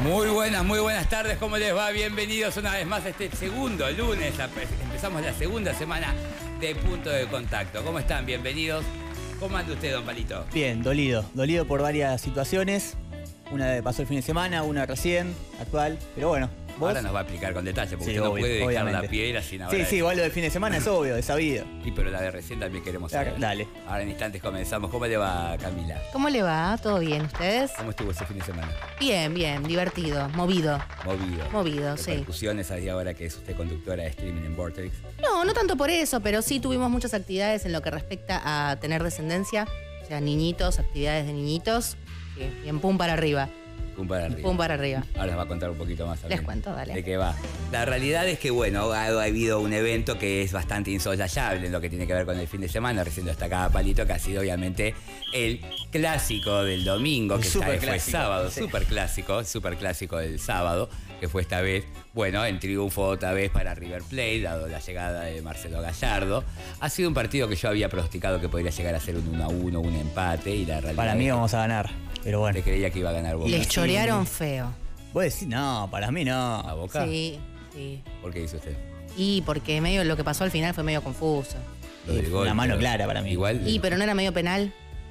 Muy buenas tardes, ¿cómo les va? Bienvenidos una vez más a este segundo lunes. Empezamos la segunda semana de Punto de Contacto. ¿Cómo están? Bienvenidos. ¿Cómo anda usted, don Palito? Bien, dolido por varias situaciones. Una pasó el fin de semana, una recién, actual, pero bueno. ¿Vos? Ahora nos va a explicar con detalle, porque Sí, usted obvio, no puede dejar obviamente. la piedra sin hablar. Sí, igual lo del fin de semana es obvio, es sabido. Sí, pero la de recién también queremos saber. Dale. Ahora en instantes comenzamos. ¿Cómo le va, Camila? ¿Cómo le va? ¿Todo bien? ¿Ustedes? ¿Cómo estuvo ese fin de semana? Bien, divertido, movido. Movido, sí. Repercusiones ahí ahora que es usted conductora de streaming en Vortex. No tanto por eso, pero sí tuvimos muchas actividades en lo que respecta a tener descendencia. O sea, niñitos, actividades de niñitos. Sí, bien, pum para arriba. Pum para arriba. Pum para arriba. Ahora les va a contar un poquito más. Les cuento, dale. ¿De qué va? La realidad es que, bueno, ha habido un evento que es bastante insoslayable en lo que tiene que ver con el fin de semana. Recién lo destacaba Palito, que ha sido obviamente el clásico del domingo, que fue sábado. Sí. Super clásico del sábado, que fue esta vez, bueno, en triunfo otra vez para River Plate, dado la llegada de Marcelo Gallardo. Ha sido un partido que yo había pronosticado que podría llegar a ser un 1-1, un empate, y la realidad Para mí es que vamos a ganar, pero bueno. le creía que iba a ganar Boca. Les chorearon feo. Vos decís, no, para mí ¿A no. Boca? Sí. ¿Por qué dice usted? Y porque medio lo que pasó al final fue medio confuso. Lo del gol, Una mano pero clara para mí. Igual. Pero no era medio penal.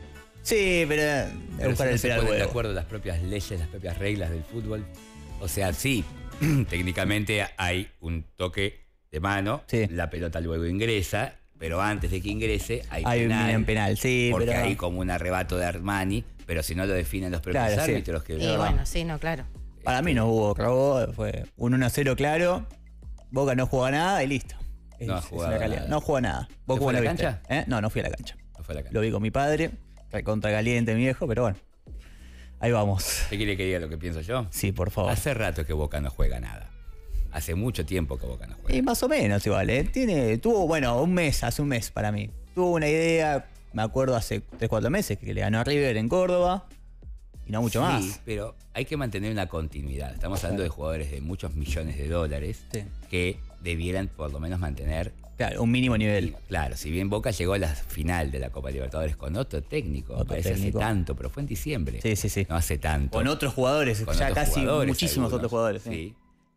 Sí, pero Pero buscar si no el se penal ponen de huevo. acuerdo las propias leyes, las propias reglas del fútbol. O sea, sí, técnicamente hay un toque de mano, Sí. la pelota luego ingresa, pero antes de que ingrese hay un penal, sí, porque pero hay como un arrebato de Armani, pero si no lo definen los propios Claro, sí. árbitros, que Y bueno, sí, no, claro. para mí no hubo robo, fue un 1-0 claro. Boca no jugó nada y listo. No ha jugado realidad. nada. No jugó nada. ¿Vos ¿Se fue cómo a la lo viste? cancha? No fui a la cancha. no fue la cancha. Lo vi con mi padre, recontra caliente mi viejo, pero bueno. Ahí vamos. ¿Qué quiere que diga lo que pienso yo? Sí, por favor. Hace rato que Boca no juega nada. Hace mucho tiempo que Boca no juega. Y más o menos igual, ¿eh? Tuvo, bueno, hace un mes para mí. Tuvo una idea, me acuerdo hace 3-4 meses, que le ganó a River en Córdoba. Y no mucho Sí, más. pero hay que mantener una continuidad. Estamos hablando de jugadores de muchos millones de dólares Sí. que debieran por lo menos mantener. Claro, un mínimo nivel. Claro, si bien Boca llegó a la final de la Copa Libertadores con otro técnico, Otro parece técnico. hace tanto, pero fue en diciembre. Sí. No hace tanto. Con otros jugadores, Con ya otros casi jugadores, muchísimos algunos. otros jugadores. Sí.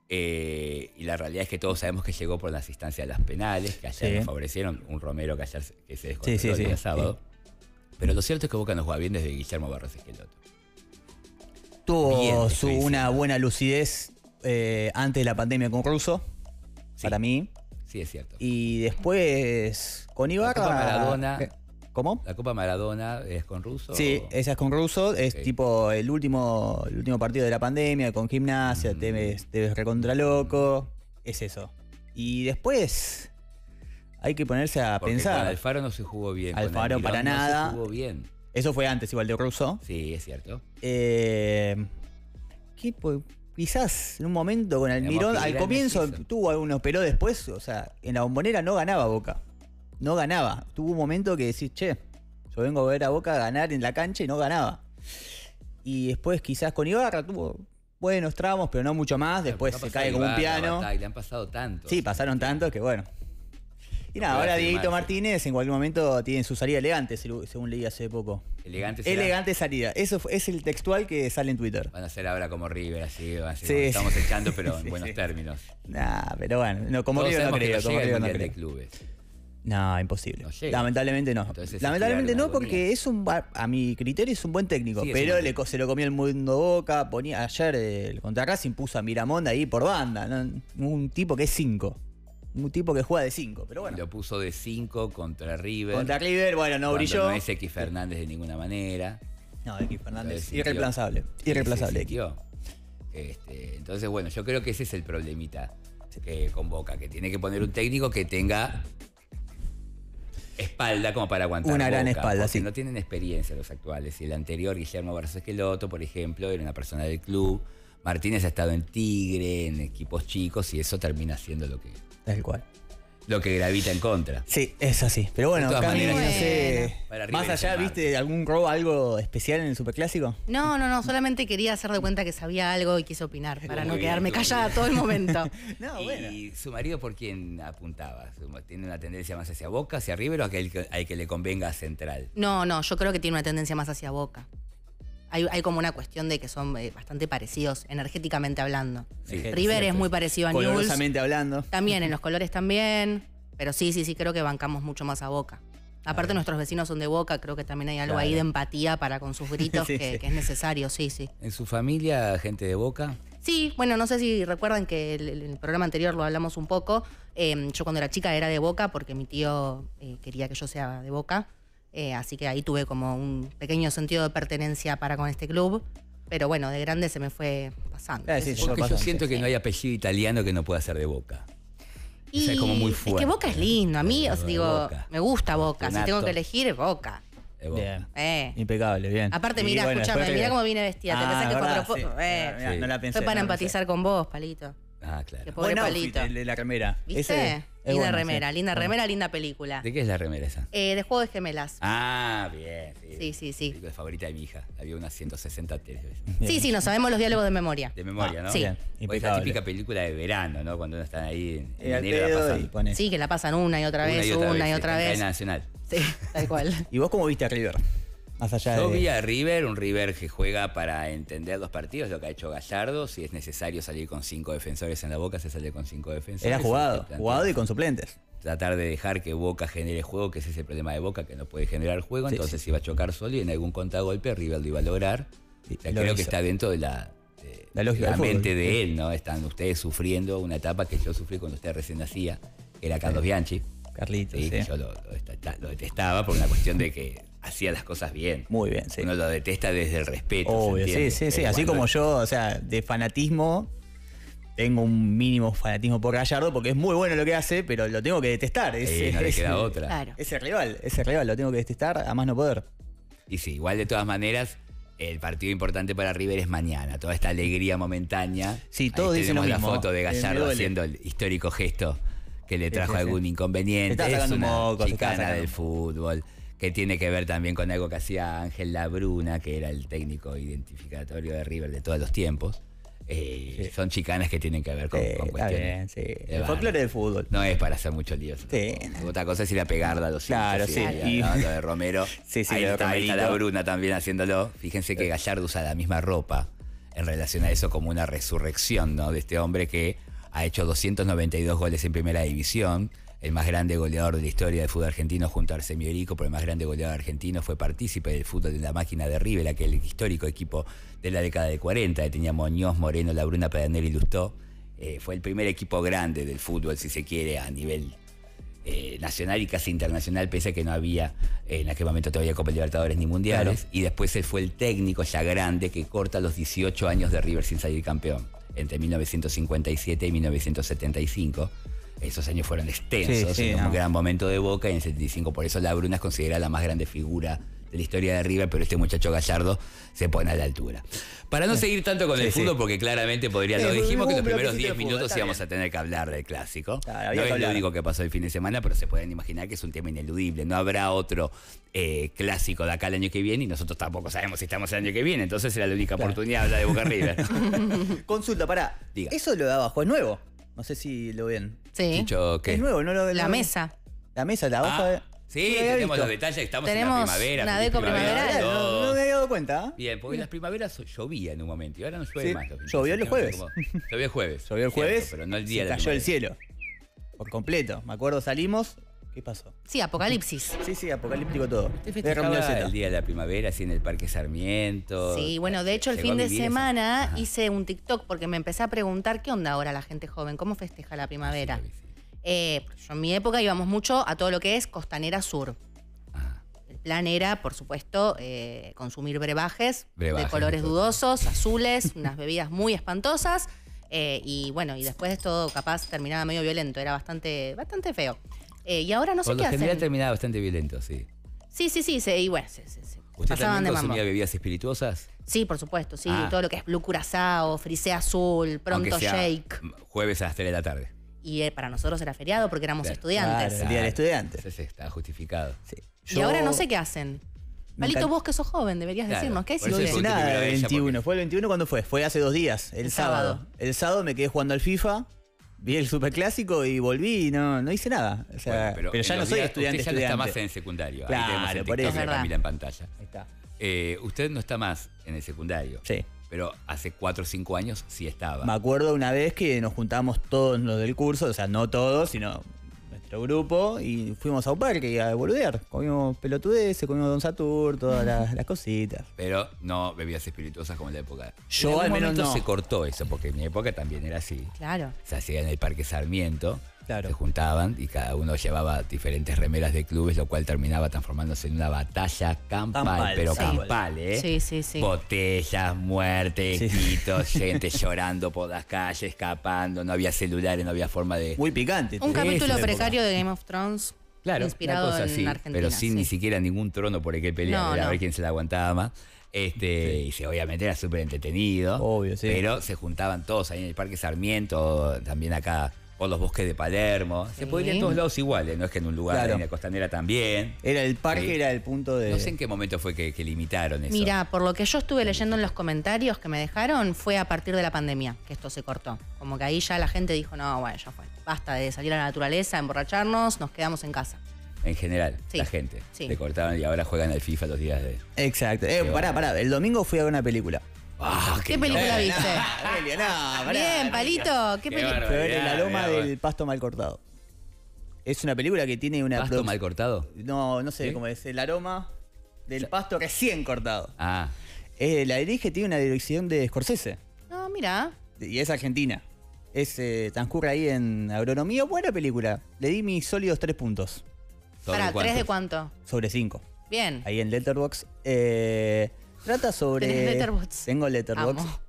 Y la realidad es que todos sabemos que llegó por las instancias de las penales, que ayer Sí. nos favorecieron. Un Romero que ayer que se descontroló Sí, el día sí. sábado. Pero lo cierto es que Boca no juega bien desde Guillermo Barros Esqueloto. Tuvo Bien, te estoy una diciendo. buena lucidez antes de la pandemia con Russo, Sí. para mí. Sí, es cierto. Y después con Ibarra. Copa Maradona. ¿Cómo? ¿La Copa Maradona es con Russo? Sí, esa es con Russo. Es Ok. tipo el último partido de la pandemia con Gimnasia. Te ves recontra loco. Es eso. Y después hay que ponerse a Porque pensar. con Alfaro no se jugó bien. con Alfaro Almirón para no nada. se jugó bien. Eso fue antes igual de Russo. Sí, es cierto. Quizás en un momento con Almirón, que al ir al comienzo Mestizo. tuvo algunos, pero después, o sea, en la Bombonera no ganaba Boca. No ganaba. Tuvo un momento que decís, che, yo vengo a ver a Boca ganar en la cancha y no ganaba. Y después quizás con Ibarra tuvo buenos tramos, pero no mucho más. Después Pero se ha pasado cae como un Ibarra, piano. Bataglia, le han pasado tanto. Sí, pasaron tantos que bueno. Y No nada, puede ahora afirmarse. Dieguito Martínez en cualquier momento tiene su salida elegante, según leí hace poco. Elegante será. Elegante salida. Eso es el textual que sale en Twitter. Van a ser ahora como River, así. Sí, Como estamos sí. echando, pero en Sí, buenos sí. términos. Nah, pero bueno, no, como Todos River no sabemos que creo, no como llega al River no Mundial de creo. Clubes. No, imposible. No llega. Lamentablemente no. Entonces, Lamentablemente es no, tirar una porque a mi criterio es un buen técnico. Sí, es un pero buen técnico. se lo comió el mundo Boca. Ayer contra Racing puso a Miramonda ahí por banda. ¿No? Un tipo que es 5. Un tipo que juega de 5. Pero bueno. Lo puso de 5 contra River. Contra River, bueno, no cuando brilló. No es X Fernández de ninguna manera. No, X Fernández. Entonces, Irreemplazable. Sí, Irreemplazable. se sintió. Entonces, bueno, yo creo que ese es el problemita que con Boca, que tiene que poner un técnico que tenga espalda como para aguantar Una gran Boca, espalda, porque sí. no tienen experiencia los actuales. Y el anterior, Guillermo Barros Esqueloto, por ejemplo, era una persona del club. Martínez ha estado en Tigre, en equipos chicos, y eso termina siendo Tal cual. lo que gravita en contra. Sí, es así. Pero bueno, De todas Cami, no maneras, sé. para River Más es allá, el ¿viste algún robo, algo especial en el Superclásico? No, solamente quería hacer de cuenta que sabía algo y quise opinar para Muy no bien, quedarme estuvo callada bien. todo el momento. No, ¿Y bueno. su marido por quién apuntaba? ¿Tiene una tendencia más hacia Boca, hacia River o al que le convenga a Central? No, yo creo que tiene una tendencia más hacia Boca. hay como una cuestión de que son bastante parecidos energéticamente hablando. Sí. River es muy parecido a Newell's. Colorosamente hablando. También, en los colores también. Pero sí, creo que bancamos mucho más a Boca. Aparte, nuestros vecinos son de Boca, creo que también hay algo ahí de empatía para con sus gritos que es necesario, sí. ¿En su familia, gente de Boca? Sí, bueno, no sé si recuerdan que el programa anterior lo hablamos un poco. Yo cuando era chica era de Boca porque mi tío quería que yo sea de Boca. Así que ahí tuve como un pequeño sentido de pertenencia para con este club. Pero bueno, de grande se me fue pasando. Sí, Porque yo siento que no hay apellido italiano que no pueda ser de Boca. Y o sea, es como muy fuerte. Es que Boca es lindo. A mí, Boca. me gusta Boca. Si Renato. tengo que elegir, Boca. De Boca. Bien. Impecable, bien. Aparte, Y mirá, bueno, escúchame, después mirá cómo viene vestida. ¿Te pensás que verdad, cuando sí. Mirá, Sí. no la pensé. Fue para no la empatizar con vos, Palito. Ah, claro. Qué pobre Buen Palito. outfit, el de la remera. ¿Viste? Ese es Linda bueno, remera, sí. linda remera, linda película. ¿De qué es la remera esa? De Juego de Gemelas. Ah, bien. Sí. Película favorita de mi hija. Había unas 160 veces. Sí, nos sabemos los diálogos de memoria. De memoria, ¿no? Sí. Bien, O es la impecable. típica película de verano, ¿no? Cuando uno está ahí en Al enero la pedo pasan. y pones. Sí, que la pasan una y otra vez, una y otra en vez. cadena nacional. Sí, tal cual. ¿Y vos cómo viste a River? Más allá Yo de... vi a River, un River que juega para entender los partidos, lo que ha hecho Gallardo. Si es necesario salir con 5 defensores en la Boca, se sale con 5 defensores. Era jugado, Plantea- jugado y con suplentes. Tratar de dejar que Boca genere juego, que ese es el problema de Boca, que no puede generar juego. Entonces iba a chocar solo y en algún contragolpe River lo iba a lograr. Sí, O sea, lo creo que hizo. está dentro de la lógica la del fútbol. mente de él, ¿no? Están ustedes sufriendo una etapa que yo sufrí cuando usted recién nacía, que era Carlos Bianchi. Carlitos, Sí, que sí. yo lo detestaba por una cuestión de que hacía las cosas bien. Muy bien, sí. Uno lo detesta desde el respeto. Obvio, ¿se sí, entiende? sí. Así Cuando- como yo, o sea, de fanatismo, tengo un mínimo fanatismo por Gallardo porque es muy bueno lo que hace, pero lo tengo que detestar. no le queda otra. Claro. Ese rival lo tengo que detestar a más no poder. Y sí, igual de todas maneras, el partido importante para River es mañana. Toda esta alegría momentánea. Sí, todos Ahí dicen lo tenemos mismo. la foto de Me Gallardo duele. haciendo el histórico gesto que le trajo sí, sí. algún inconveniente. Se está Es sacando un una moco, se está chicana sacando del un moco. fútbol, que tiene que ver también con algo que hacía Ángel Labruna, que era el técnico identificatorio de River de todos los tiempos. Son chicanas que tienen que ver con Está cuestiones. bien, sí. de El bar. folclore del fútbol. No es para hacer mucho lío. Sí. Otra cosa es ir a pegarla a los Claro, hinchas, sí. ¿no? Lo de Romero. Sí, ahí lo de está Romerito. la Bruna también haciéndolo. Fíjense que Gallardo usa la misma ropa en relación a eso como una resurrección, ¿no? De este hombre que ha hecho 292 goles en primera división. El más grande goleador de la historia del fútbol argentino junto a Arsenio Erico, pero el más grande goleador argentino, fue partícipe del fútbol de la máquina de River, aquel histórico equipo de la década de 40, que tenía Muñoz, Moreno, Labruna, Pedernera y Lustó. Fue el primer equipo grande del fútbol, si se quiere, a nivel nacional y casi internacional, pese a que no había en aquel momento todavía Copa Libertadores ni Mundiales. Claro. Y después él fue el técnico ya grande que corta los 18 años de River sin salir campeón, entre 1957 y 1975. Esos años fueron extensos, Sí, sí, un no. gran momento de Boca, y en el 75 por eso Labruna es considerada la más grande figura de la historia de River, pero este muchacho Gallardo se pone a la altura. Para no seguir tanto con el Sí, fútbol, sí. porque claramente podría, lo Muy dijimos que bien, los pero primeros que sí 10 de fútbol, minutos está íbamos bien. a tener que hablar del clásico. Claro, había No que es lo hablar. único que pasó el fin de semana, pero se pueden imaginar que es un tema ineludible. No habrá otro clásico de acá el año que viene y nosotros tampoco sabemos si estamos el año que viene, entonces era la única oportunidad de hablar de Boca River. Consulta, pará. Diga. Eso lo daba juez nuevo. No sé si lo ven. Sí. Chicho, ¿qué? Es nuevo, no lo La no- mesa. La mesa, la hoja. Ah, sí, No lo había tenemos visto. los detalles, estamos Tenemos en la primavera. una feliz deco primavera. primaveral. No me había dado cuenta. ¿eh? Bien, porque en las primaveras llovía en un momento y ahora no llueve Sí, más. los fines. llovió el Estamos jueves. como- Llovió el jueves. Llovió el jueves, Cierto, pero no el día se de la cayó el primavera. cielo. Por completo. Me acuerdo, salimos. ¿Qué pasó? Sí, Apocalipsis. Sí, apocalíptico todo. ¿Usted De Romeo festejaba Z. el día de la primavera así en el Parque Sarmiento? Sí, bueno, de hecho el ¿Llegó fin a de vivir eso? semana Ajá. hice un TikTok porque me empecé a preguntar qué onda ahora la gente joven, cómo festeja la primavera. Sí, sí. Yo en mi época íbamos mucho a todo lo que es Costanera Sur. Ajá. El plan era, por supuesto, consumir brebajes Brebajes, de colores de todo. dudosos, azules, unas bebidas muy espantosas. Y bueno, y después todo capaz terminaba medio violento, era bastante feo. Y ahora no sé Por qué lo general hacen. terminaba bastante violento, sí. Sí, y bueno, se ¿Usted pasaban también de mambo. consumía bebidas espirituosas? Sí, por supuesto, sí. Ah. Todo lo que es Blue Curazao, Frisé Azul, Pronto Aunque sea Shake. jueves a las 3 de la tarde. Y para nosotros era feriado porque éramos Claro. estudiantes. Claro. El día del estudiante. Entonces está justificado. Sí. Y ahora no sé qué hacen. Palito, Nunca- vos que sos joven, deberías Claro, decirnos, ¿qué por No eso hiciste? hice porque nada primero el ella, 21. porque- ¿Fue el 21 cuándo fue? Fue hace 2 días, el sábado. El sábado me quedé jugando al FIFA, vi el superclásico y volví y no hice nada. O sea, Bueno, pero ya en no los soy días- estudiante. Usted ya no está más estudiante. en secundario. Claro, Ahí tenemos el por TikTok eso. de Es Camila en pantalla. Ahí está. Usted no está más en el secundario. Sí. Pero hace 4 o 5 años sí estaba. Me acuerdo una vez que nos juntamos todos los del curso, o sea, no todos, sino nuestro grupo, y fuimos a un parque a boludear. Comimos pelotudeces, comimos Don Satur, todas las cositas. Pero no bebidas espirituosas como en la época. Yo En algún al menos momento no. se cortó eso, porque en mi época también era así. Claro. Se hacía en el Parque Sarmiento. Claro. Se juntaban y cada uno llevaba diferentes remeras de clubes, lo cual terminaba transformándose en una batalla campal, Campal, pero sí. campal, ¿eh? Sí, sí, sí. Botellas, muertes, Sí. gritos, gente llorando por las calles, escapando, no había celulares, no había forma de... Muy picante. Un Sí, capítulo esa precario de Game of Thrones. Claro, inspirado una cosa en así, Argentina. pero sin ni sí. siquiera ningún trono por el que pelear, No, era a no. ver quién se la aguantaba más. Y obviamente era súper entretenido. Obvio, sí. Pero se juntaban todos ahí en el Parque Sarmiento, también acá por los bosques de Palermo. Se Sí. podía en todos lados iguales, no es que en un lugar Claro. en la costanera también. Era el parque, Sí. era el punto de... No sé en qué momento fue que limitaron eso. Mira, por lo que yo estuve leyendo en los comentarios que me dejaron, fue a partir de la pandemia que esto se cortó. Como que ahí ya la gente dijo, no, bueno, ya fue. Basta de salir a la naturaleza, emborracharnos, nos quedamos en casa. En general, Sí. la gente. Sí. Le cortaban y ahora juegan al FIFA los días de... Exacto. bueno. Pará. El domingo fui a ver una película. ¡Ah, ¿Qué película no! viste? Aurelio, no, pará. Bien, Palito, ¿qué Qué película? bárbaro. Fui a ver En la loma Mirá, del pasto mal cortado. Es una película que tiene una... ¿Pasto produ- mal cortado? No sé ¿Sí? cómo es. El aroma del pasto recién cortado. Ah, La dirige, tiene una dirección de Scorsese. No, mira. Y es argentina. Transcurre ahí en agronomía. Buena película. Le di mis sólidos 3 puntos. ¿sobre Para, ¿3 de cuántos? cuánto? Sobre 5. Bien. Ahí en Letterboxd. Trata sobre... ¿Tenés Letterboxd? Tengo Letterboxd. Amo.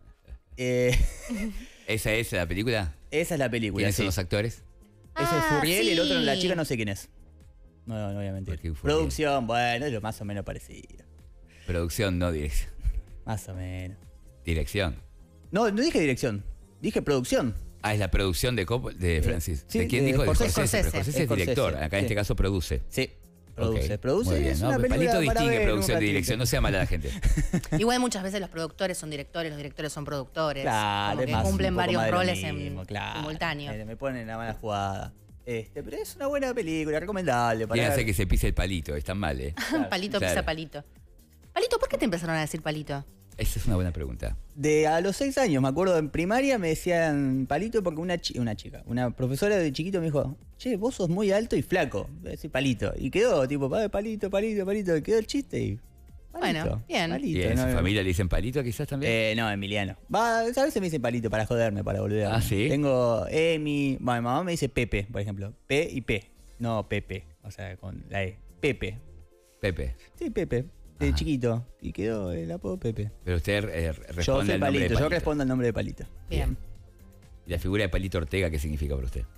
¿Esa es la película? Esa es la película. ¿Quiénes son Sí. los actores? Ese es Ah, Furriel y el otro, la sí. chica, no sé quién es. No voy a mentir. ¿Por qué Furriel? Producción, bueno, es lo más o menos parecido. Producción, no dirección. Más o menos. Dirección. No dije dirección. Dije producción. Ah, es la producción de Francis. sí, ¿De quién de dijo? De Scorsese. Scorsese. Pero Scorsese es Scorsese, director. Acá en sí. este caso produce. Sí. Produce. Ok, Produce. muy bien, Es ¿no? una película Palito para distingue ver un producción de ratito. dirección. No sea mala la gente. Igual muchas veces los productores son directores, los directores son productores. Claro, como es que más cumplen un poco varios más de lo roles mismo, en claro. simultáneo. Me ponen la mala jugada. Pero es una buena película, recomendable. Para Quieren hacer ver. que se pise el palito. Están mal, ¿eh? Palito Claro. pisa palito. Palito, ¿por qué te empezaron a decir palito? Esa es una buena pregunta. A los 6 años, me acuerdo, en primaria me decían palito porque una chica, una profesora de chiquito me dijo, che, vos sos muy alto y flaco. Voy a decir palito. Y quedó, tipo, palito. Y quedó el chiste y... Palito, Bueno, bien. ¿Y en su familia le dicen palito quizás también? No, Emiliano. A veces me dicen palito para joderme, para volver. Ah, ¿sí? Tengo Emi. Mi mamá me dice Pepe, por ejemplo. P y P. No Pepe. O sea, con la E. Pepe. Pepe. Sí, Pepe. De Ajá. chiquito. Y quedó el apodo Pepe. Pero usted Yo responde soy al nombre de palito. Palito. Yo respondo al nombre de palito. Bien. ¿Y la figura de Palito Ortega qué significa para usted?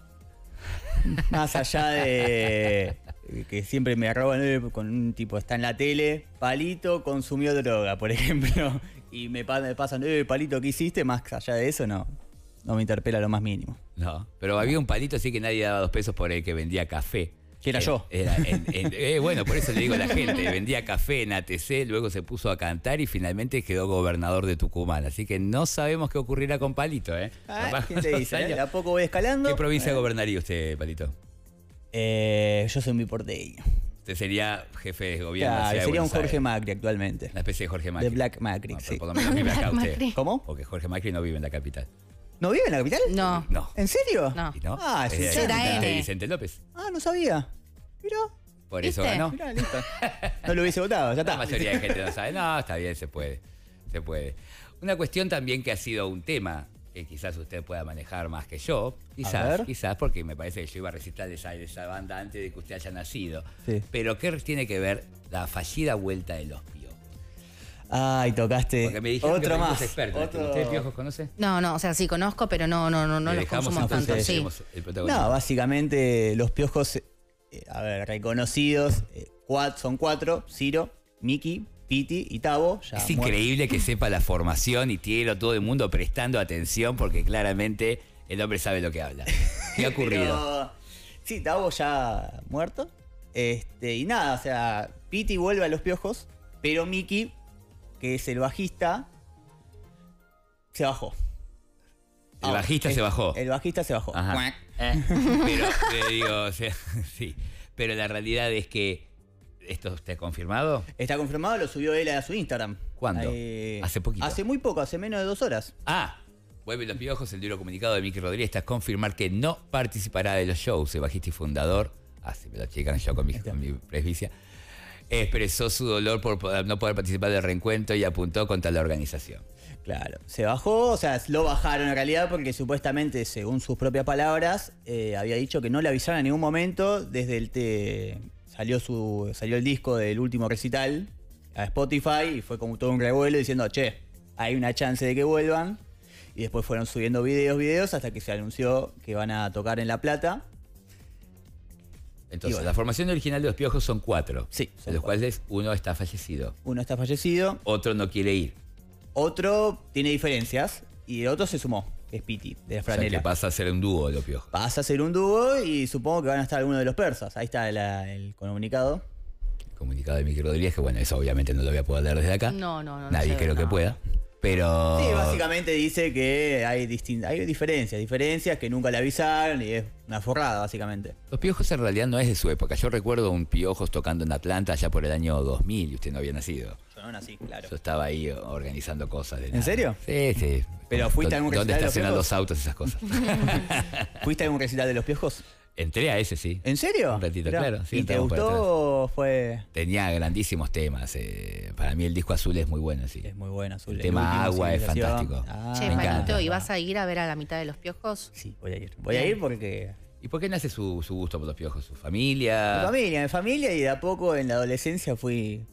Más allá de que siempre me arroban con un tipo, está en la tele, palito consumió droga, por ejemplo. Y me pasan, palito, ¿qué hiciste? Más allá de eso, no me interpela lo más mínimo. No. Pero había un palito así que nadie daba 2 pesos por el que vendía café. Que era yo. Bueno, por eso le digo a la gente, vendía café en ATC, luego se puso a cantar y finalmente quedó gobernador de Tucumán. Así que no sabemos qué ocurrirá con Palito, ¿eh? Capaz ¿Quién te con dice? los años. De a poco voy escalando. ¿Qué provincia gobernaría usted, Palito? Yo soy muy porteño. Usted sería jefe de gobierno. de la Claro, ciudad de sería un Buenos Jorge Aires. Macri actualmente. Una especie de Jorge Macri. De Black Macri, No, pero sí. por lo menos vive acá Black usted. Macri. ¿Cómo? Porque Jorge Macri no vive en la capital. ¿No vive en la capital? No. No. ¿En serio? No. ¿Y no? Ah, Es sí, de- será de N. Vicente López. Ah, no sabía. Mirá, Por eso ¿Viste? ganó. mirá, listo. No lo hubiese votado, ya La está. mayoría de gente no sabe. No, está bien, se puede. Una cuestión también que ha sido un tema que quizás usted pueda manejar más que yo. ver. Quizás porque me parece que yo iba a recitar esa banda antes de que usted haya nacido. Sí. Pero ¿qué tiene que ver la fallida vuelta de los piojos? Ay, tocaste. Porque me dijeron otro que más. es experto. Otro- ¿Usted piojos conoce? No, o sea, sí conozco, pero no Le los dejamos consumo entonces, tanto. entonces, Sí. tenemos el protagonismo. No, básicamente los piojos, reconocidos, son 4, Ciro, Miki, Piti y Tavo. Ya Es muertos. increíble que sepa la formación y tiene todo el mundo prestando atención porque claramente el hombre sabe lo que habla. ¿Qué ha ocurrido? Pero, sí, Tavo ya muerto. Y nada, o sea, Piti vuelve a los piojos, pero Miki, que es el bajista, se bajó. El bajista se bajó. El bajista se bajó. Ajá. Pero, te digo, o sea, sí. Pero la realidad es que ¿Esto está confirmado? Está confirmado, lo subió él a su Instagram. ¿Cuándo? Hace poquito. Hace muy poco, hace menos de 2 horas. Vuelve Los Piojos, el duro comunicado de Miki Rodríguez está a confirmar que no participará de los shows. El bajista y fundador, si me lo checan yo con mi presbicia, expresó su dolor por no poder participar del reencuentro y apuntó contra la organización. Claro, se bajó, o sea, lo bajaron en realidad porque supuestamente, según sus propias palabras, había dicho que no le avisaron en ningún momento desde salió el disco del último recital a Spotify y fue como todo un revuelo diciendo, che, hay una chance de que vuelvan. Y después fueron subiendo videos hasta que se anunció que van a tocar en La Plata. Entonces, la formación original de Los Piojos son 4. Sí. De los cuales uno está fallecido. Uno está fallecido. Otro no quiere ir. Otro tiene diferencias. Y el otro se sumó, que es Piti, de la franela. O sea, que pasa a ser un dúo de Los Piojos. Pasa a ser un dúo y supongo que van a estar algunos de los persas. Ahí está el comunicado. El comunicado de Miki Rodríguez, que bueno, eso obviamente no lo voy a poder leer desde acá. No. Nadie creo que pueda. Pero... Sí, básicamente dice que hay diferencias que nunca le avisaron y es una forrada, básicamente. Los Piojos en realidad no es de su época. Yo recuerdo un Piojos tocando en Atlanta allá por el año 2000 y usted no había nacido. Yo no nací, claro. Yo estaba ahí organizando cosas. ¿En serio? Sí. ¿Pero fuiste a algún recital ¿Dónde de Los estacionan Piojos? los autos, esas cosas? ¿Fuiste a algún recital de Los Piojos? Entré a ese, sí. ¿En serio? Un ratito, Mirá. claro. Sí, ¿Y te entramos por gustó o fue...? Tenía grandísimos temas. Para mí el disco azul es muy bueno, sí. Es muy bueno, Azul. El tema Agua es fantástico. Che, me Palito, encanta. ¿y vas a ir a ver a la mitad de Los Piojos? Sí, voy a ir. Voy a ir porque... ¿Y por qué nace su gusto por Los Piojos? ¿Su familia? Mi familia y de a poco en la adolescencia fui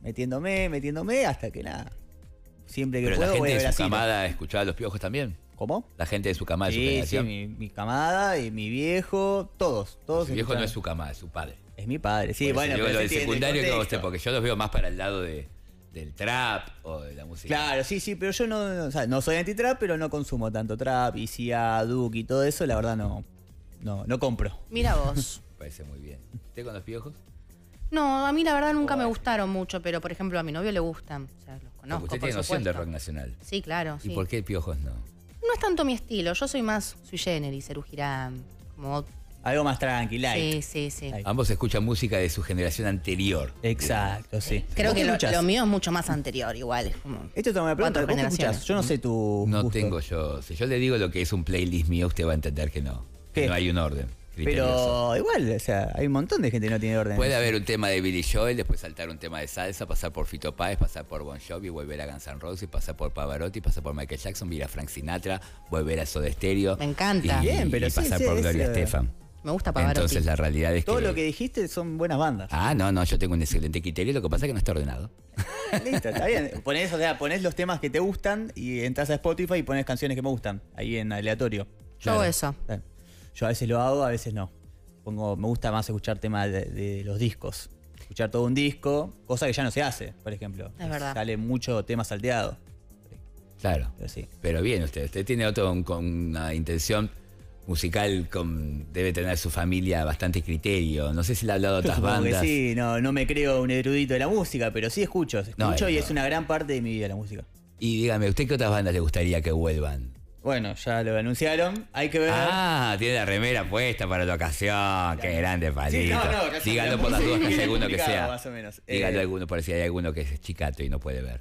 metiéndome hasta que nada. Siempre que Pero la puedo voy gente a de ver su así. camada escuchaba Los Piojos también. ¿Cómo? La gente de su camada, de su Sí, generación. mi camada y mi viejo, todos. Su viejo no escuchaban. es su camada, es su padre. Es mi padre, sí, Por eso bueno. digo pero lo se del entiende el secundario que contexto. usted, porque yo los veo más para el lado del trap o de la música. Claro, sí, pero yo no soy anti-trap, pero no consumo tanto trap, ICA, Duke y todo eso, la verdad no compro. Mira vos. Me parece muy bien. ¿Usted con Los Piojos? No, a mí la verdad nunca me gustaron mucho, pero por ejemplo a mi novio le gustan. O sea, los conozco. Porque usted por tiene noción de supuesto. rock nacional. Sí, claro. ¿Y Sí. por qué Piojos no? No es tanto mi estilo, yo soy más sui generis, Serú Girán, como... Algo más tranqui, light. Sí. Light. Ambos escuchan música de su generación anterior. Exacto, sí. Creo ¿Vos que qué lo escuchás? mío es mucho más anterior, igual. Es como... Esto te me pregunta, ¿Cuántas ¿vos qué generaciones? escuchás? Yo no sé tu No gusto. tengo yo. Si yo le digo lo que es un playlist mío, usted va a entender que no. Que ¿Qué? no hay un orden criterioso. Pero igual, o sea, hay un montón de gente que no tiene orden. Puede haber un tema de Billy Joel, después saltar un tema de salsa, pasar por Fito Páez, pasar por Bon Jovi, volver a Guns N' Roses, pasar por Pavarotti, pasar por Michael Jackson, ir a Frank Sinatra, volver a Soda Stereo. Me encanta. Bien, pero y sí, pasar sí, por es, Gloria Estefan. Me gusta Pavarotti. Entonces la realidad es Todo que... lo que dijiste son buenas bandas. No, yo tengo un excelente criterio, lo que pasa es que no está ordenado. Listo, está bien. Ponés los temas que te gustan y entras a Spotify y pones canciones que me gustan, ahí en aleatorio. Yo hago eso. Yo a veces lo hago, a veces no. Me gusta más escuchar temas de los discos. Escuchar todo un disco, cosa que ya no se hace, por ejemplo. Es verdad. Sale mucho tema salteado. Claro. Pero sí. Pero bien, usted tiene con una intención musical, debe tener su familia bastante criterio. No sé si le ha hablado a otras Supongo que bandas. sí, no me creo un erudito de la música, pero sí escucho y No. es una gran parte de mi vida la música. Y dígame, ¿usted qué otras bandas le gustaría que vuelvan? Bueno, ya lo anunciaron, hay que ver. Tiene la remera puesta para la ocasión. Qué grande, Palito. Sí, no, Dígalo por las dudas que hay alguno que sea. Más o menos. Dígalo alguno por si hay alguno que es chicato y no puede ver.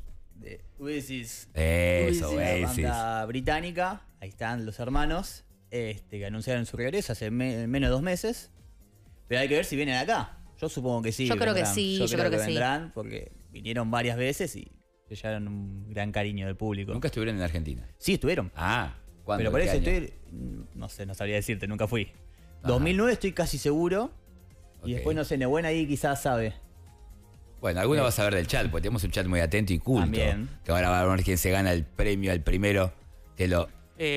De Oasis. Eso, Una Oasis. banda británica, ahí están los hermanos, que anunciaron su regreso hace menos de 2 meses. Pero hay que ver si vienen acá. Yo supongo que sí. Yo creo que vendrán. sí, Yo yo creo creo que que sí. vendrán porque vinieron varias veces y sellaron un gran cariño del público. Nunca estuvieron en Argentina. Sí, estuvieron. ¿Cuándo? Pero por ¿Qué eso año? no sé, no sabría decirte, nunca fui. Ajá. 2009 estoy casi seguro. Ok. Y después, no sé, Nebuena ahí quizás sabe. Bueno, alguno va a saber del chat, porque tenemos un chat muy atento y culto. También. Que ahora va a ver quién se gana el premio al primero. Que lo...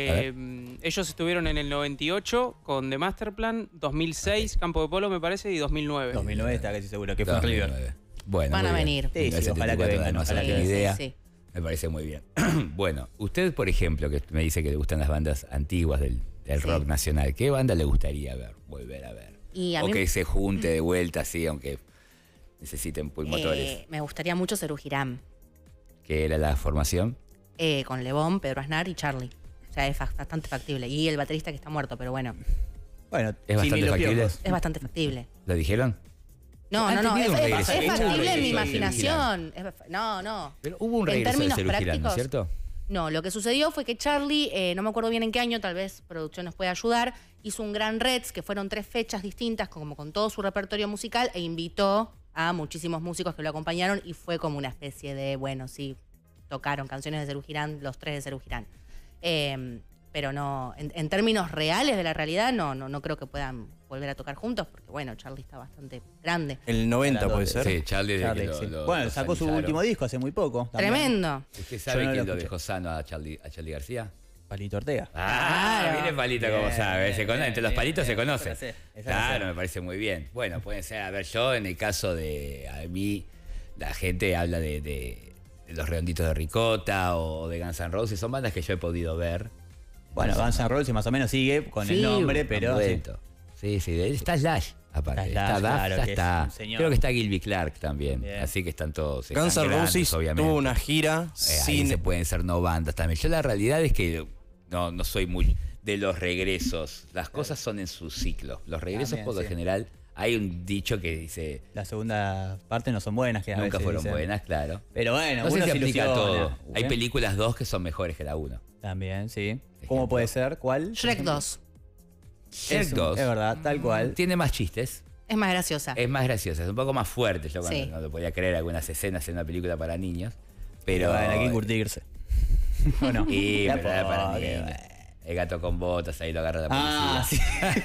Ellos estuvieron en el 98 con The Masterplan, 2006 Campo de Polo me parece y 2009. 2009 está casi seguro que fue en River. 2009. Bueno, Van muy a bien. venir. Sí, sí, ojalá que 1974, vengan, además, ojalá no que tengo vengan. idea. Sí. Me parece muy bien. Bueno, usted, por ejemplo, que me dice que le gustan las bandas antiguas del Sí. rock nacional, ¿qué banda le gustaría volver a ver? Y a o mí- que se junte de vuelta, así, aunque necesiten pulmotores. Me gustaría mucho Serú Girán. ¿Qué era la formación? Con Lebón, Pedro Aznar y Charlie. O sea, es bastante factible. Y el baterista que está muerto, pero bueno, Bueno, ¿Es bastante Jimmy Los factible? Piojos. es bastante factible. ¿Lo dijeron? No, Han no, no. tenido un regreso. Es Hubo un factible en mi regreso de imaginación. No, no. Pero hubo un En regreso de términos Cerú Girán, ¿no es prácticos, cierto? No, lo que sucedió fue que Charlie, no me acuerdo bien en qué año, tal vez producción nos puede ayudar, hizo un gran Reds, que fueron 3 fechas distintas, como con todo su repertorio musical, e invitó a muchísimos músicos que lo acompañaron y fue como una especie de, bueno, sí, tocaron canciones de Cerú Girán, los 3 de Cerú Girán. Pero no, en términos reales de la realidad, no creo que puedan volver a tocar juntos, porque bueno, Charlie está bastante grande. El 90 puede ser. Sí, Charlie, desde Charlie, que sí. lo Bueno, sacó su sanizaron. último disco hace muy poco. también. Tremendo. ¿Usted Yo sabe no quién lo lo escuché. dejó sano a Charlie García? Palito Ortega. Claro. Mire Palito como Bien, sabe, bien, se conoce, entre los bien, palitos se bien, conocen. esa la sé, esa la Claro, sé. me parece muy bien. Bueno, pueden ser, a ver, yo en el caso de a mí, la gente habla de los Redonditos de Ricota o de Guns N' Roses, son bandas que yo he podido ver. Bueno, Guns N' Roses más o menos sigue con el Sí, nombre, han pero. sí. vuelto. Sí, está Slash, aparte. Está Está Slash, Duff, claro, ya que es está. un señor. Creo que está Gilby Clark también. Bien. Así que están todos. Guns están N' grandes, Roses obviamente. tuvo una gira Ahí sin... se pueden ser no bandas también. Yo la realidad es que no soy muy de los regresos. Las cosas son en su ciclo. Los regresos También, por lo sí. general, hay un dicho que dice, La segunda parte no son buenas, que a nunca veces fueron dicen. buenas, claro. Pero bueno, No sé uno si se aplica a ilusiona. todo. Hay películas 2 que son mejores que la 1. También, sí. Ejemplo. ¿Cómo puede ser? ¿Cuál? Shrek 2. Shrek Es 2 verdad, tal cual. tiene más chistes. Es más graciosa. Es más graciosa, es un poco más fuerte. Yo cuando Sí. no lo podía creer algunas escenas en una película para niños. Pero Bueno, hay que curtirse. ¿O no? Y Ya pero era para porque, niños. bueno. El gato con botas, ahí lo agarra la policía. Ah, sí.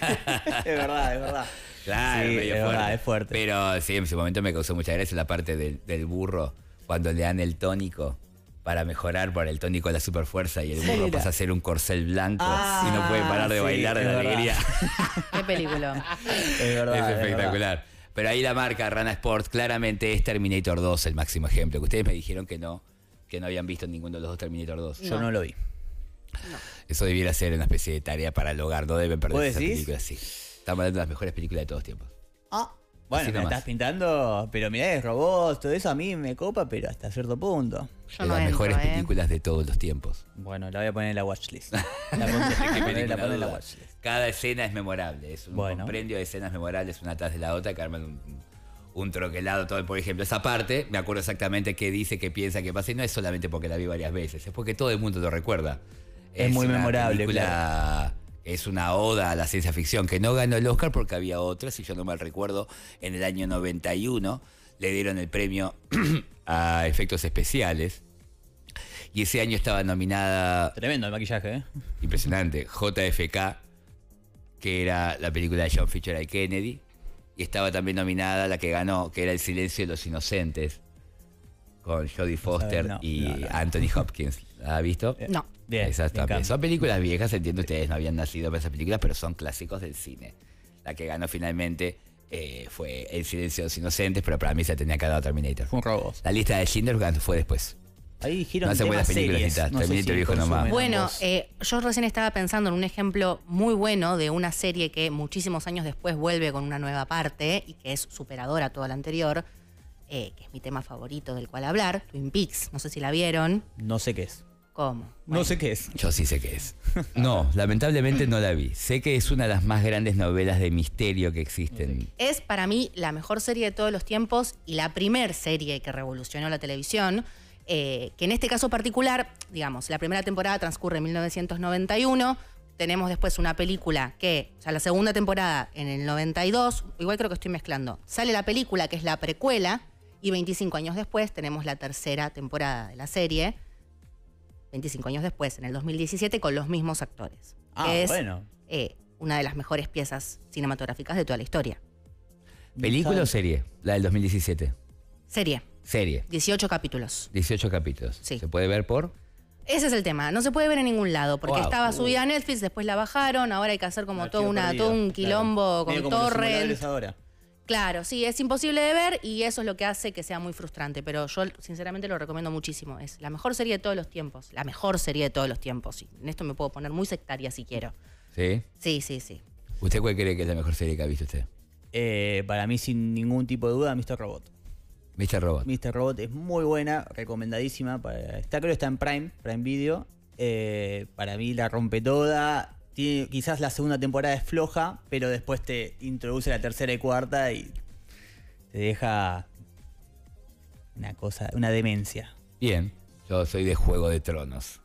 es verdad, es verdad. Claro, Sí, medio es fuerte. verdad, es fuerte. Pero sí, en su momento me causó mucha gracia la parte del burro, cuando le dan el tónico para mejorar por el tónico de la superfuerza y el Sí, burro era. pasa a ser un corcel blanco Ah, y no puede parar de sí, bailar de es la verdad. alegría. Qué película. Es verdad. Es verdad. espectacular. Pero ahí la marca Rana Sports claramente es Terminator 2 el máximo ejemplo. Que ustedes me dijeron que no habían visto ninguno de los dos Terminator 2. Yo no lo vi. Eso debiera ser una especie de tarea para el hogar. No deben perder ¿Vos esa decís? película. Sí. Estamos hablando de las mejores películas de todos tiempos. Ah, bueno, Así me nomás. estás pintando, pero mirá, es robots, todo eso a mí me copa, pero hasta cierto punto. Yo de no las entro, mejores ¿eh? películas de todos los tiempos. Bueno, la voy a poner en la watchlist. La Qué pongo película, en la duda. watchlist. Cada escena es memorable. Es un Bueno. compendio de escenas memorables una tras de la otra que arman un troquelado todo. Por ejemplo, esa parte, me acuerdo exactamente qué dice, qué piensa, qué pasa. Y no es solamente porque la vi varias veces, es porque todo el mundo lo recuerda. Es muy una memorable, película, es una oda a la ciencia ficción que no ganó el Oscar porque había otras, si yo no mal recuerdo, en el año 91 le dieron el premio a efectos especiales. Y ese año estaba nominada, Tremendo el maquillaje, ¿eh? impresionante, JFK, que era la película de John Fitzgerald Kennedy. Y estaba también nominada la que ganó, que era El silencio de los inocentes, con Jodie Foster no, y no. Anthony Hopkins. ¿La ha visto? No. Bien. Exactamente. me encanta. Son películas viejas, entiendo ustedes no habían nacido para esas películas, pero son clásicos del cine. La que ganó finalmente fue El silencio de los inocentes, pero para mí se tenía que haber dado Terminator. Fue un robot. La lista de Schindler fue después. Ahí dijeron No hace buenas temas películas, series. necesitas. No sé Terminator si viejo consumen nomás. Bueno, ambos. yo recién estaba pensando en un ejemplo muy bueno de una serie que muchísimos años después vuelve con una nueva parte y que es superadora a toda la anterior, que es mi tema favorito del cual hablar, Twin Peaks. No sé si la vieron. No sé qué es. ¿Cómo? No sé qué es. Yo sí sé qué es. No, lamentablemente no la vi. Sé que es una de las más grandes novelas de misterio que existen. Es para mí la mejor serie de todos los tiempos y la primer serie que revolucionó la televisión, que en este caso particular, digamos, la primera temporada transcurre en 1991, tenemos después una película que, o sea, la segunda temporada en el 92, igual creo que estoy mezclando, sale la película que es la precuela y 25 años después tenemos la tercera temporada de la serie, 25 años después, en el 2017, con los mismos actores. Ah, que es bueno. una de las mejores piezas cinematográficas de toda la historia. ¿Película o serie? La del 2017. Serie. Serie. 18 capítulos. 18 capítulos. Sí. ¿Se puede ver por? Ese es el tema. No se puede ver en ningún lado porque Wow. estaba subida a Netflix, después la bajaron, ahora hay que hacer como todo, Archivo perdido, todo un claro. quilombo Medio con como los torrent. simuladores ahora. Claro, sí, es imposible de ver y eso es lo que hace que sea muy frustrante, pero yo sinceramente lo recomiendo muchísimo. Es la mejor serie de todos los tiempos, la mejor serie de todos los tiempos. Y en esto me puedo poner muy sectaria si quiero. Sí. Sí, sí, sí. ¿Usted cuál cree que es la mejor serie que ha visto usted? Para mí, sin ningún tipo de duda, Mr. Robot. Mr. Robot. Mr. Robot es muy buena, recomendadísima. Creo que está en Prime Video. Para mí la rompe toda. Quizás la segunda temporada es floja, pero después te introduce la tercera y cuarta y te deja una cosa, una demencia. Bien, yo soy de Juego de Tronos.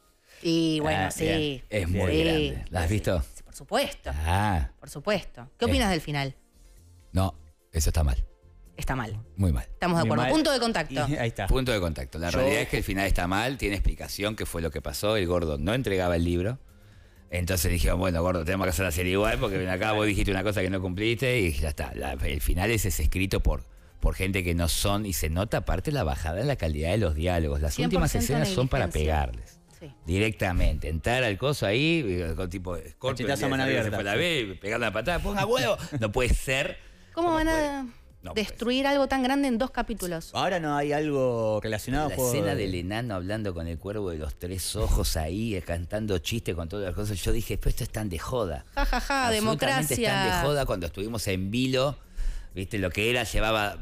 Y bueno, Ah, sí. bien. Es muy Sí. grande. ¿La has visto? Sí, por supuesto. Ah, Por supuesto. ¿Qué opinas del final? no, eso está mal. Está mal. Muy mal. Estamos de Muy acuerdo. mal. Punto de contacto. Y ahí está. Punto de contacto. La Yo- realidad es que el final está mal, tiene explicación qué fue lo que pasó. El gordo no entregaba el libro. Entonces dijimos, bueno, gordo, tenemos que hacer la serie igual porque ven acá, vos dijiste una cosa que no cumpliste y ya está. El final es escrito por gente que no son y se nota aparte la bajada en la calidad de los diálogos. Las 100% últimas escenas son para negligencia. pegarles. Sí. Directamente, entrar al coso ahí, con tipo Scorpion, Cachetazo a mano se abierta. fue la B, pegarle la patada, ponga huevo. No puede ser. ¿Cómo van a No, destruir algo tan grande en 2 capítulos? Ahora no hay algo relacionado La a juego escena de- del enano hablando con el cuervo de los 3 ojos ahí, cantando chistes con todas las cosas. Yo dije, pero esto es tan de joda. Ja, ja, ja, Absolutamente democracia. tan de joda cuando estuvimos en Vilo. Viste lo que era, llevaba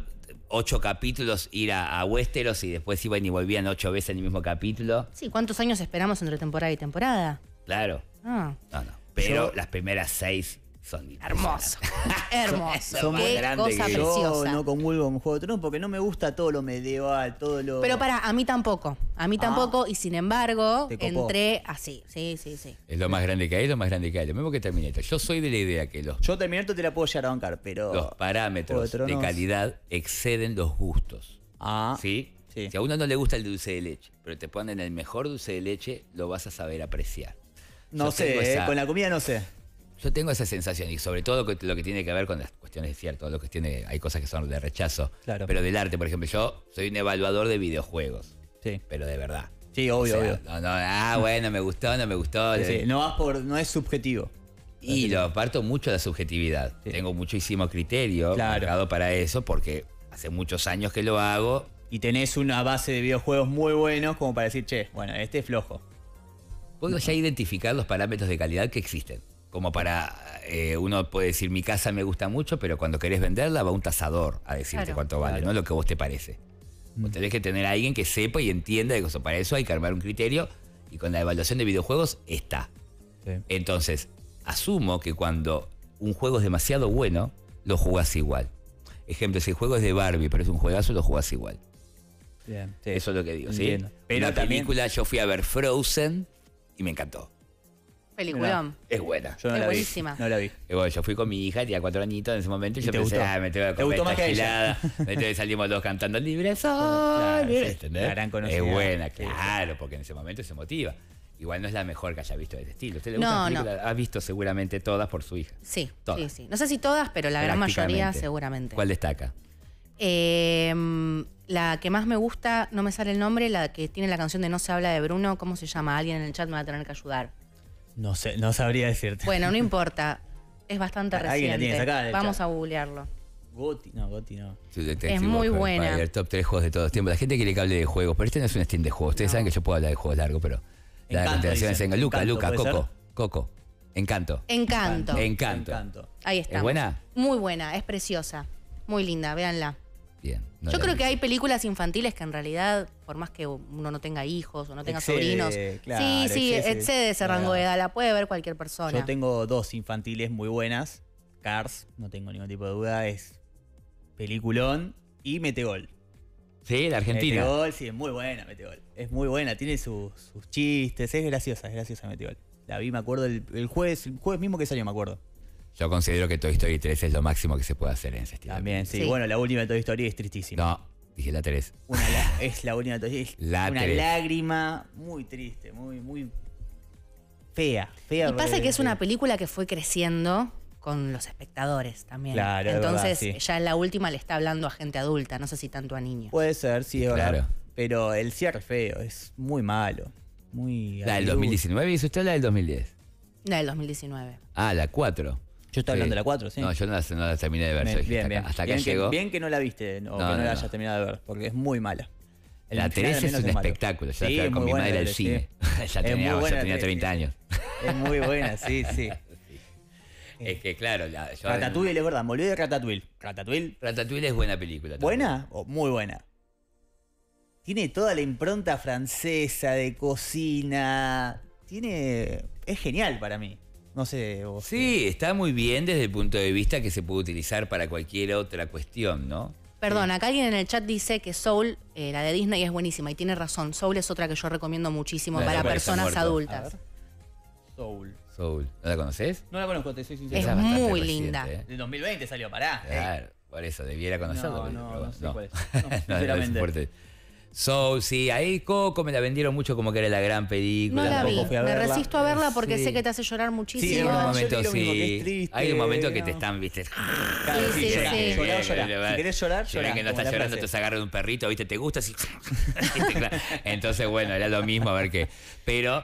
8 capítulos ir a Westeros y después iban y volvían 8 veces en el mismo capítulo. Sí, ¿cuántos años esperamos entre temporada y temporada? Claro. Ah, No. Pero Yo- las primeras 6 son hermoso. Hermoso. Son más Qué grandes cosa que- Yo preciosa. no comulgo con Juego de Tronos porque no me gusta todo lo medieval, todo lo... Pero a mí tampoco. A mí Ah. tampoco. Y sin embargo, Te copó. entré así. Sí. Es lo más grande que hay, lo más grande que hay. Lo mismo que Terminator. Yo soy de la idea que Yo Terminator te la puedo llegar a bancar, pero... los Juego parámetros de de Tronos- calidad exceden los gustos. Ah, ¿Sí? sí. Si a uno no le gusta el dulce de leche, pero te ponen el mejor dulce de leche, lo vas a saber apreciar. No Yo tengo sé, esa- con la comida no sé. Yo tengo esa sensación, y sobre todo lo que tiene que ver con las cuestiones de cierto, lo que tiene, hay cosas que son de rechazo. Claro. Pero del arte, por ejemplo, yo soy un evaluador de videojuegos, Sí, pero de verdad. sí, obvio, O sea, obvio. bueno, me gustó, no me gustó. Sí, sí, no es subjetivo. Y lo aparto mucho de la subjetividad. Sí. Tengo muchísimo criterio Claro. marcado para eso, porque hace muchos años que lo hago. Y tenés una base de videojuegos muy buenos como para decir, che, bueno, este es flojo. Puedo ya identificar los parámetros de calidad que existen. Como para, uno puede decir, mi casa me gusta mucho, pero cuando querés venderla va un tasador a decirte Claro. cuánto vale, Claro. no lo que a vos te parece. Vos tenés que tener a alguien que sepa y entienda de eso. Para eso hay que armar un criterio y con la evaluación de videojuegos está. Sí. Entonces, asumo que cuando un juego es demasiado bueno, lo jugás igual. Ejemplo, si el juego es de Barbie, pero es un juegazo, lo jugás igual. Bien, sí. Eso es lo que digo, ¿sí? Entiendo. Pero Una también- película, yo fui a ver Frozen y me encantó. Peliculón. Es buena. Yo no Es la buenísima. vi. No la vi. Y bueno, yo fui con mi hija, tenía 4 añitos en ese momento, y ¿Y yo te pensé, gustó? me tengo que ¿Te comer gustó más esta que gilada. ella? Entonces salimos dos cantando libre soy, Claro, libre, sí. ¿entendés? La gran conocida. Es buena, Sí, claro, porque en ese momento se motiva. Igual no es la mejor que haya visto de este estilo. ¿Usted le No, gusta la no. película? Ha visto seguramente todas por su hija. Sí, Todas. sí. No sé si todas, pero la gran mayoría Prácticamente. seguramente. ¿Cuál destaca? La que más me gusta, no me sale el nombre, la que tiene la canción de No se habla de Bruno. ¿Cómo se llama? Alguien en el chat me va a tener que ayudar. No sé, no sabría decirte. Bueno, no importa. Es bastante Alguien la reciente. tiene sacada del Vamos chat. a googlearlo. Goti no. Sí, te Es escribo muy para buena. el top 3 juegos de todos los tiempos. La gente quiere que hable de juegos, pero este no es un stream de juegos. Ustedes No. saben que yo puedo hablar de juegos largos, pero la Encanto, continuación es dicen. en Luca, Encanto, ¿puede Coco. Encanto. Encanto. Encanto. Ahí está. ¿Es buena? Muy buena, es preciosa. Muy linda, véanla. Bien. no Yo la creo vi. que hay películas infantiles que en realidad, por más que uno no tenga hijos o no tenga Excede, sobrinos, claro, sí, excede ese rango de claro. edad, la puede ver cualquier persona. Yo tengo 2 infantiles muy buenas. Cars, no tengo ningún tipo de duda, es peliculón. Y Metegol. Sí, la Argentina. Metegol, sí, es muy buena Metegol. Es muy buena, tiene sus chistes, es graciosa Metegol. La vi, me acuerdo, el jueves mismo que salió, me acuerdo. Yo considero que Toy Story 3 es lo máximo que se puede hacer en ese estilo. También, sí. Sí. Bueno, la última de Toy Story es tristísima. No, dije la 3. Es la última de Toy Story. Es La una 3. lágrima muy triste, muy fea. Y pasa que es una película que fue creciendo con los espectadores también. Claro, es verdad, Entonces, sí. ya en la última le está hablando a gente adulta, no sé si tanto a niños. Puede ser, sí, es Claro. verdad. Pero el cierre es feo, es muy malo. Muy La del agridulce. 2019 y usted la del 2010. La del 2019. Ah, la 4. Yo estaba hablando de la 4, sí. No, yo no la terminé de ver. Bien, Sergio, bien. Hasta acá Bien que- llegó. bien que no la viste o No, que no no, la no. hayas terminado de ver, porque es muy mala. El La final 3 al es menos un malo. espectáculo. Yo la Sí, fui a ver es con muy mi buena madre la al tres, cine. sí. Ya Es muy buena tenía la 30 tres, años. Es muy buena, sí, sí. Es que claro, yo- Ratatouille, es verdad, me olvidé de Ratatouille. Ratatouille, Ratatouille es buena película. también. ¿buena o muy buena? Tiene toda la impronta francesa de cocina. Es genial para mí. No sé vos. Sí, está muy bien desde el punto de vista que se puede utilizar para cualquier otra cuestión, ¿no? Perdón, acá alguien en el chat dice que Soul, la de Disney, es buenísima y tiene razón. Soul es otra que yo recomiendo muchísimo La para de personas Muerto. A adultas. ver. Soul. Soul. ¿No la conoces? No la conozco, te soy sincero. Es Esa bastante muy reciente, linda. ¿eh? Del 2020 salió, pará. Claro, por eso debiera conocerlo. No, pero no sé bueno, cuál es. No, No, es sinceramente. fuerte. Soul, sí, ahí Coco me la vendieron mucho como que era la gran película. No la vi, Tampoco fui a me verla. resisto a verla porque Sí. sé que te hace llorar Sí, muchísimo. Hay no, un yo momento, digo lo mismo, que sí. es triste, Hay un momento que no. te están, viste. Claro, Sí, sí, llorá, sí. llorá, llorá. Si querés llorar, Si ven llorá. que no como estás la llorando, frase. entonces agarran un perrito, viste, te gusta así. Entonces, bueno, era lo mismo, a ver qué. Pero,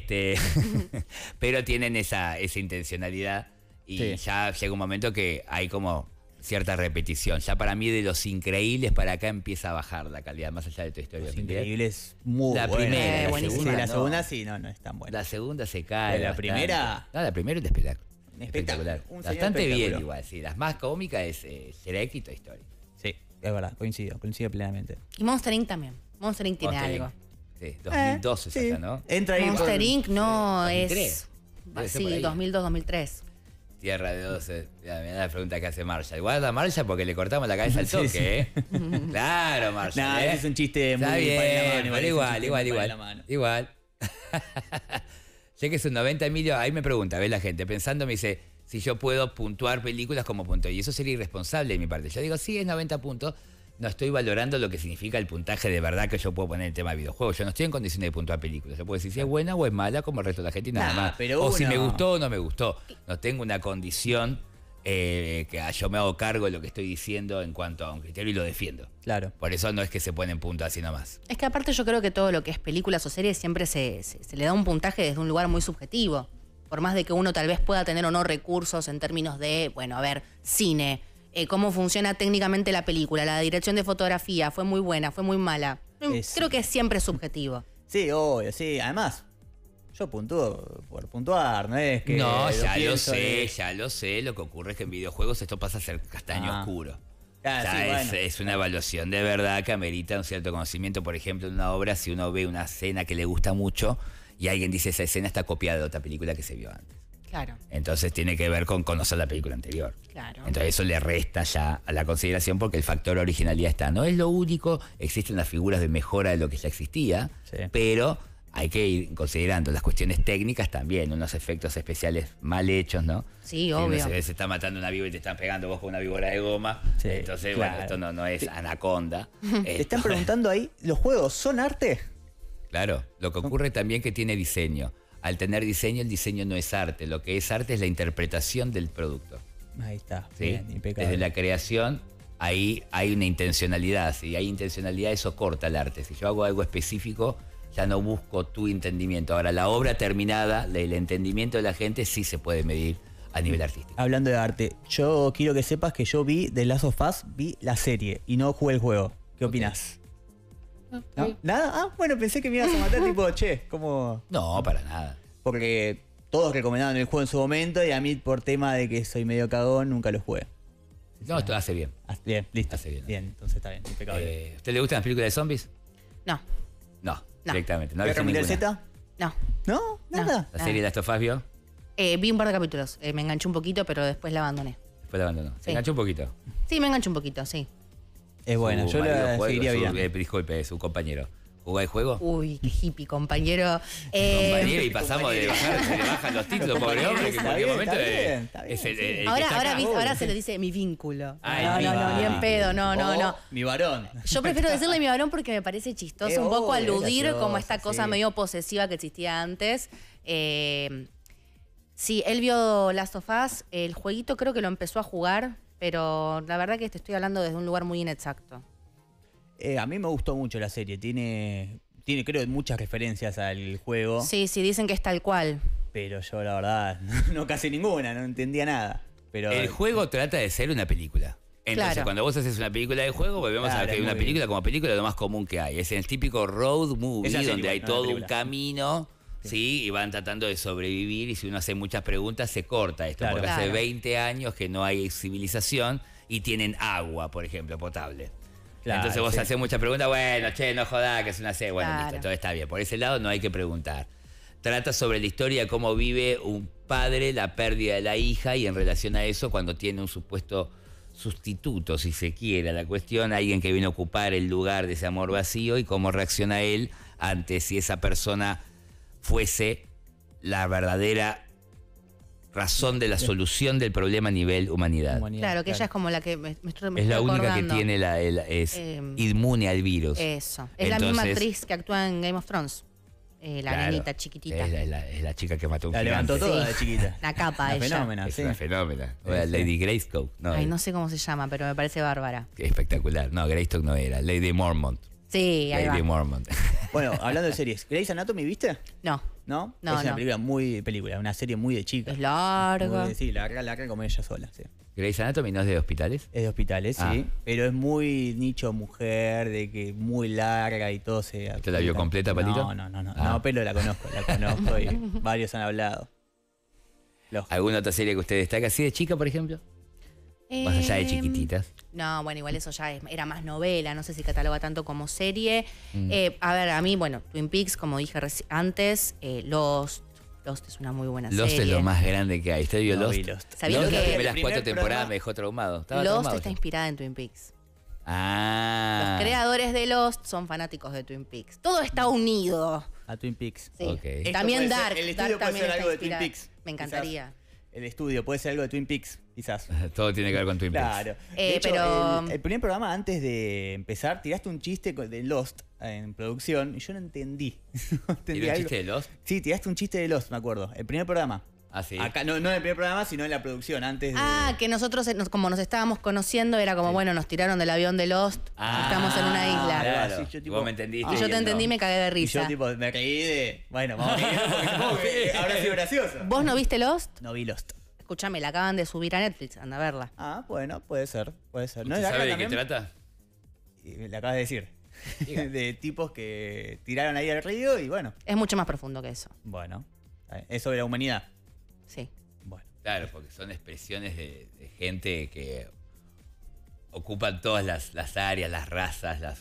pero tienen esa intencionalidad y Sí. ya llega un momento que hay como cierta repetición. Ya para mí de Los Increíbles para acá empieza a bajar la calidad, más allá de tu historia. Los ¿me entiendes? Increíbles, muy La buena. primera, la Sí, segunda la no. segunda sí, no es tan buena. La segunda se cae. La bastante. primera- No, la primera es espectacular. Un espectáculo, un señor Bastante bien espectáculo. igual, sí. Las más cómicas es Shrek y Toy Story. Sí, es verdad, coincido plenamente. Y Monster Inc. también. Monster Inc. tiene Monster algo. Inc. Sí, 2012 Sí. esa, ¿no? Entra ahí Monster por- Inc. no 2003. es... Debe ser por Sí, ahí. 2002-2003. Tierra de 12. Mirá la pregunta que hace Marshall. Guarda Marshall porque le cortamos la cabeza al Sí, toque, sí. ¿eh? Claro, Marshall. Nah, ¿eh? ese es un chiste muy Está bien, para la mano, pero ese es un igual, chiste igual, muy para igual. la mano. Igual. Sé que es un 90, Emilio. Ahí me pregunta, ¿ves la gente? Pensando, me dice, si yo puedo puntuar películas como punto. Y eso sería irresponsable de mi parte. Yo digo, sí, es 90 puntos. No estoy valorando lo que significa el puntaje de verdad que yo puedo poner en el tema de videojuegos. Yo no estoy en condiciones de puntuar películas. Yo puedo decir si es buena o es mala, como el resto de la gente y nada Nah, más. pero O si uno- me gustó o no me gustó. No tengo una condición que yo me hago cargo de lo que estoy diciendo en cuanto a un criterio y lo defiendo. Claro. Por eso no es que se ponen puntos así nomás. Es que aparte yo creo que todo lo que es películas o series siempre se le da un puntaje desde un lugar muy subjetivo. Por más de que uno tal vez pueda tener o no recursos en términos de, bueno, a ver, cine, cómo funciona técnicamente la película, la dirección de fotografía, fue muy buena, fue muy mala. Es- Creo que es siempre subjetivo. Sí, obvio, sí. Además, yo puntúo por puntuar, no es que. No, ya lo pienso sé, y- ya lo sé. Lo que ocurre es que en videojuegos esto pasa a ser castaño Ah. oscuro. Ah, O sea, sí, bueno. es una evaluación de verdad que amerita un cierto conocimiento. Por ejemplo, en una obra, si uno ve una escena que le gusta mucho y alguien dice esa escena está copiada de otra película que se vio antes. Claro, Entonces tiene que ver con conocer la película anterior. claro. Entonces eso le resta ya a la consideración porque el factor originalidad está. No es lo único, existen las figuras de mejora de lo que ya existía, Sí. pero hay que ir considerando las cuestiones técnicas también, unos efectos especiales mal hechos, ¿no? Sí, Si uno obvio. se está matando una víbora y te están pegando vos con una víbora de goma, Sí, entonces claro. bueno, esto no es Anaconda. Te están preguntando ahí, ¿los juegos son arte? Claro, lo que ocurre también que tiene diseño. Al tener diseño, el diseño no es arte. Lo que es arte es la interpretación del producto. Ahí está, ¿sí? bien, impecable. Desde la creación, ahí hay una intencionalidad. Si hay intencionalidad, eso corta el arte. Si yo hago algo específico, ya no busco tu entendimiento. Ahora, la obra terminada, el entendimiento de la gente sí se puede medir a nivel artístico. Hablando de arte, yo quiero que sepas que yo vi The Last of Us, vi la serie y no jugué el juego. ¿Qué opinas? ¿No? ¿Nada? Ah, bueno, pensé que me ibas a matar tipo, che, como... No, para nada. Porque todos recomendaban el juego en su momento y a mí por tema de que soy medio cagón nunca lo jugué. No, esto hace bien. Ah, bien, listo. Hace bien. Bien, entonces está bien, impecable. ¿A usted le gustan las películas de zombies? No, No, No. directamente. No ha ¿Guerra visto Mundial ninguna. Z? no. ¿No? ¿Nada? ¿La serie Last of Us vio? Vi un par de capítulos, me enganché un poquito, pero después la abandoné. Después la abandonó. Se Sí. enganchó un poquito. Sí, me enganché un poquito, sí. Es buena, Su yo marido la juega, seguiría su- viendo. disculpe, su compañero. ¿Jugó el juego? Uy, qué hippie, compañero. Compañero, y pasamos de bajar, se le bajan los títulos, pobre hombre, que en Está cualquier bien, momento está bien, es está bien, es el sí. que Ahora, está acá. ahora se le dice mi vínculo. Ah, no, el no, no, ni en vínculo. pedo, no, no, no. Mi varón. Yo prefiero decirle mi varón porque me parece chistoso un poco obvio, aludir gracioso, como esta cosa sí. medio posesiva que existía antes. Sí, él vio Last of Us, el jueguito creo que lo empezó a jugar, pero la verdad que te estoy hablando desde un lugar muy inexacto. A mí me gustó mucho la serie. Tiene creo muchas referencias al juego. Sí, sí, dicen que es tal cual. Pero yo la verdad, no casi ninguna, no entendía nada. Pero El juego trata de ser una película. Entonces, Claro. cuando vos haces una película de juego, volvemos Claro, a que es una muy- película como película es lo más común que hay. Es el típico road movie, Es la serie donde igual, hay no la todo un película. camino, ¿sí? Y van tratando de sobrevivir, y si uno hace muchas preguntas, se corta esto. Claro. Porque hace Claro. 20 años que no hay civilización y tienen agua, por ejemplo, potable. Claro, Entonces vos sí. haces muchas preguntas, bueno, che, no jodá, que es una serie. Bueno, Claro. listo, todo está bien. Por ese lado no hay que preguntar. Trata sobre la historia de cómo vive un padre la pérdida de la hija y en relación a eso cuando tiene un supuesto sustituto, si se quiere, a la cuestión, alguien que viene a ocupar el lugar de ese amor vacío y cómo reacciona él ante si esa persona fuese la verdadera razón de la solución del problema a nivel humanidad. Claro, que ella es como la que me estoy Es la única acordando. que tiene es inmune al virus. Eso. Es la misma Entonces, actriz que actúa en Game of Thrones. La claro, nenita chiquitita. Es la chica que mató a un La gigante. levantó toda Sí. de chiquita. La capa Una ella. fenómena, Es sí. una fenómena. O la Sí. Lady Greystoke. No, Ay, no sé cómo se llama, pero me parece bárbara. Qué espectacular. No, Greystoke no era. Lady Mormont. Sí, ahí Lady va. Mormont. Bueno, hablando de series, ¿Grey's Anatomy viste? No, ¿No? No, es una no. película, una serie muy de chica. es larga. Sí, larga como ella sola, sí. Grey's Anatomy no es de hospitales. Es de hospitales, Ah. sí. Pero es muy nicho mujer, de que muy larga y todo se... ¿Usted la vio completa, Patito? No. Ah. No, pero la conozco y varios han hablado. ¿Alguna otra serie que usted destaca así de chica, por ejemplo? Más allá de chiquititas. No, bueno, igual eso ya era más novela, no sé si cataloga tanto como serie. Mm. A ver, a mí, bueno, Twin Peaks, como dije antes, Lost es una muy buena Lost serie. es lo más grande que hay. ¿Usted vio No Lost? vi Lost. ¿Sabía Lost, que las el primeras primer 4 temporadas programa- me dejó traumado. Estaba Lost traumado está yo. inspirada en Twin Peaks. Ah. Los creadores de Lost son fanáticos de Twin Peaks. Todo está unido. A Twin Peaks. Sí. Ok. Esto También puede ser- Dark. el estudio Dark puede también ser está algo de Twin inspirada. Peaks, Me encantaría. El estudio puede ser algo de Twin Peaks, quizás. Todo tiene que ver con Twin Peaks. Claro. De hecho, pero- el primer programa, antes de empezar, tiraste un chiste de Lost en producción y yo no entendí. No entendí ¿Tiene un algo. chiste de Lost? Sí, tiraste un chiste de Lost, me acuerdo. El primer programa. Ah, sí. Acá, no en el primer programa, sino en la producción, antes de... Ah, que nosotros, como nos estábamos conociendo, era como, bueno, nos tiraron del avión de Lost, estamos en una isla. Claro. Sí, yo tipo- Vos me entendiste. Y yo te no. entendí y me cagué de Y risa. yo tipo me reí de... Bueno, vamos a ir porque supongo que habrá sido gracioso. ¿Vos no viste Lost? No vi Lost. Escúchame, la acaban de subir a Netflix, anda a verla. Ah, bueno, puede ser. ¿No ¿Usted es larga sabe de qué también? trata? Le acabas de decir. De tipos que tiraron ahí al río y bueno. Es mucho más profundo que eso. Bueno, es sobre la humanidad. Sí. Bueno. Claro, porque son expresiones de gente que ocupan todas las áreas, las razas, las...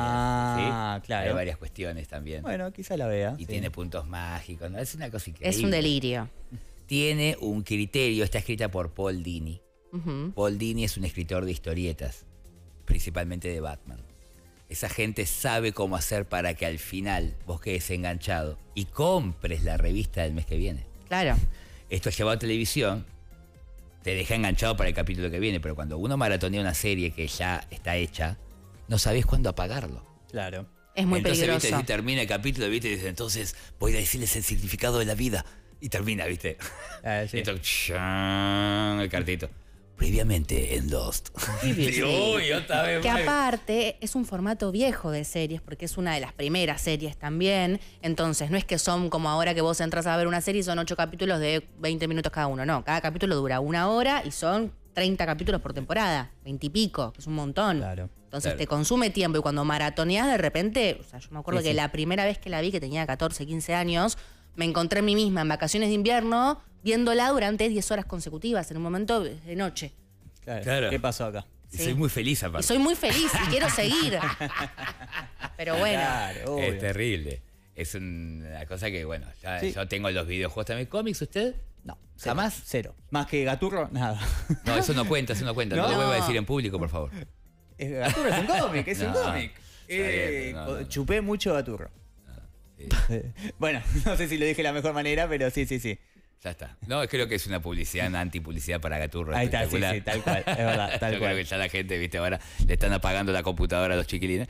Ah, ¿sí? claro. Hay varias cuestiones también. Bueno, quizá la vea. Y sí. tiene puntos mágicos, ¿no? Es una cosa increíble. Es un delirio. Tiene un criterio, está escrita por Paul Dini. Ujú. Paul Dini es un escritor de historietas, principalmente de Batman. Esa gente sabe cómo hacer para que al final vos quedes enganchado y compres la revista del mes que viene. Claro. Esto llevado a televisión te deja enganchado para el capítulo que viene, pero cuando uno maratonea una serie que ya está hecha, no sabés cuándo apagarlo. Claro. Es muy Entonces, peligroso. viste, si termina el capítulo, viste, y dices, entonces voy a decirles el significado de la vida. Y termina, viste. Sí. Y entonces, ¡chan! El cartito. Previamente en Lost. Sí. Uy, otra vez Que más. aparte es un formato viejo de series, porque es una de las primeras series también. Entonces, no es que son como ahora que vos entras a ver una serie y son 8 capítulos de 20 minutos cada uno. No, cada capítulo dura 1 hora y son 30 capítulos por temporada, 20 y pico, que es un montón. Claro. Entonces Claro. te consume tiempo y cuando maratoneás de repente, o sea, yo me acuerdo Sí, que sí. la primera vez que la vi, que tenía 14, 15 años, me encontré a mí misma en vacaciones de invierno viéndola durante 10 horas consecutivas, en un momento de noche. Claro. ¿Qué pasó acá? Y Sí. soy muy feliz Y aparte. soy muy feliz y quiero seguir. Pero bueno. Claro, obvio. Es terrible. Es una cosa que, bueno, ya, Sí. yo tengo los videojuegos también. ¿Cómics usted? No. ¿Jamás? Cero. Más que Gaturro, nada. No, eso no cuenta, eso no cuenta. No, No. lo vuelva a decir en público, por favor. Gaturro es un cómic, es un No, cómic. está bien, no. Chupé mucho Gaturro. Sí, Bueno, no sé si lo dije de la mejor manera, pero sí. ya está. No, creo que es una publicidad, una antipublicidad para Gaturro. Ahí está, sí, espectacular. tal cual. Es verdad, tal Yo cual. creo que ya la gente, viste, ahora le están apagando la computadora a los chiquilines.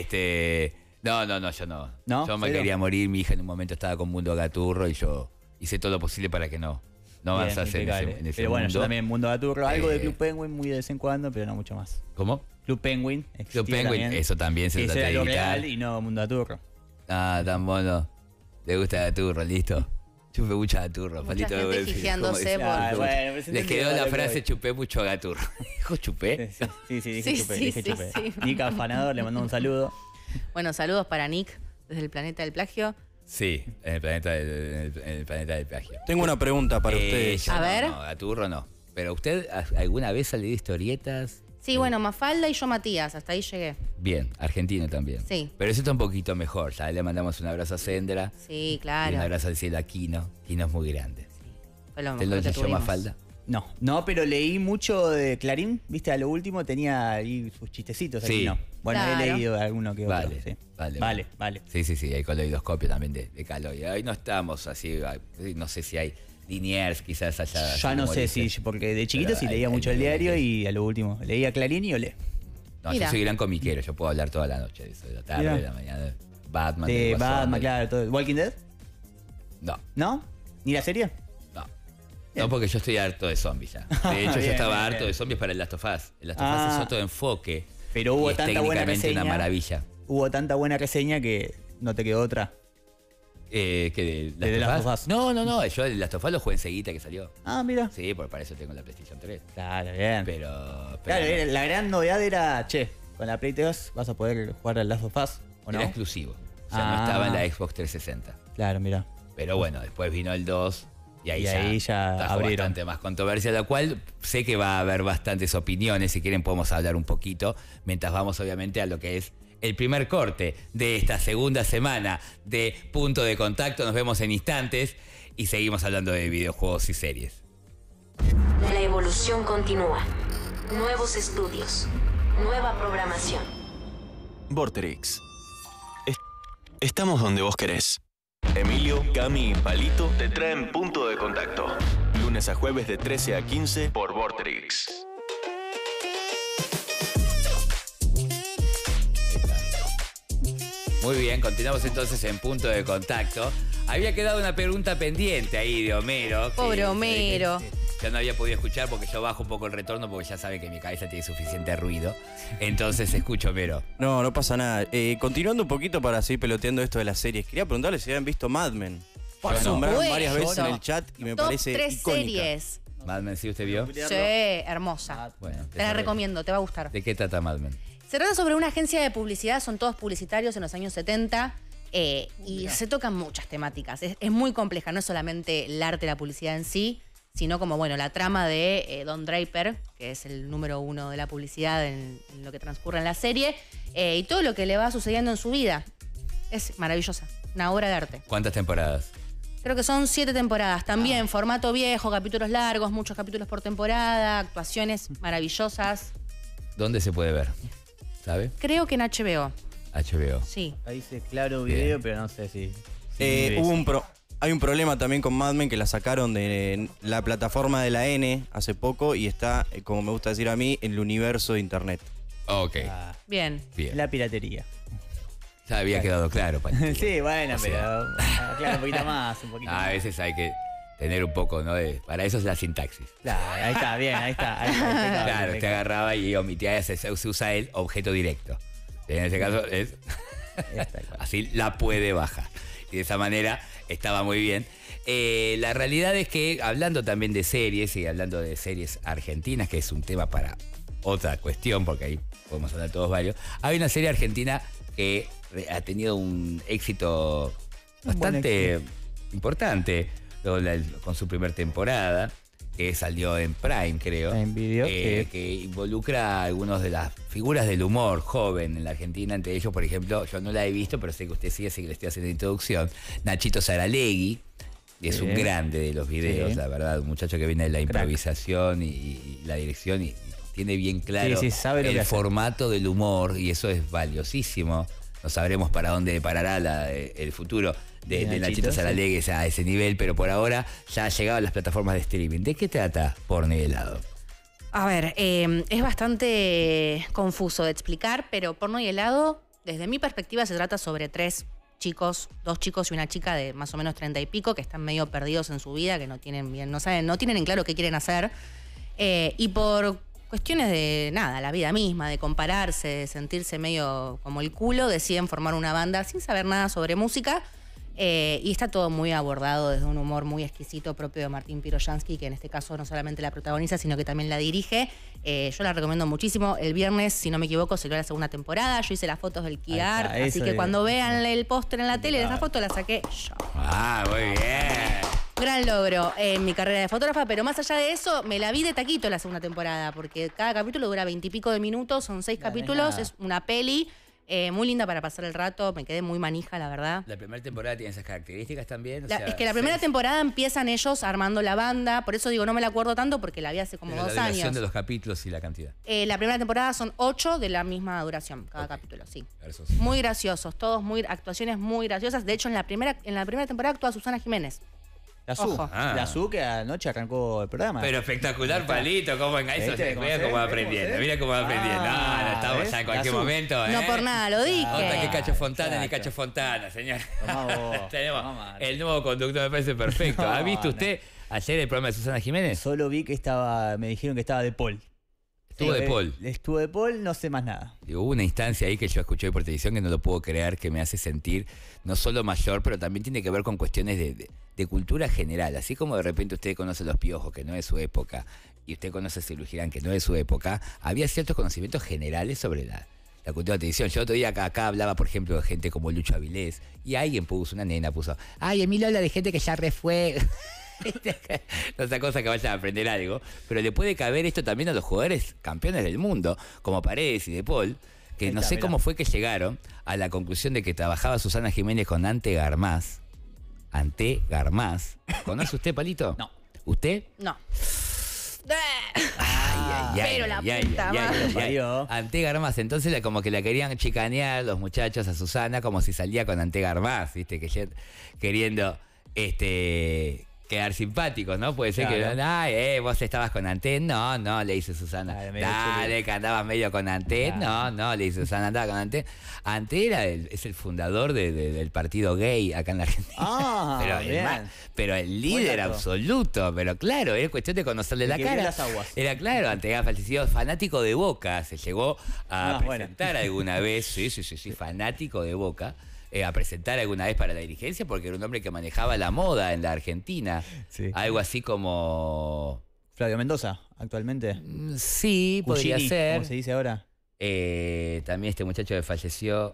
No, yo no. ¿No? Yo me ¿Cero? quería morir, mi hija en un momento estaba con Mundo Gaturro y yo hice todo lo posible para que no Bien, avanzase en impecable. ese Pero bueno, mundo. yo también Mundo Gaturro. Algo de Eh, Club Penguin muy de vez en cuando, pero no mucho más. ¿Cómo? Club Penguin. Club existía Penguin, también. eso también se Ese trata era de lo editar. real y no Mundo Gaturro. Ah, tan mono. ¿Le gusta Gaturro? Listo. Chupé mucho Gaturro. Mucha Palito de gente Belfi. fijeándose ¿Cómo dice? por- Ah, bueno, pero se Les entendió quedó la lo que frase voy. chupé mucho Gaturro. ¿Dijo chupé? Sí, dije Sí, chupé, sí, dije sí, chupé. sí. Nick Afanador, le mandó un saludo. Bueno, saludos para Nick desde el planeta del plagio. Sí, en el planeta del plagio. Tengo una pregunta para ustedes. yo A no, ver. No, Gaturro no. Pero usted alguna vez ha leído historietas. Sí, bueno, Mafalda y yo Matías, hasta ahí llegué. Bien, argentino también. Sí. Pero eso está un poquito mejor. Ya le mandamos un abrazo a Sendra. Sí, Y un claro. abrazo al cielo a Kino. Kino es muy grande. Fue lo ¿Usted mejor lo que leyó tuvimos. Mafalda? No, pero leí mucho de Clarín, viste, a lo último tenía ahí sus chistecitos. Sí. Aquí no. Bueno, Claro. he leído alguno que otro. Vale, Sí. vale. Vale. Sí, hay coloidoscopio también de Caloy. Ahí no estamos así, no sé si hay Liniers quizás allá. Ya no sé si, porque de chiquito Pero sí hay- leía hay mucho el niveles diario de- y a lo último leía Clarín y Olé. No, Mira. yo soy gran comiquero, yo puedo hablar toda la noche de eso, de la tarde, Mira. de la mañana. Batman, De del Guasón, Batman, del- claro, todo. ¿Walking Dead? No, ¿No? ¿Ni la serie? no. No, porque yo estoy harto de zombies ya. De hecho, yo Bien, estaba bien, harto bien. de zombies para el Last of Us. El Last of Us es otro enfoque. Pero hubo y es tanta buena técnicamente reseña. una maravilla. Hubo tanta buena reseña que no te quedó otra. Que De The Last of Us. No, yo el Last of Us lo jugué enseguida que salió. Ah, mira. Sí, porque para eso tengo la PlayStation 3. Claro, bien. Pero Claro, no. la gran novedad era, con la Play 2 vas a poder jugar al Last of Us, ¿o no? Era exclusivo. O sea, no estaba en la Xbox 360. Claro, mira. Pero bueno, después vino el 2 y ahí, ya trajo abrieron. bastante más controversia, lo cual sé que va a haber bastantes opiniones. Si quieren podemos hablar un poquito, mientras vamos obviamente a lo que es el primer corte de esta segunda semana de Punto de Contacto. Nos vemos en instantes y seguimos hablando de videojuegos y series. La evolución continúa. Nuevos estudios. Nueva programación. Vorterix. Estamos donde vos querés. Emilio, Cami y Palito te traen Punto de Contacto. Lunes a jueves de 13 a 15 por Vorterix. Muy bien, continuamos entonces en Punto de Contacto. Había quedado una pregunta pendiente ahí de Homero. Pobre Homero. Yo no había podido escuchar porque yo bajo un poco el retorno porque ya sabe que mi cabeza tiene suficiente ruido. Entonces escucho, Homero. No pasa nada. Continuando un poquito para seguir peloteando esto de las series, quería preguntarles si habían visto Mad Men. Por La nombraron supuesto. varias veces en el chat y me Top parece 3 icónica. series. Mad Men, ¿sí usted vio? Sí, hermosa. Bueno, Te la recomiendo, te va a gustar. ¿De qué trata Mad Men? Se trata sobre una agencia de publicidad, son todos publicitarios en los años 70 y se tocan muchas temáticas. Es muy compleja, no es solamente el arte de la publicidad en sí, sino como, bueno, la trama de Don Draper, que es el número 1 de la publicidad en lo que transcurre en la serie, y todo lo que le va sucediendo en su vida. Es maravillosa, una obra de arte. ¿Cuántas temporadas? Creo que son 7 temporadas, también formato viejo, capítulos largos, muchos capítulos por temporada, actuaciones maravillosas. ¿Dónde se puede ver? ¿Sabe? Creo que en HBO, HBO. sí. Ahí dice claro Bien. video, pero no sé si. Hay un problema también con Mad Men que la sacaron de la plataforma de la N hace poco y está, como me gusta decir a mí, en el universo de internet. Ok, Bien. bien. La piratería. Ya había quedado claro. Pancho. Sí, bueno, O sea, pero. Claro, un poquito más, un poquito A más. veces hay que tener un poco, ¿no? Para eso es la sintaxis. Claro, ahí está, bien, ahí está. impecable, Claro, te impecable. agarraba y omitía, se usa el objeto directo. En ese caso es Está claro. así la puede bajar. Y de esa manera estaba muy bien. La realidad es que hablando también de series y hablando de series argentinas, que es un tema para otra cuestión, porque ahí podemos hablar todos varios, hay una serie argentina que ha tenido un éxito bastante importante con su primera temporada, que salió en Prime, creo. Prime Video, sí. Que involucra a algunos de las figuras del humor joven en la Argentina. Entre ellos, por ejemplo, yo no la he visto, pero sé que usted sí, así que le estoy haciendo introducción. Nachito Saralegui, que es un Sí. grande de los videos, Sí. la verdad. Un muchacho que viene de la Crack. improvisación y la dirección y tiene bien claro Sí, sabe lo que el hace. formato del humor y eso es valiosísimo. No sabremos para dónde parará el futuro de Nachito, Nachito sí. Saralegui a ese nivel, pero por ahora ya ha llegado a las plataformas de streaming. ¿De qué trata Porno y Helado? A ver, es bastante confuso de explicar, pero Porno y Helado, desde mi perspectiva, se trata sobre 3 chicos, 2 chicos y una chica de más o menos 30 y pico, que están medio perdidos en su vida, que no tienen bien, no saben, no tienen en claro qué quieren hacer. Y por cuestiones de nada, la vida misma, de compararse, de sentirse medio como el culo, deciden formar una banda sin saber nada sobre música. Y está todo muy abordado desde un humor muy exquisito propio de Martín Piroyansky, que en este caso no solamente la protagoniza, sino que también la dirige. Yo la recomiendo muchísimo. El viernes, si no me equivoco, salió la segunda temporada. Yo hice las fotos del key Ahí está, art, así eso que es. cuando vean el póster en la tele de esa foto la saqué yo. Ah, muy bien. Gran logro en mi carrera de fotógrafa, pero más allá de eso, me la vi de taquito la segunda temporada, porque cada capítulo dura 20 y pico de minutos, son 6 Claro, no es capítulos, nada. es una peli. Muy linda para pasar el rato, me quedé muy manija, la verdad. La primera temporada tiene esas características también. Es que la primera temporada empiezan ellos armando la banda, por eso digo, no me la acuerdo tanto porque la vi hace como 2 La duración años. de los capítulos y la cantidad. La primera temporada son 8 de la misma duración, cada capítulo, sí. Muy graciosos, todos actuaciones muy graciosas. De hecho, en la primera temporada actúa Susana Jiménez. La Su. Ojo. La Su que anoche arrancó el programa. Pero espectacular, Palito, cómo venga eso. ¿Viste cómo Mira se cómo va ve? aprendiendo, ¿Cómo se ve? mira cómo va aprendiendo. No, estamos ¿ves? ya en cualquier La Su. momento. No por nada, lo dije. Otra que Cacho Fontana ni Exacto. Cacho Fontana, señor. Tomá vos, Tenemos tomá mal. el nuevo conductor, me parece perfecto. No, ¿Ha visto no. usted ayer el programa de Susana Jiménez? Solo vi que me dijeron que estaba de Paul. Estuvo de Paul. Estuvo de Paul, no sé más nada. Y hubo una instancia ahí que yo escuché por televisión que no lo puedo creer, que me hace sentir no solo mayor, pero también tiene que ver con cuestiones de cultura general. Así como de repente usted conoce Los Piojos, que no es su época, y usted conoce Silvio Girán, que no es su época, había ciertos conocimientos generales sobre la cultura de la televisión. Yo otro día acá hablaba, por ejemplo, de gente como Lucho Avilés, y alguien puso, una nena puso, ay, Emilio habla de gente que ya refue. No es cosa que vayan a aprender algo, pero le puede caber esto también a los jugadores campeones del mundo, como Paredes y De Paul, que Ahí no está, sé mirá. cómo fue que llegaron a la conclusión de que trabajaba Susana Jiménez con Ante Garmaz. Ante Garmaz. ¿Conoce usted, Palito? No. ¿Usted? No. Ay, Pero la puta madre. Parió. Ante Garmaz, entonces como que la querían chicanear los muchachos a Susana como si salía con Ante Garmaz, ¿viste? Queriendo quedar simpáticos, ¿no? Puede ser Claro. que, ay, vos estabas con Ante, no, le dice Susana. Dale, medio Dale, chulito. que andabas medio con Ante, Claro. no, le dice Susana, andaba con Ante. Ante es el fundador del partido gay acá en la Argentina. Ah, bien. Pero el líder dato. absoluto, pero claro, es cuestión de conocerle El la que cara. vio las aguas. Era claro, Antegá falleció, fanático de Boca, se llegó a bueno. presentar alguna vez, sí, fanático de Boca, a presentar alguna vez para la dirigencia, porque era un hombre que manejaba la moda en la Argentina. Sí. Algo así como... Flavio Mendoza, actualmente. Sí, podría Cucini, ser. como se dice ahora. También este muchacho que falleció...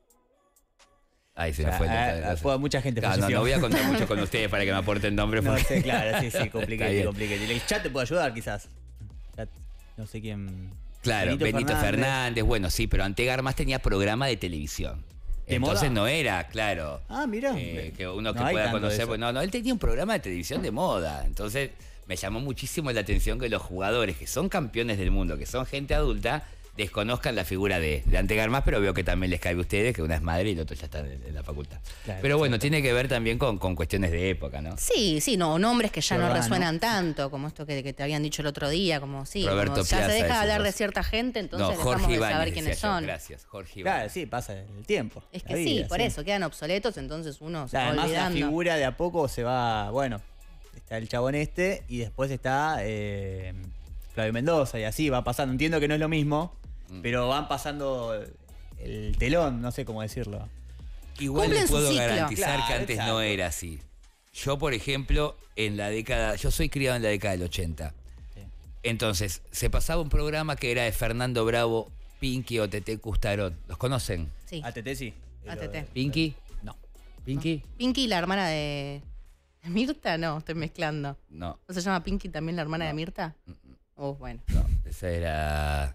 Ahí se me fue el Fue mucha gente Claro, falleció. no voy a contar mucho con ustedes para que me aporten nombres. No porque- sé, claro, sí, Está compliqué. bien. El chat te puede ayudar, quizás. Chat, no sé quién. Claro, Benito Fernández, bueno, sí, pero Ante Garmaz tenía programa de televisión. ¿De Entonces moda? no era, claro, Ah, mira. que uno que No hay pueda tanto de conocer. eso. Pues, no, él tenía un programa de televisión de moda. Entonces me llamó muchísimo la atención que los jugadores que son campeones del mundo, que son gente adulta, desconozcan la figura de Ante Garmaz, pero veo que también les cae a ustedes, que una es madre y el otro ya está en la facultad. Claro, pero bueno, exacto. tiene que ver también con cuestiones de época, ¿no? Sí, no, nombres que ya no Giordano. resuenan tanto, como esto que te habían dicho el otro día, como sí, Roberto como ya Piazza, se deja de esos hablar dos. de cierta gente, entonces No, dejamos Jorge de Ibáñez, saber quiénes decía yo, son. gracias, Jorge Claro, Ibáñez. sí, pasa el tiempo. Es la que sí, vida, por eso, quedan obsoletos, entonces uno se va Además, la olvidando. figura de a poco se va. Bueno, está el chabón este y después está Flavio Mendoza y así va pasando. Entiendo que no es lo mismo, pero van pasando el telón, no sé cómo decirlo. Igual Cumplen le su puedo ciclo. garantizar que Claro, antes exacto. no era así. Yo, por ejemplo, yo soy criado en la década del 80. Sí. Entonces, se pasaba un programa que era de Fernando Bravo, Pinky o Tete Custarot. ¿Los conocen? Sí. ATT sí. ATT. ¿Pinky? No. ¿Pinky? Pinky, la hermana de Mirta, no, estoy mezclando. No, ¿No se llama Pinky también la hermana de Mirta? Oh, bueno. no. Esa era...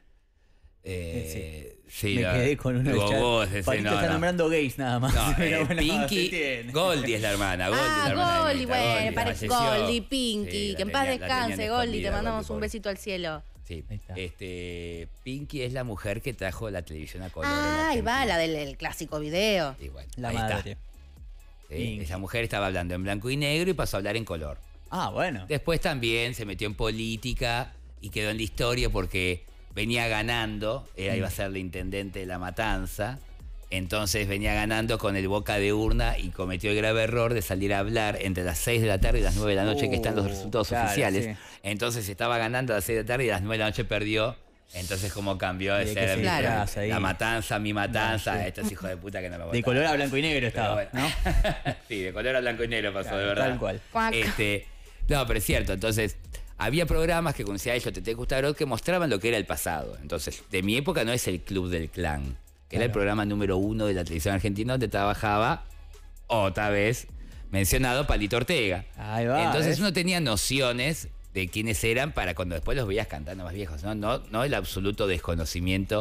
sí, Me no, quedé con uno del digo chat. vos, ese Patito no, está no. nombrando gays nada más. No, Pero bueno, se Pinky, entiende. Goldie es la hermana. Goldie es la hermana de Goldie, Mirta, bueno, Goldie, parece falleció. Goldie, Pinky, Sí, que en la paz tenían descanse, Goldie, te escondida, mandamos Goldie, un pobre. besito al cielo. Sí. Ahí está. Pinky es la mujer que trajo la televisión a color. en Ah, ahí va, Argentina. la del clásico video. Y bueno, La ahí madre. está. Sí, Pinky. esa mujer estaba hablando en blanco y negro y pasó a hablar en color. Ah, bueno. Después también se metió en política y quedó en la historia porque venía ganando, iba a ser la intendente de La Matanza, entonces venía ganando con el boca de urna y cometió el grave error de salir a hablar entre las 6 de la tarde y las 9 de la noche, que están los resultados claro, oficiales. sí. Entonces estaba ganando a las 6 de la tarde y a las 9 de la noche perdió. Entonces, como cambió de Y hay que ser seguir Claro. atrás ahí. La Matanza, mi Matanza, Sí. estos hijos de puta que no me De votaron. color a blanco y negro Pero estaba, bueno. ¿no? Sí, de color a blanco y negro pasó, Claro, de verdad. tal cual. Cuac. No, pero es cierto. Entonces, había programas que, como decía ellos, Tete Custarot, que mostraban lo que era el pasado. Entonces, de mi época no es el Club del Clan, que era el programa número 1 de la televisión argentina donde trabajaba, otra vez, mencionado Palito Ortega. Ahí va. Entonces ¿ves? uno tenía nociones de quiénes eran para cuando después los veías cantando más viejos, ¿no? No el absoluto desconocimiento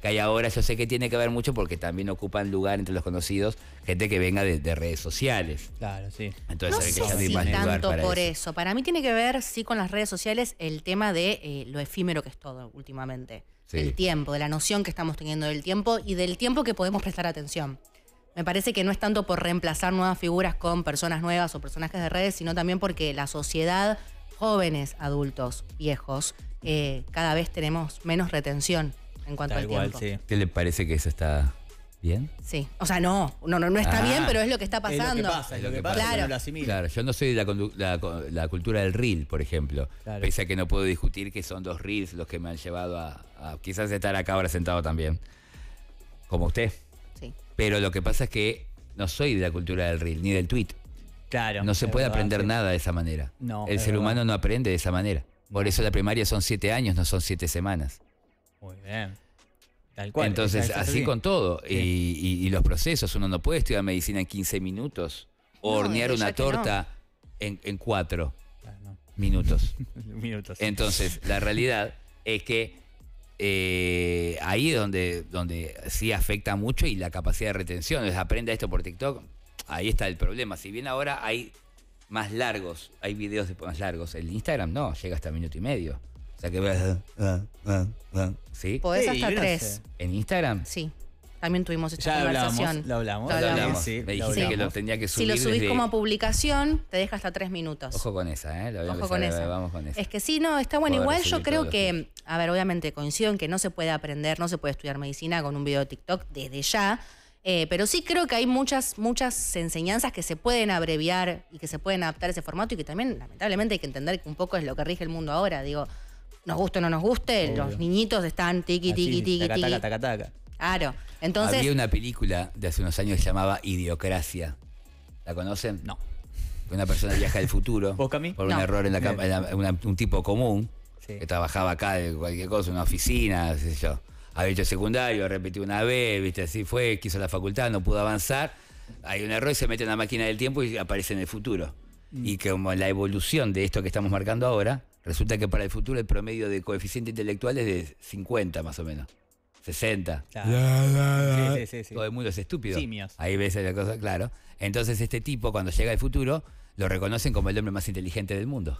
que hay ahora. Yo sé que tiene que ver mucho porque también ocupan lugar entre los conocidos gente que venga de redes sociales. Claro, sí. Entonces No hay que sé ya no hay si más lugar tanto para por eso. eso. Para mí tiene que ver, sí, con las redes sociales, el tema de lo efímero que es todo últimamente. Sí. El tiempo, de la noción que estamos teniendo del tiempo y del tiempo que podemos prestar atención. Me parece que no es tanto por reemplazar nuevas figuras con personas nuevas o personajes de redes, sino también porque la sociedad, jóvenes, adultos, viejos, cada vez tenemos menos retención en cuanto Tal al cual, tiempo. sí. ¿Qué le parece que eso está bien? Sí. O sea, no está Ah. bien, pero es lo que está pasando. Es lo que pasa, Claro. que no lo asimila. Claro, yo no soy de la cultura del reel, por ejemplo. Claro. Pese a que no puedo discutir que son 2 reels los que me han llevado a quizás estar acá ahora sentado también. Como usted. Sí. Pero lo que pasa es que no soy de la cultura del reel, ni del tweet. Claro. No se es puede verdad, aprender sí. nada de esa manera. No, El es ser verdad. humano no aprende de esa manera. Por eso la primaria son 7 años, no son 7 semanas. Muy bien. Tal cual. Entonces, es así con todo. Sí. Y los procesos, uno no puede estudiar medicina en 15 minutos o No, hornear desde una ya que no. torta en 4 Ah, no. minutos. Minutos. Entonces, la realidad es que ahí es donde sí afecta mucho y la capacidad de retención. Entonces, aprenda esto por TikTok, ahí está el problema. Si bien ahora hay más largos, hay videos más largos, el Instagram no, llega hasta 1 minuto y medio. O sea que ¿sí? Podés Sí, hasta yo no 3. sé. En Instagram Sí. También tuvimos esta Ya conversación. lo hablamos. Lo hablamos. Sí, Me lo dijiste que lo hablamos. tenía que Si subir lo subís desde- como publicación, te deja hasta 3 minutos. Ojo con esa, ¿eh? Lo voy a Ojo empezar con a- esa. Vamos con esa. Es que sí, no, está bueno. Poder Igual yo recibir creo todos los que, a ver, obviamente coincido en que no se puede aprender, no se puede estudiar medicina con un video de TikTok desde ya. Pero sí creo que hay muchas enseñanzas que se pueden abreviar y que se pueden adaptar a ese formato y que también, lamentablemente, hay que entender que un poco es lo que rige el mundo ahora. Digo, nos guste o no nos guste, Obvio. los niñitos están tiqui, Así, tiqui, tiqui, taca, tiqui. taca, taca, taca. Claro. Entonces, Había una película de hace unos años que se llamaba Idiocracia. ¿La conocen? No. Una persona viaja al futuro ¿Vos, Cami? por un No. error en la cama, un tipo común Sí. que trabajaba acá de cualquier cosa, una oficina, qué sé yo. Había hecho secundario, repetió una vez, viste, así fue, quiso la facultad, no pudo avanzar. Hay un error y se mete en la máquina del tiempo y aparece en el futuro. Y como la evolución de esto que estamos marcando ahora, resulta que para el futuro el promedio de coeficiente intelectual es de 50 más o menos. 60. Claro. Sí. Todo el mundo es estúpido. Simios. Ahí ves la cosa, claro. Entonces este tipo, cuando llega al futuro, lo reconocen como el hombre más inteligente del mundo.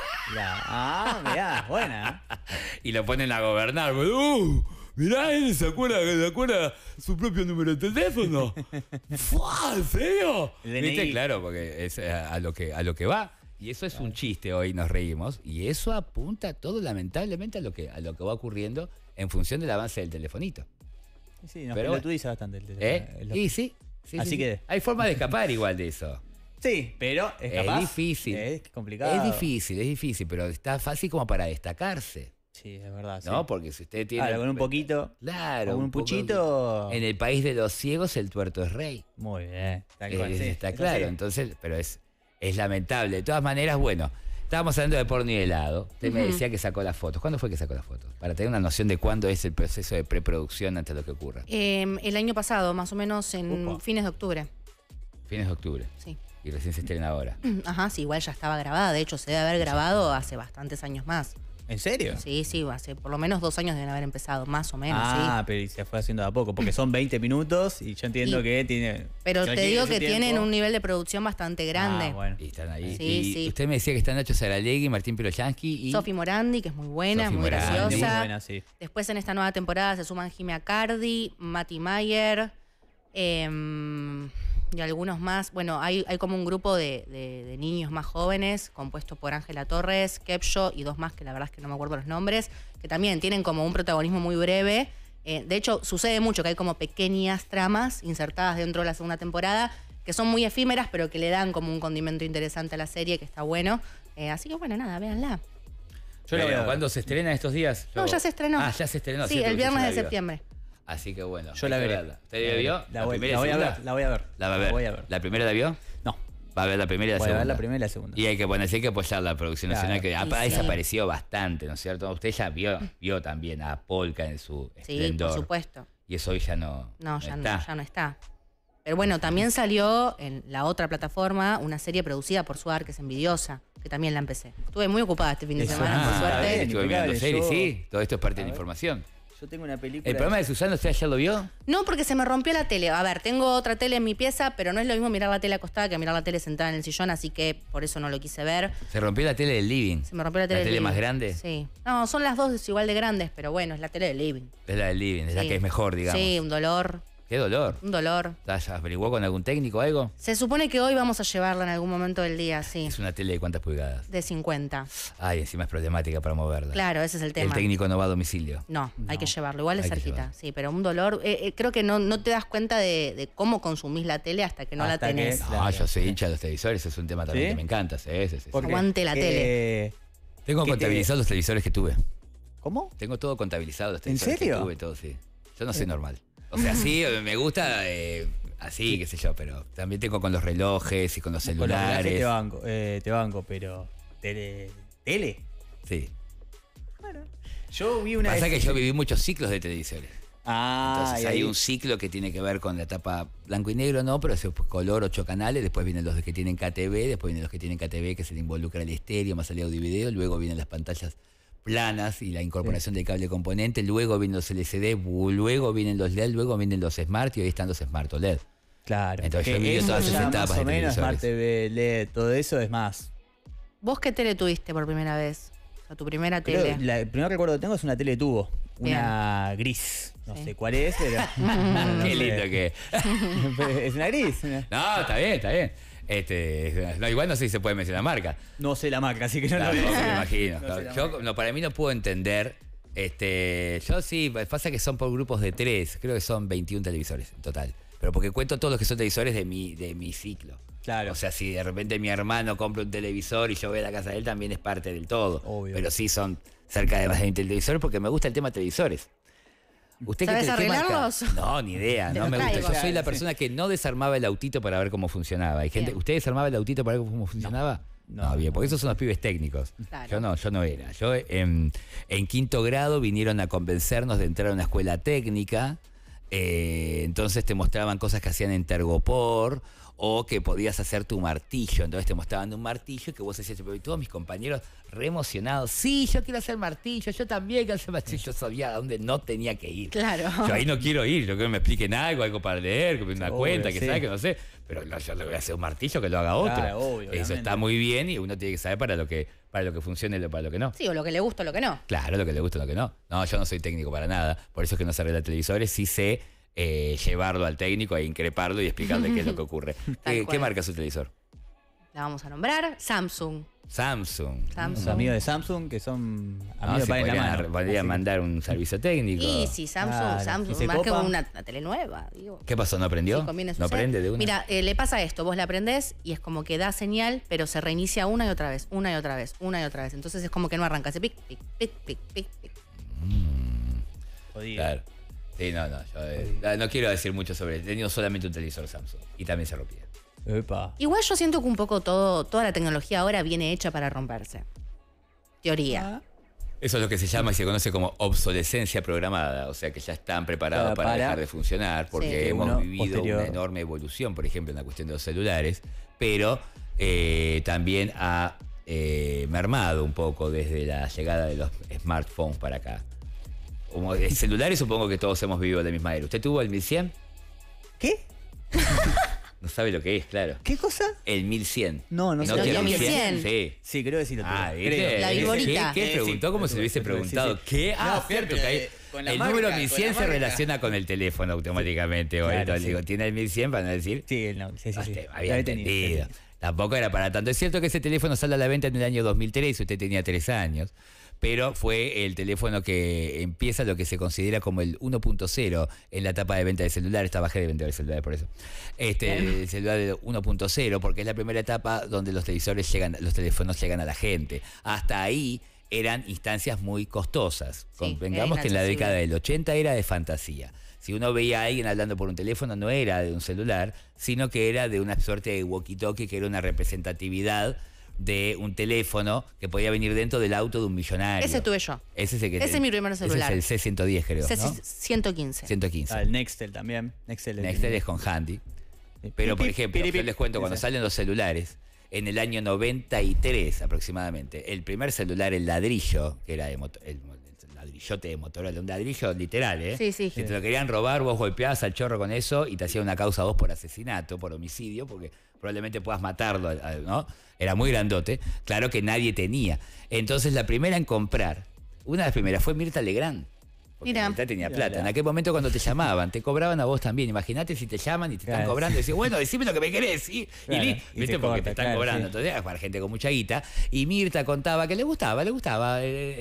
Mirá, buena. Y lo ponen a gobernar. Mirá, él se acuerda su propio número de teléfono. ¡Fua! ¿En serio? El DNI. ¿Viste? Claro, porque es a lo que va. Y eso es un chiste, hoy nos reímos. Y eso apunta todo, lamentablemente, a lo que va ocurriendo en función del avance del telefonito. Sí, nos Pero pelotudiza bastante el teléfono. Y sí. Así sí. que- Hay forma de escapar igual de eso. Sí, pero es Es capaz. difícil. Es complicado. Es difícil, pero está fácil como para destacarse. Sí, es verdad. ¿No? Sí. Porque si usted tiene. Ahora, con un poquito. Claro. Con un poco- puchito. En el país de los ciegos, el tuerto es rey. Muy bien. Tal cual, sí, Está es claro. así. Entonces, pero es lamentable. De todas maneras, bueno, estábamos hablando de porno y helado. Usted me decía que sacó las fotos. ¿Cuándo fue que sacó las fotos? Para tener una noción de cuándo es el proceso de preproducción antes de lo que ocurra. el año pasado, más o menos en Upa. fines de octubre. Fines de octubre. Sí. Y recién se estrena ahora. Ajá, sí, igual ya estaba grabada. De hecho, se debe haber grabado hace bastantes años más. ¿En serio? Sí, hace por lo menos 2 años deben haber empezado, más o menos, Ah, sí. pero y se fue haciendo de a poco, porque son 20 minutos y yo entiendo Y- que tiene. Pero te requiere digo ese que tiempo. tienen un nivel de producción bastante grande. Ah, bueno. Y están ahí. Sí, y sí. usted me decía que están Nacho Saralegui, Martín Piroyansky y. Sofi Morandi, que es muy buena, Sofi muy Morandi. graciosa. Muy buena, sí. Después en esta nueva temporada se suman Jimmy Acardi, Mati Mayer y algunos más. Bueno, hay como un grupo de niños más jóvenes compuesto por Ángela Torres, Kepcho y 2 más que la verdad es que no me acuerdo los nombres, que también tienen como un protagonismo muy breve. De hecho, sucede mucho que hay como pequeñas tramas insertadas dentro de la segunda temporada que son muy efímeras, pero que le dan como un condimento interesante a la serie, que está bueno. Así que bueno, nada, véanla. Yo la voy a ver. ¿Cuándo se estrena estos días? No, ya se estrenó. Ah, ya se estrenó. Sí, cierto, el porque yo viernes la de vi. septiembre. Así que bueno. Yo hay la que veré. verla. ¿Usted la vio? La voy, primera y la voy a segunda? ver, la voy a ver. La va a ver. La voy a ver. ¿La primera la vio? No, Va a ver la primera y la voy a segunda. ver la primera y la segunda. Y hay que, bueno, sí hay que apoyar la producción Claro. nacional, que ha Sí, sí. desaparecido bastante, ¿no es cierto? Usted ya vio también a Polka en su Sí, esplendor. por supuesto. Y eso hoy ya no, No, ya está. no está. Pero bueno, también salió en la otra plataforma una serie producida por Suar, que es Envidiosa, que también la empecé. Estuve muy ocupada este fin de Eso. semana, por Ah, suerte. bien. Estuve mirando impecable, series, yo- sí. Todo esto es parte de A la ver. información. Yo tengo una película. El programa de Susana, ¿usted ayer lo vio? No, porque se me rompió la tele. A ver, tengo otra tele en mi pieza, pero no es lo mismo mirar la tele acostada que mirar la tele sentada en el sillón, así que por eso no lo quise ver. Se rompió la tele del living. Se me rompió la tele del living. más grande? Sí. No, son las dos igual de grandes, pero bueno, es la tele del living. Es la del living, es la Sí. que es mejor, digamos. Sí, un dolor. Qué dolor. Un dolor. ¿Ya averiguó con algún técnico o algo? Se supone que hoy vamos a llevarla en algún momento del día, sí. Es una tele de cuántas pulgadas. De 50. Ay, encima es problemática para moverla. Claro, ese es el tema. El técnico no va a domicilio. No, hay que llevarlo. Igual es Hay que cerquita, llevarlo. sí, pero un dolor. Creo que no te das cuenta de cómo consumís la tele hasta que no la Hasta que- tenés. No, Claro. yo soy hincha de los televisores, es un tema también ¿Sí? que me encanta. Sí. ¿Por qué? Aguante la tele. Tengo ¿Qué contabilizados los televisores que tuve. ¿Cómo? Tengo todo contabilizado, los ¿En televisores serio? que tuve, todo, sí. Yo no soy normal. O sea, sí, me gusta así, qué sé yo, pero también tengo con los relojes y con los Con los relojes celulares. te banco, pero. ¿Tele? Sí. Yo vi una. Pasa vez- que yo viví muchos ciclos de televisores. Ah, Entonces y hay ahí- un ciclo que tiene que ver con la etapa blanco y negro, ¿no? Pero es color, 8 canales, después vienen los que tienen KTV, después vienen los que tienen KTV que se le involucra el estéreo más el audio y video, luego vienen las pantallas planas y la incorporación del cable componente, luego vienen los LCD, luego vienen los LED, luego vienen los Smart y hoy están los Smart OLED. Claro. Entonces yo que he vivido eso todas esas ya etapas más de o menos, televisores. Smart TV, LED, todo eso es más. ¿Vos qué tele tuviste por primera vez? O sea, tu primera Creo- tele. el primer recuerdo que tengo es una tele tubo. Bien. Una gris. No Sí. sé cuál es, pero. no Qué sé. lindo que Es una gris. No, está bien, está bien. No, igual no sé si se puede mencionar marca. No sé la marca, así que no Claro, lo me sé. imagino. No sé la Yo, marca. no, para mí no puedo entender. Yo sí, pasa que son por grupos de 3, creo que son 21 televisores en total. Pero porque cuento todos los que son televisores de mi ciclo. Claro. O sea, si de repente mi hermano compra un televisor y yo voy a la casa de él, también es parte del todo. Obvio. Pero sí son cerca de más de 20 televisores porque me gusta el tema televisores. ¿Usted ¿Sabes qué marca? arreglarlos? No, ni idea, Te no los me gusta. traigo. Yo soy la Sí. persona que no desarmaba el autito para ver cómo funcionaba. Hay gente, Bien. ¿usted desarmaba el autito para ver cómo funcionaba? No, bien, porque esos son los pibes técnicos. Claro. Yo no era. Yo en quinto grado vinieron a convencernos de entrar a una escuela técnica. Entonces te mostraban cosas que hacían en Tergopor o que podías hacer tu martillo. Entonces te mostraban un martillo que vos hacías. Y todos mis compañeros re emocionados. Sí, yo quiero hacer martillo. Yo también quiero hacer martillo. Yo sabía a dónde no tenía que ir. Claro. Yo ahí no quiero ir. Yo quiero que me expliquen algo para leer, una Obvio, cuenta, que sí. sabe, que no sé. Pero no, yo le voy a hacer un martillo que lo haga otro. Claro, obvio, Eso obviamente. está muy bien y uno tiene que saber para lo que funcione y para lo que no. Sí, o lo que le gusta o lo que no. Claro, lo que le gusta y lo que no. No, yo no soy técnico para nada. Por eso es que no se arregla televisores. Sí sé llevarlo al técnico e increparlo y explicarle qué es lo que ocurre. ¿Qué cual. marca es su televisor? La vamos a nombrar. Samsung. Samsung. Los amigos de Samsung que son No, amigos si para en la podrían, mano. podrían Así. mandar un servicio técnico. Y si Samsung, Claro. ¿Y Samsung, se más que copa? una tele nueva, digo. ¿Qué pasó? ¿No prendió? Sí, conviene ¿No suceder. prende de una? Mira, le pasa esto, vos la prendés y es como que da señal, pero se reinicia una y otra vez, una y otra vez, una y otra vez. Entonces es como que no arranca, se pic, pic, pic, pic, pic, pic. Jodido. Claro. Sí, no. Yo no quiero decir mucho sobre. He tenido solamente un televisor Samsung y también se rompía. Epa. Igual yo siento que un poco toda la tecnología ahora viene hecha para romperse. Teoría. Eso es lo que se llama y se conoce como obsolescencia programada, o sea que ya están preparados Claro, para para- dejar de funcionar porque Sí. hemos Uno vivido posterior. una enorme evolución, por ejemplo, en la cuestión de los celulares, pero también ha mermado un poco desde la llegada de los smartphones para acá. Como de celulares supongo que todos hemos vivido la misma era. ¿Usted tuvo el 1100? ¿Qué? No sabe lo que es, claro. ¿Qué cosa? El 1100. No Nokia sabía. 1100. Sí. Sí, creo que sí lo tuve. Ah, ¿viste? Creo. La ¿Qué? viborita. ¿Qué? Sí, Preguntó como lo si le tuve, hubiese lo tuve, preguntado. sí, sí. ¿Qué? Ah, No, cierto, pero, que hay- con la el marca, número con 1100 la se marca. relaciona con el teléfono automáticamente. Hoy. Claro, Entonces sí. digo, tiene el 1100 para no decir. Sí, no, sí. Usted Lo había he tenido, entendido. Tampoco era para tanto. Es cierto que ese teléfono sale a la venta en el año 2003, usted tenía 3 años, pero fue el teléfono que empieza lo que se considera como el 1.0 en la etapa de venta de celulares. Está bajé de venta de celulares por eso. El celular de 1.0, porque es la primera etapa donde los teléfonos llegan a la gente. Hasta ahí eran instancias muy costosas. Sí, Convengamos era que en la inaccesible. década del 80 era de fantasía. Si uno veía a alguien hablando por un teléfono, no era de un celular, sino que era de una suerte de walkie-talkie, que era una representatividad de un teléfono que podía venir dentro del auto de un millonario. Ese tuve yo. Ese es el que Ese es mi primer celular. Ese es el C110, creo. ¿no? 115. 115. Ah, el Nextel también. Nextel Nextel es con Handy. Sí. Pero, por Pip, ejemplo, pip, yo pip. les cuento, cuando Ese. salen los celulares, en el año 93 aproximadamente. El primer celular, el ladrillo, que era el ladrillote de Motorola, un ladrillo literal, ¿eh? Sí, sí. Si te lo querían robar, vos golpeabas al chorro con eso y te hacían una causa a vos por asesinato, por homicidio, porque probablemente puedas matarlo, ¿no? Era muy grandote. Claro que nadie tenía. Entonces la primera en comprar, una de las primeras fue Mirta Legrand. Porque Mira. Mirta tenía plata. En aquel momento cuando te llamaban, te cobraban a vos también. Imagínate si te llaman y te están cobrando y decís, bueno, decime lo que me querés, ¿sí? Claro, y y ¿viste? te Porque corta, te están claro, cobrando. sí. Entonces, para gente con mucha guita. Y Mirta contaba que le gustaba. le gustaba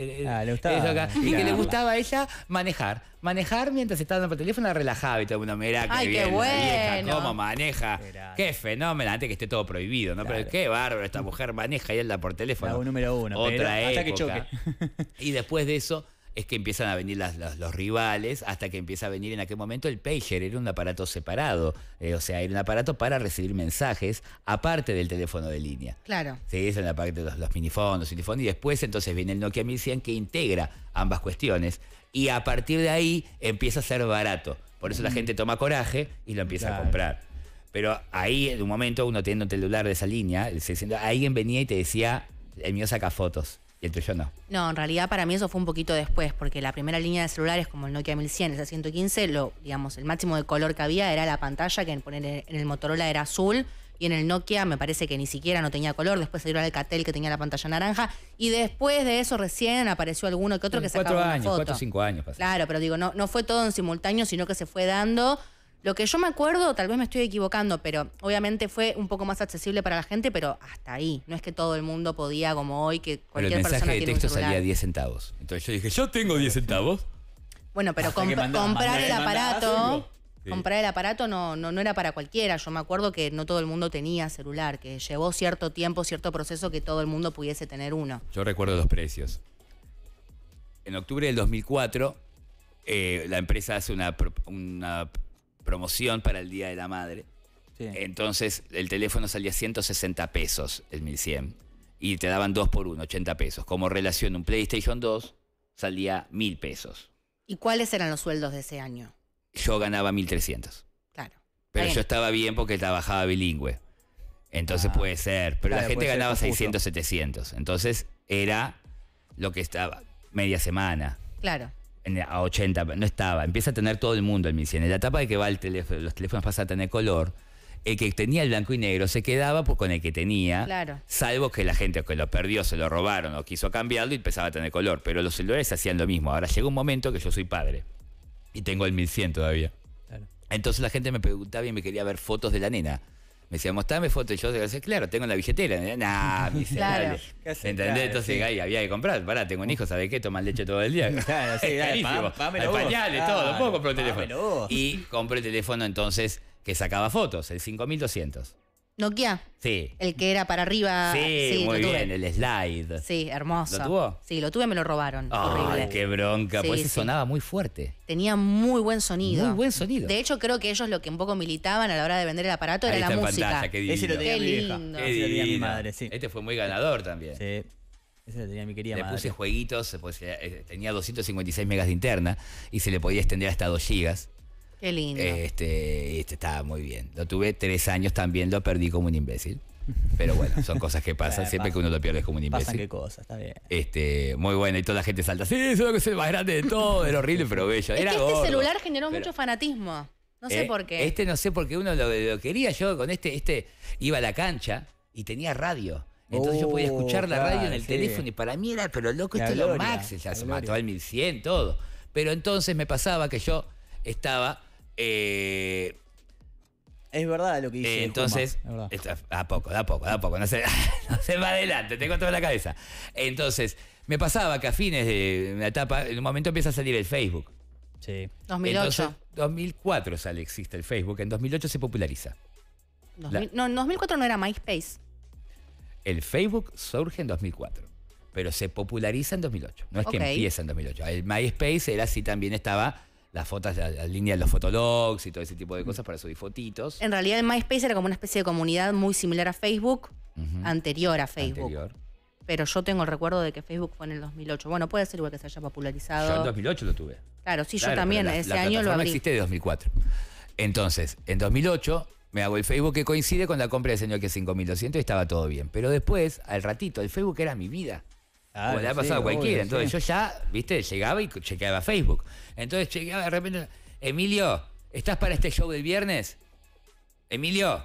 y que le gustaba a ella manejar mientras estaba en el teléfono, la relajaba y todo el mundo, mirá Ay, qué qué bien, la vieja, bueno. cómo maneja, qué fenómeno, antes que esté todo prohibido, ¿no? Claro. Pero qué bárbaro, esta mujer maneja y anda por teléfono. La número uno, Otra pero hasta que época. choque. Y después de eso es que empiezan a venir los rivales, hasta que empieza a venir en aquel momento el pager, era un aparato separado, o sea, era un aparato para recibir mensajes, aparte del teléfono de línea. Claro. Sí, esa es la parte de los minifondos, y después entonces viene el Nokia 1100 que integra ambas cuestiones, y a partir de ahí empieza a ser barato. Por eso la gente toma coraje y lo empieza a comprar. Pero ahí, en un momento, uno teniendo un celular de esa línea, alguien venía y te decía, el mío saca fotos. Y el tuyo no. No, en realidad para mí eso fue un poquito después, porque la primera línea de celulares como el Nokia 1100, el 115, digamos, el máximo de color que había era la pantalla, que en el Motorola era azul, y en el Nokia me parece que ni siquiera no tenía color. Después salió el Alcatel, que tenía la pantalla naranja, y después de eso recién apareció alguno que otro que sacaba una foto. 4 o 5 años pasaron. Claro, pero digo, no fue todo en simultáneo, sino que se fue dando. Lo que yo me acuerdo, tal vez me estoy equivocando, pero obviamente fue un poco más accesible para la gente, pero hasta ahí. No es que todo el mundo podía, como hoy, que Pero cualquier el persona mensaje de tiene un texto celular. salía 10 centavos. Entonces yo dije, yo tengo 10 centavos. Bueno, pero Hasta que mandaba- comprar el mandaba aparato, azul. Sí. comprar el aparato no era para cualquiera. Yo me acuerdo que no todo el mundo tenía celular, que llevó cierto tiempo, cierto proceso que todo el mundo pudiese tener uno. Yo recuerdo los precios. En octubre del 2004, la empresa hace una promoción para el Día de la Madre. Sí. Entonces el teléfono salía 160 pesos, el 1100. Y te daban 2 por 1, 80 pesos. Como relación, un PlayStation 2 salía 1.000 pesos. ¿Y cuáles eran los sueldos de ese año? Yo ganaba 1.300. Claro. Pero Está yo bien. estaba bien porque trabajaba bilingüe. Entonces puede ser. Pero claro, la gente puede ser ganaba confuso. 600, 700. Entonces era lo que estaba media semana. Claro. A 80, no estaba. Empieza a tener todo el mundo el 1100. En la etapa de que va el teléfono, los teléfonos pasan a tener color, el que tenía el blanco y negro se quedaba con el que tenía, Claro. salvo que la gente que lo perdió, se lo robaron o quiso cambiarlo y empezaba a tener color. Pero los celulares hacían lo mismo. Ahora llega un momento que yo soy padre y tengo el 1100 todavía. Claro. Entonces la gente me preguntaba y me quería ver fotos de la nena. Me decía, mostrame fotos. Y yo decía, claro, tengo en la billetera. Nah, Claro. ¿entendés? Claro, Entonces sí. ahí había que comprar. Pará, tengo un hijo, ¿sabés qué? Toman leche todo el día. Claro, sí, Es dale, carísimo. pámelo Hay vos. pañales, Claro, todo. ¿Puedo comprar un pámelo teléfono? vos. Y compré el teléfono entonces que sacaba fotos, el 5200. Nokia, Sí. el que era para arriba. Sí, muy lo tuve. bien, el slide. Sí, hermoso. ¿Lo tuvo? Sí, lo tuve, me lo robaron. Ay, Horrible. qué bronca, Sí, pues sí. sonaba muy fuerte. Tenía muy buen sonido. Muy buen sonido. De hecho, creo que ellos lo que un poco militaban a la hora de vender el aparato Ahí era está la en música. pantalla, qué divino. Ese lo tenía Qué mi vieja. lindo. Qué Ese lo tenía mi divino. madre, sí. Este fue muy ganador también. Sí. Ese lo tenía mi querida Le madre. puse jueguitos, pues, tenía 256 megas de interna y se le podía extender hasta 2 gigas. Qué lindo. Este estaba muy bien. Lo tuve 3 años también, lo perdí como un imbécil. Pero bueno, son cosas que pasan. Siempre que uno lo pierde es como un Pasan imbécil. qué cosas, está bien. Muy bueno. Y toda la gente salta. Sí, eso es lo que es el más grande de todo. Era horrible, pero bello. Es Era que este gordo. celular generó Pero- mucho fanatismo. No sé por qué. No sé por qué uno lo quería. Yo con este iba a la cancha y tenía radio. Entonces yo podía escuchar la radio en el sí. teléfono y para mí era, pero loco, La esto es lo gloria, max. Ya la se gloria. mató al 1100, todo. Pero entonces me pasaba que yo estaba... Es verdad lo que dice. entonces, Juma, es verdad. da poco, no se va adelante, tengo toda la cabeza. Entonces, me pasaba que a fines de una etapa, en un momento empieza a salir el Facebook. Sí. 2008. Entonces, 2004 existe el Facebook, en 2008 se populariza. No, en 2004 no era MySpace. El Facebook surge en 2004, pero se populariza en 2008. No es que Ok. empieza en 2008. El MySpace era así, también estaba las fotos, la línea de los fotologs y todo ese tipo de cosas para subir fotitos. En realidad el MySpace era como una especie de comunidad muy similar a Facebook, Ujú. anterior a Facebook. Anterior. Pero yo tengo el recuerdo de que Facebook fue en el 2008. Bueno, puede ser igual que se haya popularizado. Yo en 2008 lo tuve. Claro, sí, Claro, yo también pero ese la año lo plataforma abrí. existe de 2004. Entonces, en 2008 Me hago el Facebook que coincide con la compra del señor que 5200 y estaba todo bien. Pero después, al ratito, el Facebook era mi vida. Claro, Como le ha pasado a obvio, cualquiera. Entonces sí. yo ya, viste, llegaba y chequeaba Facebook. Entonces chequeaba de repente, Emilio, ¿estás para este show del viernes? Emilio,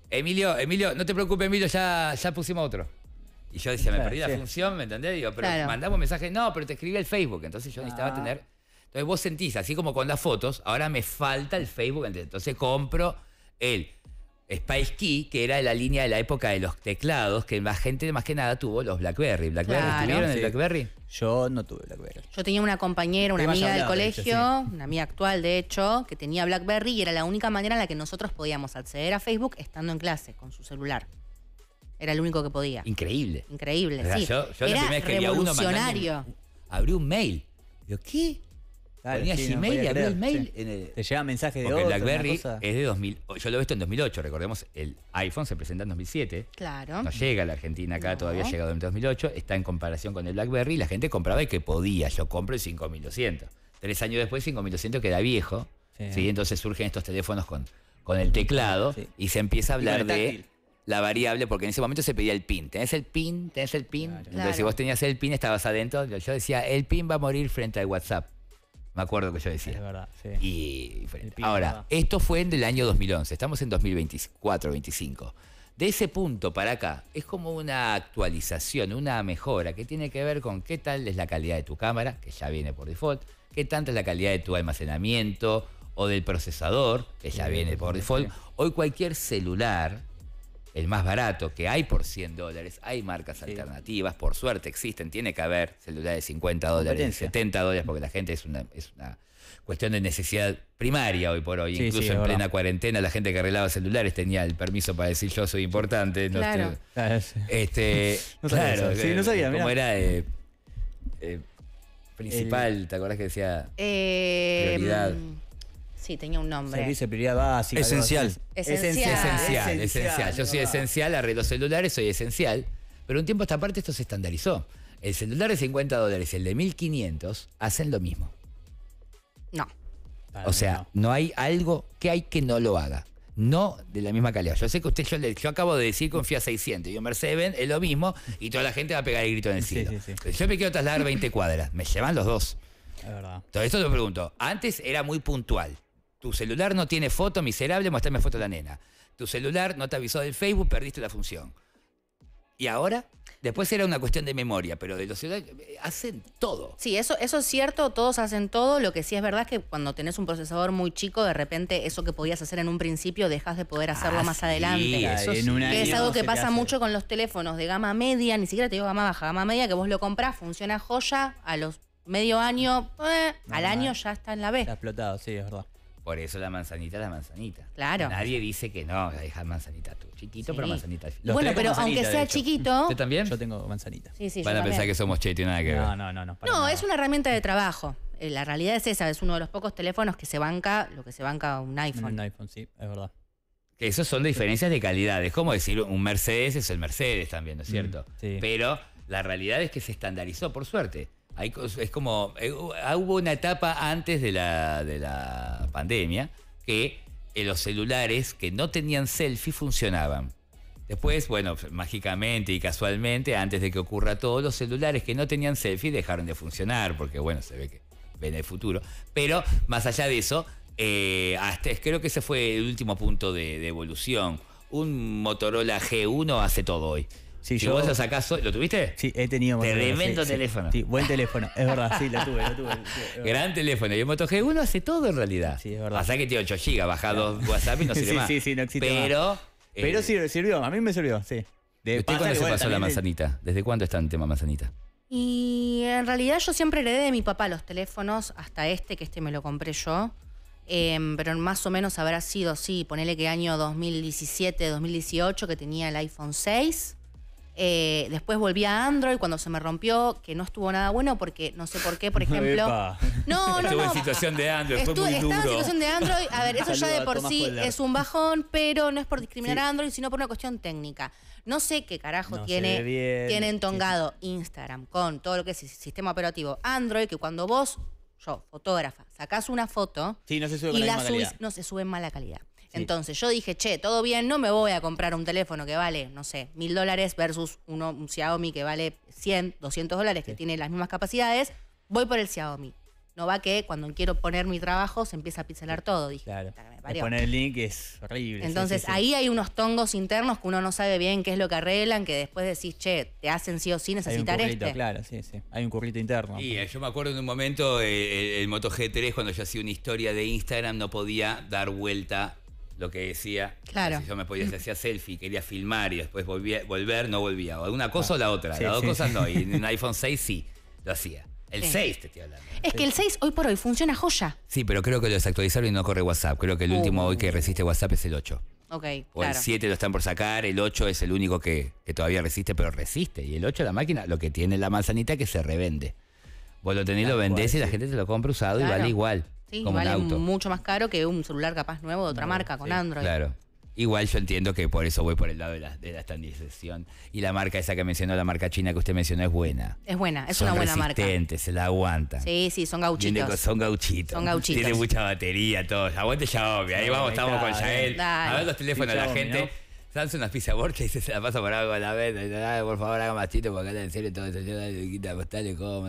no te preocupes, Emilio, ya pusimos otro. Y yo decía, me Claro, perdí la sí. función, ¿me entendés? Digo, pero Claro. mandamos un mensaje, no, pero te escribí el Facebook. Entonces yo necesitaba tener. Entonces vos sentís, así como con las fotos, ahora me falta el Facebook. Entonces compro el Spice Key, que era la línea de la época de los teclados, que la gente más que nada tuvo los BlackBerry. ¿BlackBerry Claro. estuvieron en Sí. el BlackBerry? Yo no tuve BlackBerry. Yo tenía una compañera, una Hemos amiga del hablado, de hecho, colegio, una amiga actual de hecho, que tenía BlackBerry y era la única manera en la que nosotros podíamos acceder a Facebook estando en clase con su celular. Era el único que podía. Increíble. Increíble, O sea, sí. yo la Era primera vez que vi a uno revolucionario. abrí un mail. Digo, ¿qué? Claro, Ponía sí, no Gmail y podía abrió el creer, mail sí. en el. Te llegan mensajes de Porque el otro, BlackBerry una cosa. es de 2000. Yo lo he visto en 2008. Recordemos, el iPhone se presenta en 2007. Claro. No llega a la Argentina acá, No. todavía ha llegado en 2008. Está en comparación con el BlackBerry. La gente compraba el que podía. Yo compro el 5200. 3 años después, 5200 queda viejo. Sí. ¿sí? Entonces surgen estos teléfonos con el teclado Sí. y se empieza a Y con hablar el de táctil. la variable, porque en ese momento se pedía el PIN. ¿Tenés el PIN? ¿Tenés el PIN? Claro. Entonces, si Claro. vos tenías el PIN, estabas adentro. Yo decía, el PIN va a morir frente al WhatsApp. Me acuerdo que yo Es decía. verdad, sí. Y diferente. El PIN, Ahora, verdad. esto fue en el año 2011. Estamos en 2024, 25. De ese punto para acá, es como una actualización, una mejora que tiene que ver con qué tal es la calidad de tu cámara, que ya viene por default, qué tanta es la calidad de tu almacenamiento o del procesador, que ya viene por default. Hoy cualquier celular, el más barato, que hay por $100, hay marcas alternativas, por suerte existen, tiene que haber celulares de $50, de Competencia. $70, porque la gente es una cuestión de necesidad primaria hoy por hoy. Sí, Incluso sí, es en plena verdad. cuarentena la gente que arreglaba celulares tenía el permiso para decir yo soy importante. No Claro. estoy- Claro, sí. no No sabía eso. Sí, no sabía, ¿Cómo mirá. era? Principal, ¿te acordás que decía? Prioridad. Sí, tenía un nombre. Servicio de prioridad básica. algo Esencial. así. Esencial. Yo soy es verdad. esencial, arreglo celulares, soy esencial. Pero un tiempo a esta parte esto se estandarizó. El celular de $50 y el de 1500 hacen lo mismo. No. Para O mí sea, no hay algo que hay que no lo haga. No de la misma calidad. Yo sé que yo acabo de decir confía 600 y un Mercedes es lo mismo y toda la gente va a pegar el grito en el Sí, cielo. sí, sí. Pero yo me quiero trasladar 20 cuadras. Me llevan los dos. es verdad. Todo esto te pregunto. Antes era muy puntual. Tu celular no tiene foto, miserable, mostrame foto de la nena. Tu celular no te avisó del Facebook, perdiste la función. ¿Y ahora? Después era una cuestión de memoria, pero de los celulares hacen todo. Sí, eso es cierto, todos hacen todo. Lo que sí es verdad es que cuando tenés un procesador muy chico, de repente eso que podías hacer en un principio dejas de poder hacerlo más sí, adelante. eso en sí. un Que es año algo se que te pasa hace. mucho con los teléfonos de gama media, ni siquiera te digo gama baja, gama media, que vos lo comprás, funciona joya, a los medio año, al Normal. año ya está en la B. Está explotado, sí, es verdad. Por eso la manzanita es la manzanita. Claro. Nadie dice que no, deja manzanita tú. Chiquito, Sí. pero manzanita al Los final. Bueno, tres con pero manzanita, aunque de sea hecho. chiquito. ¿Usted también? Yo tengo manzanita. Sí, sí, yo Van a pensar también. que somos chetos y nada que ver. No. para No, nada. es una herramienta de trabajo. La realidad es esa, es uno de los pocos teléfonos que se banca lo que se banca un iPhone. Un iPhone, sí, es verdad. Que esos son diferencias de calidad. Es como decir, un Mercedes es el Mercedes también, ¿no es cierto? sí. Pero la realidad es que se estandarizó, por suerte. Es como, hubo una etapa antes de la pandemia que los celulares que no tenían selfie funcionaban. Después, bueno, mágicamente y casualmente, antes de que ocurra todo, los celulares que no tenían selfie dejaron de funcionar, porque bueno, se ve que ven el futuro. Pero más allá de eso, creo que ese fue el último punto de evolución. Un Motorola G1 hace todo hoy. Sí, si yo- vos lo sacás hoy, ¿lo tuviste? Sí, he tenido Motorola, Tremendo sí, sí. teléfono. Sí, buen teléfono, es verdad, sí, lo tuve. es verdad. Gran teléfono. Y el Moto G1 hace todo en realidad. Sí, es verdad. Pasa que tiene 8 GB, baja 2 WhatsApp y no sirve Sí, más. sí, no existe Pero, Pero sirvió, a mí me sirvió, sí. ¿Usted pasa cuándo que, se bueno, pasó la también manzanita? ¿Desde cuándo está en tema manzanita? Y en realidad yo siempre heredé de mi papá los teléfonos, hasta que me lo compré yo. Pero más o menos habrá sido, sí, ponele que año 2017, 2018, que tenía el iPhone 6. Después volví a Android cuando se me rompió, que no estuvo nada bueno porque no sé por qué, por ejemplo. Epa. No. Estuvo en situación de Android, fue muy Estaba en duro. situación de Android. A ver, eso ya Saludo de a por Tomás sí Holder. es un bajón, pero no es por discriminar Sí. a Android, sino por una cuestión técnica. No sé qué carajo No se tiene, ve bien. tiene entongado Instagram con todo lo que es el sistema operativo Android, que cuando vos, fotógrafa, sacás una foto Sí, no se sube y con la la misma subís, calidad. no se sube en mala calidad. Entonces yo dije, che, todo bien, no me voy a comprar un teléfono que vale, no sé, $1000 versus un Xiaomi que vale 100, $200, que tiene las mismas capacidades, voy por el Xiaomi. No va que cuando quiero poner mi trabajo se empieza a pixelar todo, dije. Claro. Me parió. Poner el link es horrible. Entonces ahí hay unos tongos internos que uno no sabe bien qué es lo que arreglan, que después decís, che, te hacen sí o sí necesitar hay un currito, claro, sí. Hay un currito interno. Y yo me acuerdo en un momento, el Moto G3, cuando yo hacía una historia de Instagram, no podía dar vuelta lo que decía. Claro. Si yo me podía hacía selfie, quería filmar y después volver, no volvía. O una cosa o la otra. Sí, Las dos sí, cosas sí. no. Y en un iPhone 6 sí lo hacía. El Sí. 6 te estoy hablando. Es que el 6 hoy por hoy funciona joya. Sí, pero creo que lo desactualizaron y no corre WhatsApp. Creo que el último hoy que resiste WhatsApp es el 8. Ok, O claro. el 7 lo están por sacar, el 8 es el único que todavía resiste, pero resiste. Y el 8 la máquina, lo que tiene la manzanita que se revende. Vos lo tenés, lo vendés y la gente te lo compra usado y Claro. vale igual. Sí, como vale un auto. mucho más caro que un celular capaz nuevo de otra marca con Android. Claro. Igual yo entiendo que por eso voy por el lado de la estandarización. Y la marca esa que mencionó, la marca china que usted mencionó, es buena. Es buena, es Son una buena marca. resistentes, se la aguantan. Sí, son gauchitos. Son gauchitos. Son gauchitos. Tiene mucha batería, todo. Aguante Xiaomi. Ahí vamos, Ahí estamos está, con Yael. dale. A ver los teléfonos de la Xiaomi, gente. ¿no? Samsung unas pizza borcha y se la pasa por algo a la vez. Por favor, haga más chito porque acá en serio todo esto. Quita postales, ¿cómo?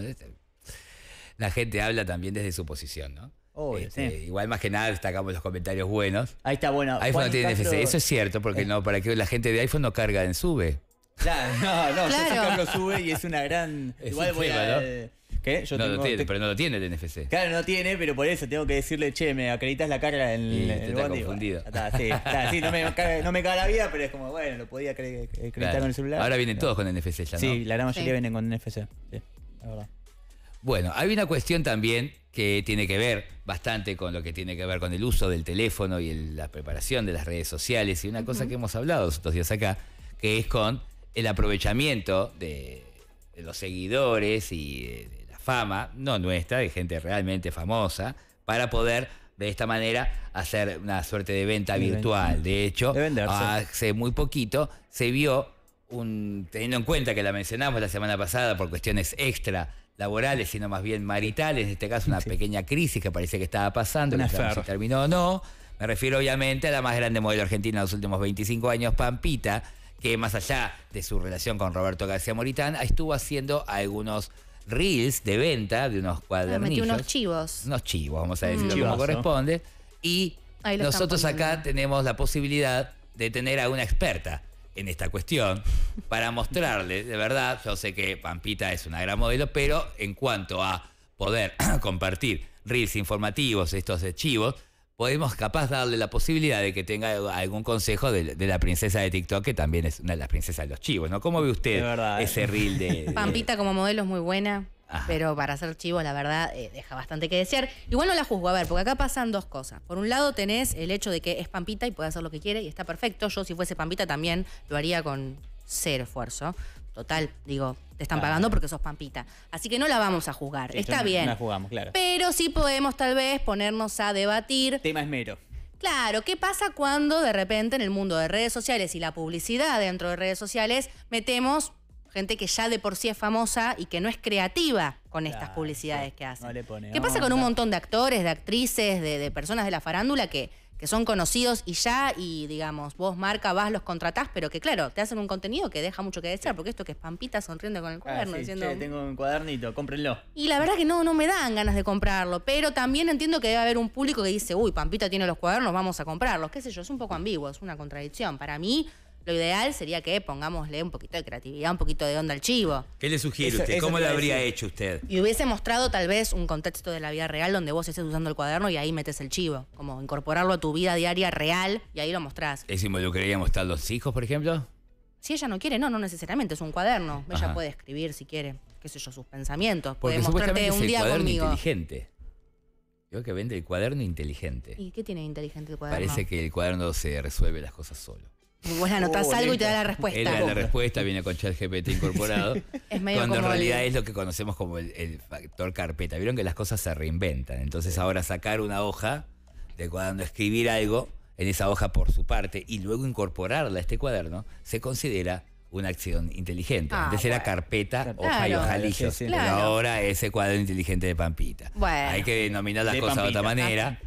La gente habla también desde su posición, ¿no? Obvio, sí. Igual más que nada destacamos los comentarios buenos. Ahí está, bueno. iPhone Juan no tiene Castro- NFC, eso es cierto, porque no, para que la gente de iPhone no carga en sube. Claro, no, Claro. yo sé que lo sube y es una gran... Es Igual un voy tema, a... ¿no? ¿Qué? Yo No tengo- lo tiene, pero no lo tiene el NFC. Claro, no tiene, pero por eso tengo que decirle, che, me acreditas la carga en Y el te está bondi. confundido. Bueno, ya está, sí, está, sí, no me caga la vida, pero es como, bueno, lo podía acreditar Claro. con el celular. Ahora vienen todos con NFC ya, ¿no? Sí, la gran mayoría Sí. vienen con NFC. Sí, la verdad. Bueno, hay una cuestión también que tiene que ver bastante con lo que tiene que ver con el uso del teléfono y la preparación de las redes sociales. Y una cosa que hemos hablado estos días acá, que es con el aprovechamiento de los seguidores y de la fama, no nuestra, de gente realmente famosa, para poder de esta manera hacer una suerte de venta De virtual. venta. De hecho, De venderse. hace muy poquito se vio teniendo en cuenta que la mencionamos la semana pasada por cuestiones extra laborales, sino más bien maritales, en este caso una pequeña crisis que parecía que estaba pasando, Una que sabemos si affair. terminó o no. Me refiero obviamente a la más grande modelo argentina de los últimos 25 años, Pampita, que más allá de su relación con Roberto García Moritán, estuvo haciendo algunos reels de venta de unos Metí cuadernillos. unos chivos. Unos chivos, vamos a decirlo como Chivazo. corresponde. Y Ahí lo están nosotros acá poniendo. tenemos la posibilidad de tener a una experta en esta cuestión para mostrarle, de verdad, yo sé que Pampita es una gran modelo, pero en cuanto a poder compartir reels informativos, estos de chivos, podemos capaz darle la posibilidad de que tenga algún consejo de la princesa de TikTok, que también es una de las princesas de los chivos, ¿no? ¿Cómo ve usted De verdad, ese reel de... Pampita como modelo es muy buena, Ajá. pero para hacer chivo, la verdad, deja bastante que desear. Igual no la juzgo, a ver, porque acá pasan dos cosas. Por un lado tenés el hecho de que es Pampita y puede hacer lo que quiere y está perfecto. Yo si fuese Pampita también lo haría con cero esfuerzo. Total, digo, te están Claro. pagando porque sos Pampita. Así que no la vamos a juzgar, Sí, está no bien. la jugamos, claro. Pero sí podemos tal vez ponernos a debatir. Tema esmero. Claro, ¿qué pasa cuando de repente en el mundo de redes sociales y la publicidad dentro de redes sociales metemos gente que ya de por sí es famosa y que no es creativa con estas Claro, publicidades sí. que hacen? No le pone ¿Qué pasa con un onda. montón de actores, de actrices, de personas de la farándula que son conocidos y ya, y digamos, vos marca, vas, los contratás, pero que claro, te hacen un contenido que deja mucho que desear, porque esto que es Pampita sonriendo con el Ah, cuaderno, sí, diciendo... che, tengo un cuadernito, cómprenlo. Y la verdad que no me dan ganas de comprarlo, pero también entiendo que debe haber un público que dice, uy, Pampita tiene los cuadernos, vamos a comprarlos. Qué sé yo, es un poco ambiguo, es una contradicción. Para mí, lo ideal sería que pongámosle un poquito de creatividad, un poquito de onda al chivo. ¿Qué le sugiere Eso- usted? eso ¿Cómo te lo iba a habría decir. hecho usted? Y hubiese mostrado tal vez un contexto de la vida real donde vos estés usando el cuaderno y ahí metes el chivo. Como incorporarlo a tu vida diaria real y ahí lo mostrás. ¿Es involucraríamos estar los hijos, por ejemplo? Si ella no quiere, no necesariamente, es un cuaderno. Ella Ajá. puede escribir si quiere, qué sé yo, sus pensamientos. Porque Puede supuestamente mostrarte es un el día cuaderno conmigo. inteligente. Creo que vende el cuaderno inteligente. ¿Y qué tiene de inteligente el cuaderno? Parece que el cuaderno se resuelve las cosas solo. Vos le anotás algo y te da la Él respuesta. da la respuesta, viene con ChatGPT incorporado. Es medio cuando en como realidad el- es lo que conocemos como el factor carpeta. Vieron que las cosas se reinventan. Entonces ahora sacar una hoja de cuaderno, escribir algo en esa hoja por su parte y luego incorporarla a este cuaderno, se considera una acción inteligente. Ah, Antes era bueno. carpeta, hoja y Claro. ojalillo. Sí, sí. Pero Claro. ahora ese cuaderno inteligente de Pampita. Bueno. Hay que denominar las De cosas de otra Pampita. manera.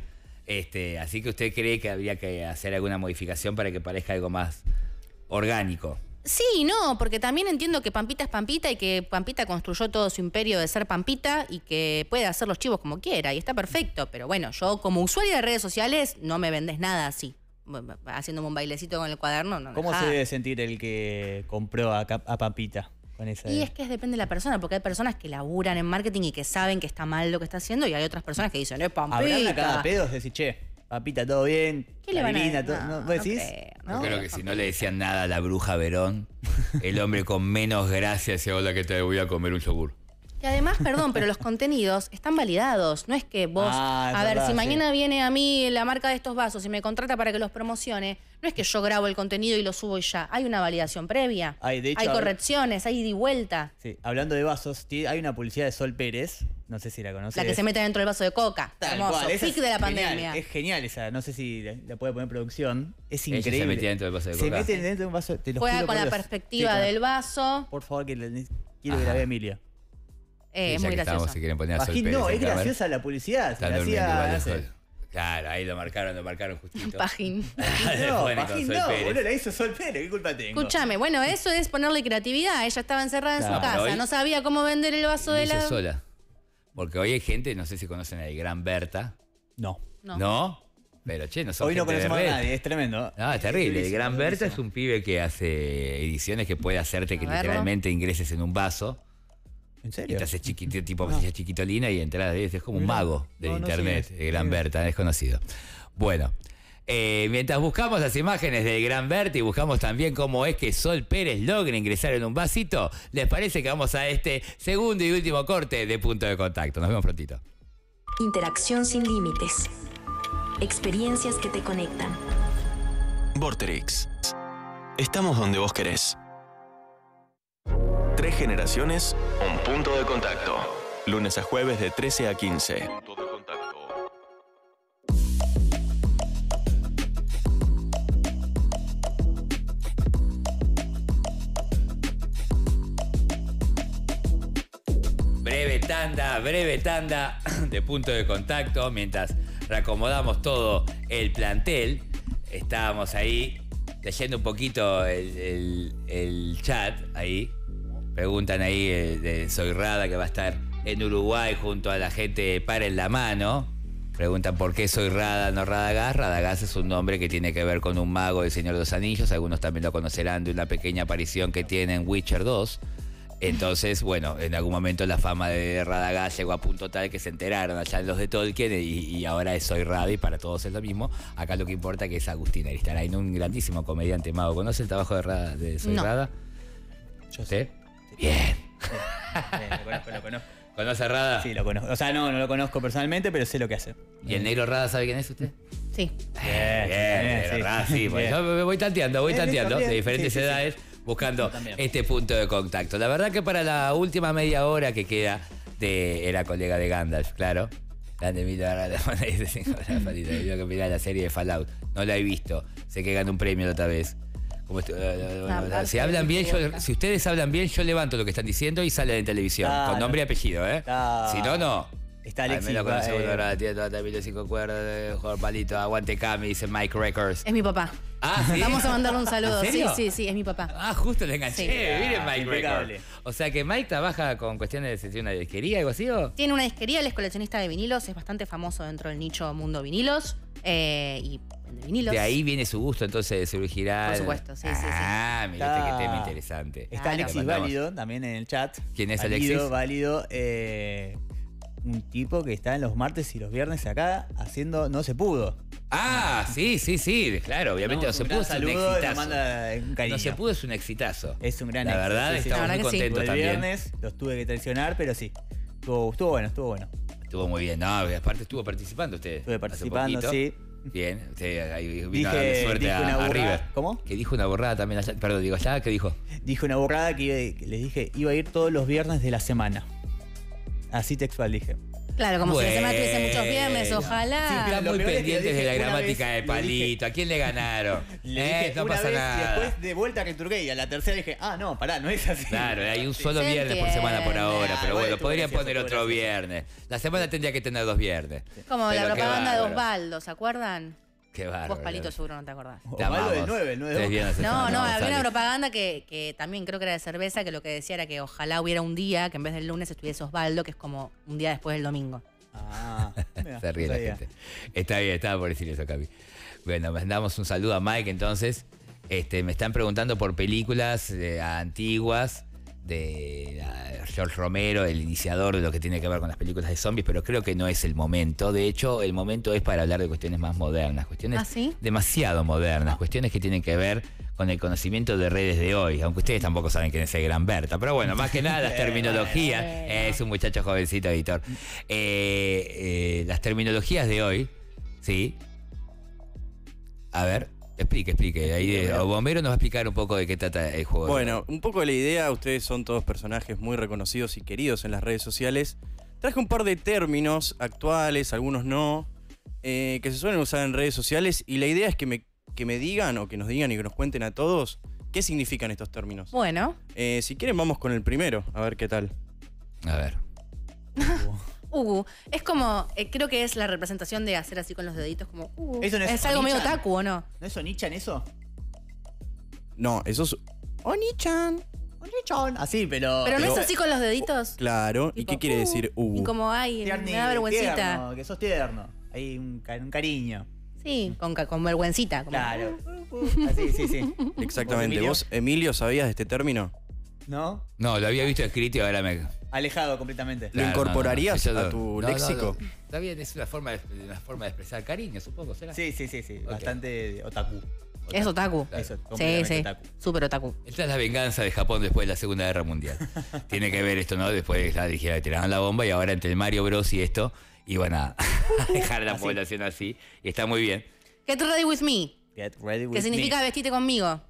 Así que usted cree que habría que hacer alguna modificación para que parezca algo más orgánico. Sí, no, porque también entiendo que Pampita es Pampita y que Pampita construyó todo su imperio de ser Pampita y que puede hacer los chivos como quiera y está perfecto. Pero bueno, yo como usuaria de redes sociales no me vendés nada así. Haciéndome un bailecito con el cuaderno. No, ¿Cómo se debe sentir el que compró a Pampita? Con esa y es que depende de la persona, porque hay personas que laburan en marketing y que saben que está mal lo que está haciendo y hay otras personas que dicen, Pampita. Habrán a cada pedo, es decir, che, Pampita, todo bien. ¿Qué le van a decir? ¿No? ¿Vos decís? Yo creo que si no le decían nada a la bruja Verón, el hombre con menos gracia decía, hola, que te voy a comer un yogur. Y además, perdón, pero los contenidos están validados. No es que vos, a ver, si mañana viene a mí la marca de estos vasos y me contrata para que los promocione, no es que yo grabo el contenido y lo subo y ya. Hay una validación previa, de hecho, hay correcciones, hay ida y vuelta. Sí, hablando de vasos, hay una publicidad de Sol Pérez, no sé si la conoces. La que se mete dentro del vaso de coca. Hermoso, pic de la pandemia. Es genial esa, no sé si la puede poner producción. Es increíble. Ella se metía dentro del vaso de coca. Se mete dentro de un vaso, te lo juega juro con por la Dios. perspectiva del vaso. Por favor, quiero que la vea Emilia. Es muy gracioso. Si quieren poner a Sol Pérez no, es en cámara. graciosa la publicidad. Están durmiendo igual de Sol. Claro, ahí lo marcaron justito. Pajín. No, Pajín no, boludo, la hizo Sol Pérez, ¿qué culpa tengo? Escúchame, bueno, eso es ponerle creatividad. Ella estaba encerrada en su casa, no sabía cómo vender el vaso de la... sola. Porque hoy hay gente, no sé si conocen al Gran Berta. No. ¿No? Pero che, no son hoy no gente de conocemos red. a nadie, es tremendo. No, es terrible. El Gran Berta es un pibe que hace ediciones que puede hacerte que literalmente ingreses en un vaso. ¿En Y serio? te haces chiquitolina y entras. Es como un mago del internet. El Gran Berta, es conocido. Bueno, mientras buscamos las imágenes del Gran Berta y buscamos también cómo es que Sol Pérez logra ingresar en un vasito, ¿les parece que vamos a este segundo y último corte de Punto de Contacto? Nos vemos prontito. Interacción sin límites. Experiencias que te conectan. Vorterix. Estamos donde vos querés. 3 generaciones, un punto de contacto. Lunes a jueves de 13 a 15. Punto de contacto. Breve tanda de Punto de Contacto. Mientras reacomodamos todo el plantel, estábamos ahí leyendo un poquito el chat ahí. Preguntan ahí de Soy Rada, que va a estar en Uruguay junto a la gente de Paren la Mano. Preguntan por qué Soy Rada, no Radagast. Radagast es un nombre que tiene que ver con un mago del Señor de los Anillos. Algunos también lo conocerán de una pequeña aparición que tiene en Witcher 2. Entonces, bueno, en algún momento la fama de Radagast llegó a punto tal que se enteraron allá en los de Tolkien y ahora es Soy Rada y para todos es lo mismo. Acá lo que importa que es Agustín Aristarain, un grandísimo comediante mago. ¿Conoce el trabajo de Soy Rada? Yo sé. Bien. Lo conozco. ¿Conoce a Rada? Sí, lo conozco. O sea, no lo conozco personalmente, pero sé lo que hace. ¿Y el negro Rada sabe quién es usted? Sí. Bien, Rada, sí. Pues yo me voy tanteando de diferentes edades buscando este punto de contacto. La verdad que para la última media hora que queda era colega de Gandalf, claro. Grande Emilio Arrada, dice que mirá la serie de Fallout. No la he visto. Sé que ganó un premio la otra vez. Si hablan bien, si ustedes hablan bien, yo levanto lo que están diciendo y sale en televisión. Con nombre y apellido, ¿eh? Si no, no. Está Alexis. Me lo conoce uno ahora, tiene toda la 5 cuerdas, Jorge Palito, aguante Cami, dice Mike Records. Es mi papá. ¿Sí? Vamos a mandarle un saludo. ¿En serio? Sí, es mi papá. Justo le enganché. Sí. Miren Mike Records. O sea que Mike trabaja con cuestiones de una disquería, algo así, ¿o? Tiene una disquería, él es coleccionista de vinilos, es bastante famoso dentro del nicho mundo vinilos. Y vende vinilos. De ahí viene su gusto entonces de surgir. Por supuesto, sí. Mira qué tema interesante. Está Alexis Válido también en el chat. ¿Quién es Alexis? Válido, un tipo que está en los martes y los viernes acá haciendo No se pudo. Sí, claro, obviamente No se pudo, es un exitazo. Manda un cariño. No se pudo, es un exitazo. Es un gran La éxito. verdad, estamos muy contentos también. El viernes los tuve que traicionar, pero sí. Estuvo bueno. Estuvo muy bien, aparte estuvo participando usted. Estuve participando, sí. Bien, usted ahí vino a darle suerte a River. ¿Cómo? Que dijo una borrada también allá. Perdón, digo, allá, ¿qué dijo? Dije una borrada que les dije, iba a ir todos los viernes de la semana. Así textual dije. Claro, como si la semana tuviese Bueno. muchos viernes, ojalá. Sí, Están lo muy peor es que pendientes de la dije una gramática vez, de le Palito. ¿A quién le ganaron? Le dije No una pasa vez nada. y después de vuelta que Turquía y a la tercera dije, no, pará, no es así. Claro, hay un solo Se viernes por semana por ahora, entiende. pero bueno, Igual podrían estuvo poner gracioso, otro estuvo gracioso. viernes. La semana tendría que tener 2 viernes. Como Pero la qué propaganda de bárbaro. Osvaldo, ¿se acuerdan? Qué bárbaro. Vos, Palito, seguro no te acordás. Te Osvaldo del amamos. 9, el 9 de 3 Boca. viernes a No, semana, había una González. propaganda que también creo que era de cerveza, que lo que decía era que ojalá hubiera un día que en vez del lunes estuviese Osvaldo, que es como un día después del domingo. Mira, Se ríe no la sabía. gente. Está bien, estaba por decir eso, Cami. Bueno, mandamos un saludo a Mike entonces. Me están preguntando por películas antiguas de George Romero, el iniciador de lo que tiene que ver con las películas de zombies, pero creo que no es el momento. De hecho, el momento es para hablar de cuestiones más modernas, cuestiones ¿Ah, sí? demasiado modernas, cuestiones que tienen que ver con el conocimiento de redes de hoy, aunque ustedes tampoco saben quién es el gran Berta, pero bueno, más que nada las terminologías, es un muchacho jovencito editor, las terminologías de hoy, ¿sí? A ver, explique, ahí Bombero nos va a explicar un poco de qué trata el juego. Bueno, un poco la idea, ustedes son todos personajes muy reconocidos y queridos en las redes sociales. Traje un par de términos actuales, algunos no, que se suelen usar en redes sociales y la idea es que me digan o que nos digan y que nos cuenten a todos qué significan estos términos. Bueno, Si quieren vamos con el primero, a ver qué tal. A ver. es como, creo que es la representación de hacer así con los deditos como, ¿Eso no es algo medio Onichan? otaku, ¿o no? ¿No es Onichan eso? No, eso es... Oni-chan. Onichan. Así, pero... Pero no es así con los deditos. Claro, ¿y Tipo, qué quiere decir Y como, ay, me da vergüencita. Tierno, que sos tierno. Hay un cariño. Sí, con vergüencita. Como, Claro. Así, sí. Exactamente. Emilio? ¿Vos, Emilio, sabías de este término? ¿No? No, lo había visto escrito y ahora me... Alejado completamente. ¿Lo incorporarías yo a tu léxico? No. Está bien, es una forma de expresar cariño, supongo, ¿será? Sí. Bastante otaku. Es otaku. Eso, Sí, completamente sí. otaku. Súper otaku. Esta es la venganza de Japón después de la Segunda Guerra Mundial. Tiene que ver esto, ¿no? Después dijeron que tiraron la bomba y ahora entre el Mario Bros y esto iban a dejar a la población así. Y está muy bien. Get ready with me. Get ready with Que significa me. vestirte conmigo.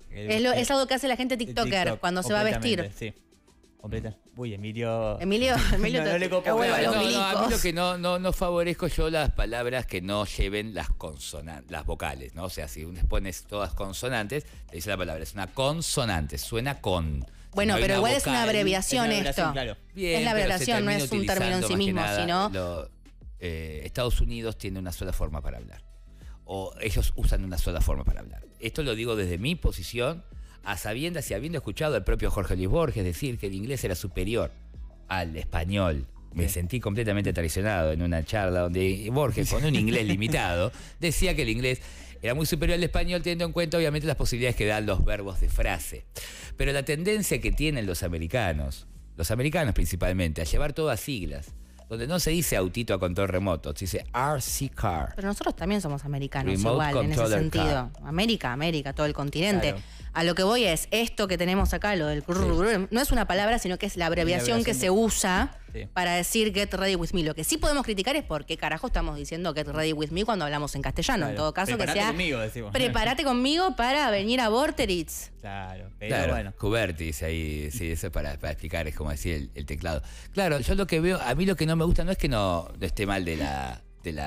Es algo que hace la gente TikToker TikTok, cuando se va a vestir. completamente, Sí. Completa. Uy, Emilio. Emilio No le copó, vuelve a claro. los a mí milicos. lo que no favorezco yo las palabras que no lleven las consonantes, las vocales, ¿no? O sea, si uno pones todas consonantes, te dice la palabra, es una consonante, suena con. Bueno, Si no hay pero una igual es una vocal, abreviación es una abreviación, esto. claro. Bien, es la pero se abreviación, no termina es un término en sí utilizando más que mismo, nada sino... Estados Unidos tiene una sola forma para hablar. O ellos usan una sola forma para hablar. Esto lo digo desde mi posición, a sabiendas y habiendo escuchado al propio Jorge Luis Borges decir que el inglés era superior al español. Me sentí completamente traicionado en una charla donde Borges, con un inglés limitado, decía que el inglés era muy superior al español, teniendo en cuenta obviamente las posibilidades que dan los verbos de frase. Pero la tendencia que tienen los americanos principalmente, a llevar todas siglas, donde no se dice autito a control remoto, se dice RC car. Pero nosotros también somos americanos Remote igual, en ese controller sentido. car. América, todo el continente. Claro. A lo que voy es, esto que tenemos acá, lo del no es una palabra, sino que es la abreviación que se usa Sí. para decir get ready with me. Lo que sí podemos criticar es por qué carajo estamos diciendo get ready with me cuando hablamos en castellano. En Claro. todo caso, Preparate que sea conmigo, decimos. prepárate conmigo para venir a Vorterix. Claro, pero Claro, bueno. Kubertis ahí, sí, eso es para explicar, es como decir el teclado. Claro, yo lo que veo, a mí lo que no me gusta no es que no esté mal de la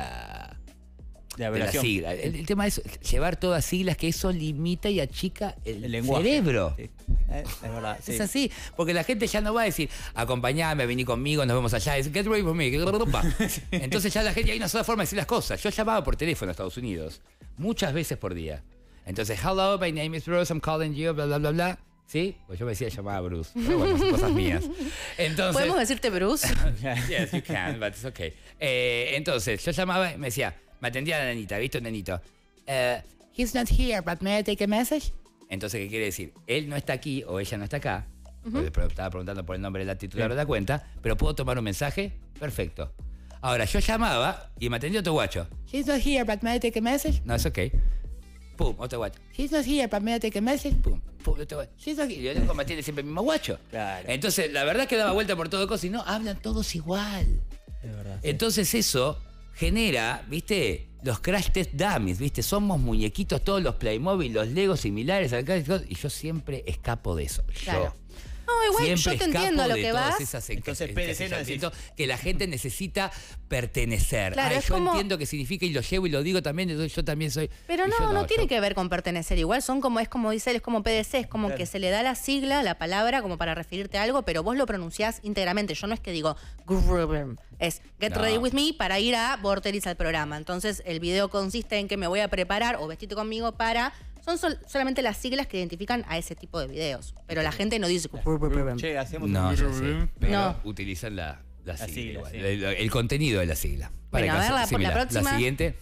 La de la abreviación. sigla. El tema es llevar todas siglas, que eso limita y achica el lenguaje. cerebro. Sí. Es verdad. Sí. Es así, porque la gente ya no va a decir, acompañame, vení conmigo, nos vemos allá, es get ready for me, entonces ya la gente, hay una sola forma de decir las cosas. Yo llamaba por teléfono a Estados Unidos, muchas veces por día. Entonces, hello, my name is Bruce, I'm calling you, bla, bla, bla, bla. ¿Sí? Pues yo me decía llamaba Bruce, pero bueno, son cosas mías. Entonces, ¿Podemos decirte Bruce? yes, you can, but it's okay. Entonces, yo llamaba y me decía, me atendía la nenita, ¿viste un nenito? He's not here, but may I take a message? Entonces, ¿qué quiere decir? Él no está aquí o ella no está acá. Porque estaba preguntando por el nombre de la titular de la cuenta, pero ¿puedo tomar un mensaje? Perfecto. Ahora, yo llamaba y me atendió otro guacho. He's not here, but may I take a message? No, es okay. Pum, otro guacho. He's not here, but may I take a message? Pum, pum, otro guacho. He's not here. Yo tengo que me atiende siempre el mismo guacho. Claro. Entonces, la verdad es que daba vuelta por todo cosa y no, hablan todos igual. Es verdad. Entonces eso genera, ¿viste? Los crash test dummies, ¿viste? Somos muñequitos todos los Playmobil, los Legos similares, y yo siempre escapo de eso. Claro. Yo. No, igual Siempre yo te escapo entiendo a lo de que todas vas. esas Entonces, PDC no encasillamientos que la gente necesita pertenecer. Claro, Ay, es yo como- entiendo qué significa y lo llevo y lo digo también, entonces yo también soy. Pero y yo no tiene yo- que ver con pertenecer. Igual son como, es como dice él, es como PDC, es como que se le da la sigla, la palabra, como para referirte a algo, pero vos lo pronunciás íntegramente. Yo no es que digo, es get No. ready with me para ir a Vorterix al programa. Entonces el video consiste en que me voy a preparar o vestirte conmigo para... Son solamente las siglas que identifican a ese tipo de videos. Pero la gente no dice... Che, hacemos No, un... ya sé, pero No. utilizan la sigla, sigla, igual, sí. el contenido de la sigla. Bueno, a ver, la similar. próxima. La siguiente,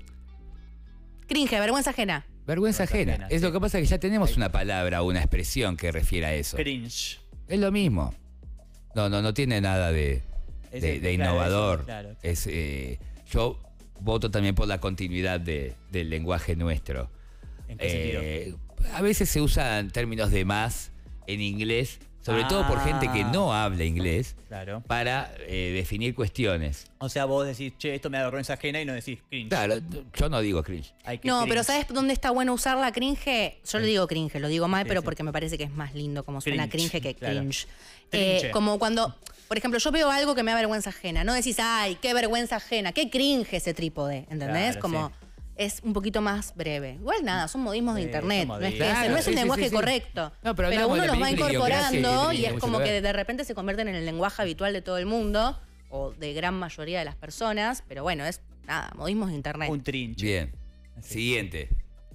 Cringe, vergüenza ajena. vergüenza ajena. ajena, Es sí. lo que pasa que ya tenemos una palabra, una expresión que refiere a eso. Cringe. Es lo mismo. No tiene nada de Ese, de claro, innovador. eso, claro. Es, yo voto también por la continuidad del lenguaje nuestro. ¿En qué sentido? A veces se usan términos de más en inglés, sobre todo por gente que no habla inglés, Claro. para definir cuestiones. O sea, vos decís, che, esto me da vergüenza ajena y no decís cringe. Claro, yo no digo cringe. Hay que No, cringe. pero ¿sabes dónde está bueno usar la cringe? Yo le digo cringe, lo digo mal, Sí, pero sí. porque me parece que es más lindo como suena Cringe, cringe que claro. cringe. Trinche. Como cuando, por ejemplo, yo veo algo que me da vergüenza ajena. No decís, ay, qué vergüenza ajena, qué cringe ese trípode, ¿entendés? Claro, como sí. es un poquito más breve. Igual nada, son modismos de Sí, internet. son No es, que modismos. ese no es Claro, un sí, lenguaje sí, sí. correcto. No, pero pero hablamos uno de los va película y incorporando idiosincrasia y y es mucho como que que ver. de repente se convierten en el lenguaje habitual de todo el mundo o de gran mayoría de las personas. Pero bueno, es nada, modismos de internet. Un trinche. Bien. Así. Siguiente.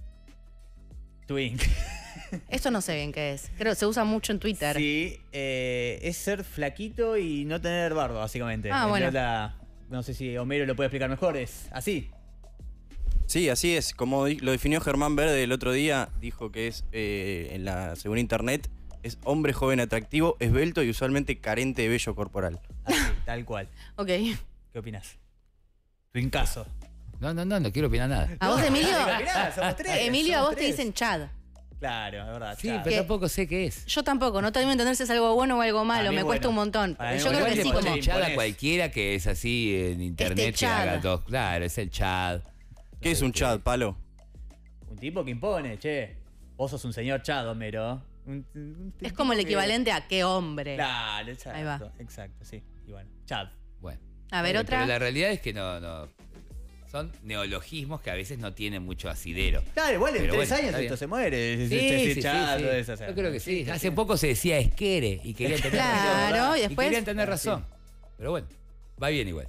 Twink. Esto no sé bien qué es. Creo que se usa mucho en Twitter. Sí, es ser flaquito y no tener barba, básicamente. Ah, bueno. No sé si Homero lo puede explicar mejor, es así. Sí, así es. Como lo definió Germán Verde el otro día, dijo que es, según internet, es hombre joven atractivo, esbelto y usualmente carente de vello corporal. Así, tal cual. Ok. ¿Qué opinas? Twincazo. No quiero opinar nada. ¿A vos, Emilio? Mirá, somos tres. Emilio, a somos vos te tres. dicen Chad. Claro, es verdad. Sí, chao. pero ¿Qué? tampoco sé qué es. Yo tampoco, no termino de entender si es algo bueno o algo malo, mí me es cuesta bueno. un montón. Para mí Yo es creo bueno. que Igual sí, le como... ponen Chad a Imponés. cualquiera que es así en internet que Chad. haga dos. Claro, es el Chad. ¿Qué es un chat, Palo? Un tipo que impone, che. Vos sos un señor Chad, Homero. Un Es como el tipo que- equivalente a qué hombre. Claro, exacto. Ahí va. Exacto, sí. Y bueno, Chad. Bueno. A ver, otra. Pero la realidad es que no. Son neologismos que a veces no tienen mucho asidero. Claro, igual en Pero 3 bueno, años está esto bien. se muere. Sí, sí, Chad, sí. todo eso, o sea. Yo creo que sí. Hace poco se decía esquere y querían tener Claro, razón. y después- querían tener razón. Pero bueno, va bien igual.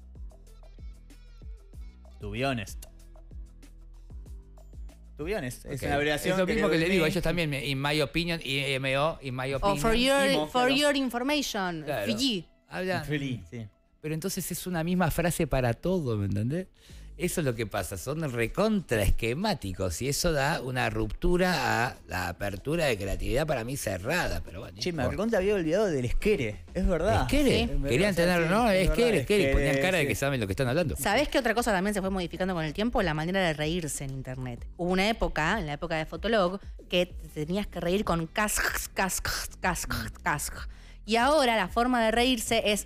To be honest. To be honest. Es Ok. una abreviación. Es lo mismo que le digo a me- ellos también. In my opinion, IMO, in my O opinion. for Imo, claro. your information, Claro. Fiji. Hablan- Feliz, sí. Pero entonces es una misma frase para todo, ¿me entendés? Eso es lo que pasa, son recontra esquemáticos y eso da una ruptura a la apertura de creatividad para mí cerrada, pero bueno. Che, me importa. recontra había olvidado del esquere. Es verdad. ¿Esquere? Sí. Querían tener, no, es esquere, verdad, esquere, y ponían esquere, cara de sí. que saben lo que están hablando. ¿Sabés qué otra cosa también se fue modificando con el tiempo? La manera de reírse en internet. Hubo una época, en la época de Fotolog, que te tenías que reír con casc. Y ahora la forma de reírse es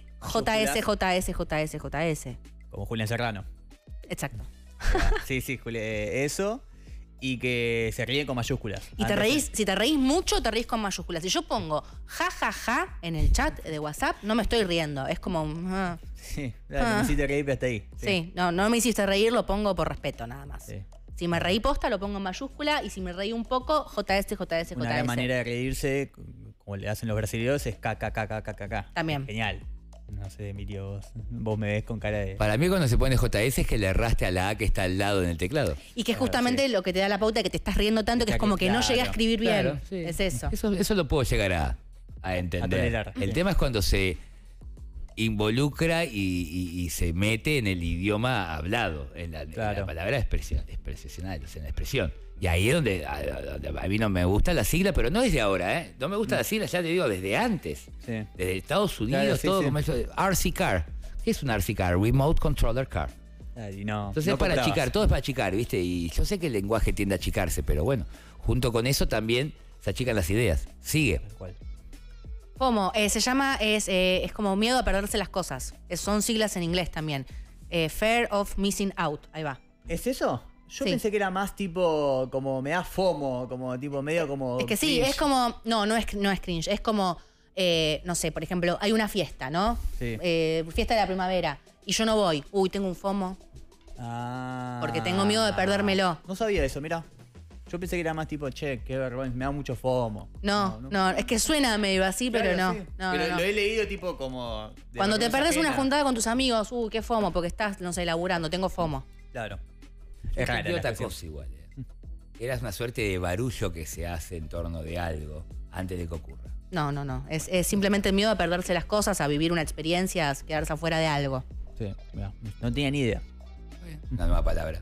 JS. Como Julián Serrano. Exacto. Sí, eso. Y que se ríen con mayúsculas. Y te Antes- reís, si te reís mucho, te reís con mayúsculas. Si yo pongo ja en el chat de WhatsApp, no me estoy riendo. Es como. Sí, dale, me hiciste reír, pero hasta ahí. Sí, no me hiciste reír, lo pongo por respeto nada más. Sí. Si me reí posta, lo pongo en mayúscula. Y si me reí un poco, JS. Una gran manera de reírse, como le hacen los brasileños, es KKKKKK. También. Genial. No sé, Emilio, vos me ves con cara de... Para mí cuando se pone JS es que le erraste a la A que está al lado en el teclado. Y que es justamente lo que te da la pauta de que te estás riendo tanto que es como que no llegué a escribir bien. Claro, sí. Es eso. Eso lo puedo llegar a entender. tolerar. El tema es cuando se involucra y se mete en el idioma hablado, en la Claro. palabra expresional, o sea, en la expresión. Y ahí es donde a mí no me gusta la sigla, pero no desde ahora, ¿eh? No me gusta la sigla, ya te digo, desde antes. Sí. Desde Estados Unidos, Claro, sí, todo sí. como eso. RC Car. ¿Qué es un RC Car? Remote Controller Car. Y no, Entonces no es para comprabas. achicar, todo es para achicar, ¿viste? Y yo sé que el lenguaje tiende a achicarse, pero bueno, junto con eso también se achican las ideas. Sigue. Tal cual. ¿Cómo? Se llama, es como miedo a perderse las cosas. Son siglas en inglés también. Fear of missing out. Ahí va. ¿Es eso? Yo Sí. pensé que era más tipo, como me da FOMO, como tipo medio como... Es que sí, cringe. es como. No es cringe. Es como, no sé, por ejemplo, hay una fiesta, ¿no? Sí. Fiesta de la primavera. Y yo no voy. Uy, tengo un FOMO. Ah. Porque tengo miedo de perdérmelo. No sabía eso, mira. Yo pensé que era más tipo, che, qué vergüenza, me da mucho FOMO. No, es que suena medio así, pero Claro, no. sí. No, Pero no. lo he leído tipo como... de Cuando te vergüenza perdés una ajena. juntada con tus amigos, qué FOMO, porque estás, no sé, laburando, tengo FOMO. Claro. Es rara la otra expresión. cosa igual. Era una suerte de barullo que se hace en torno de algo antes de que ocurra. No. Es simplemente el miedo a perderse las cosas, a vivir una experiencia, a quedarse afuera de algo. Sí, mirá, no tenía ni idea. Una nueva palabra.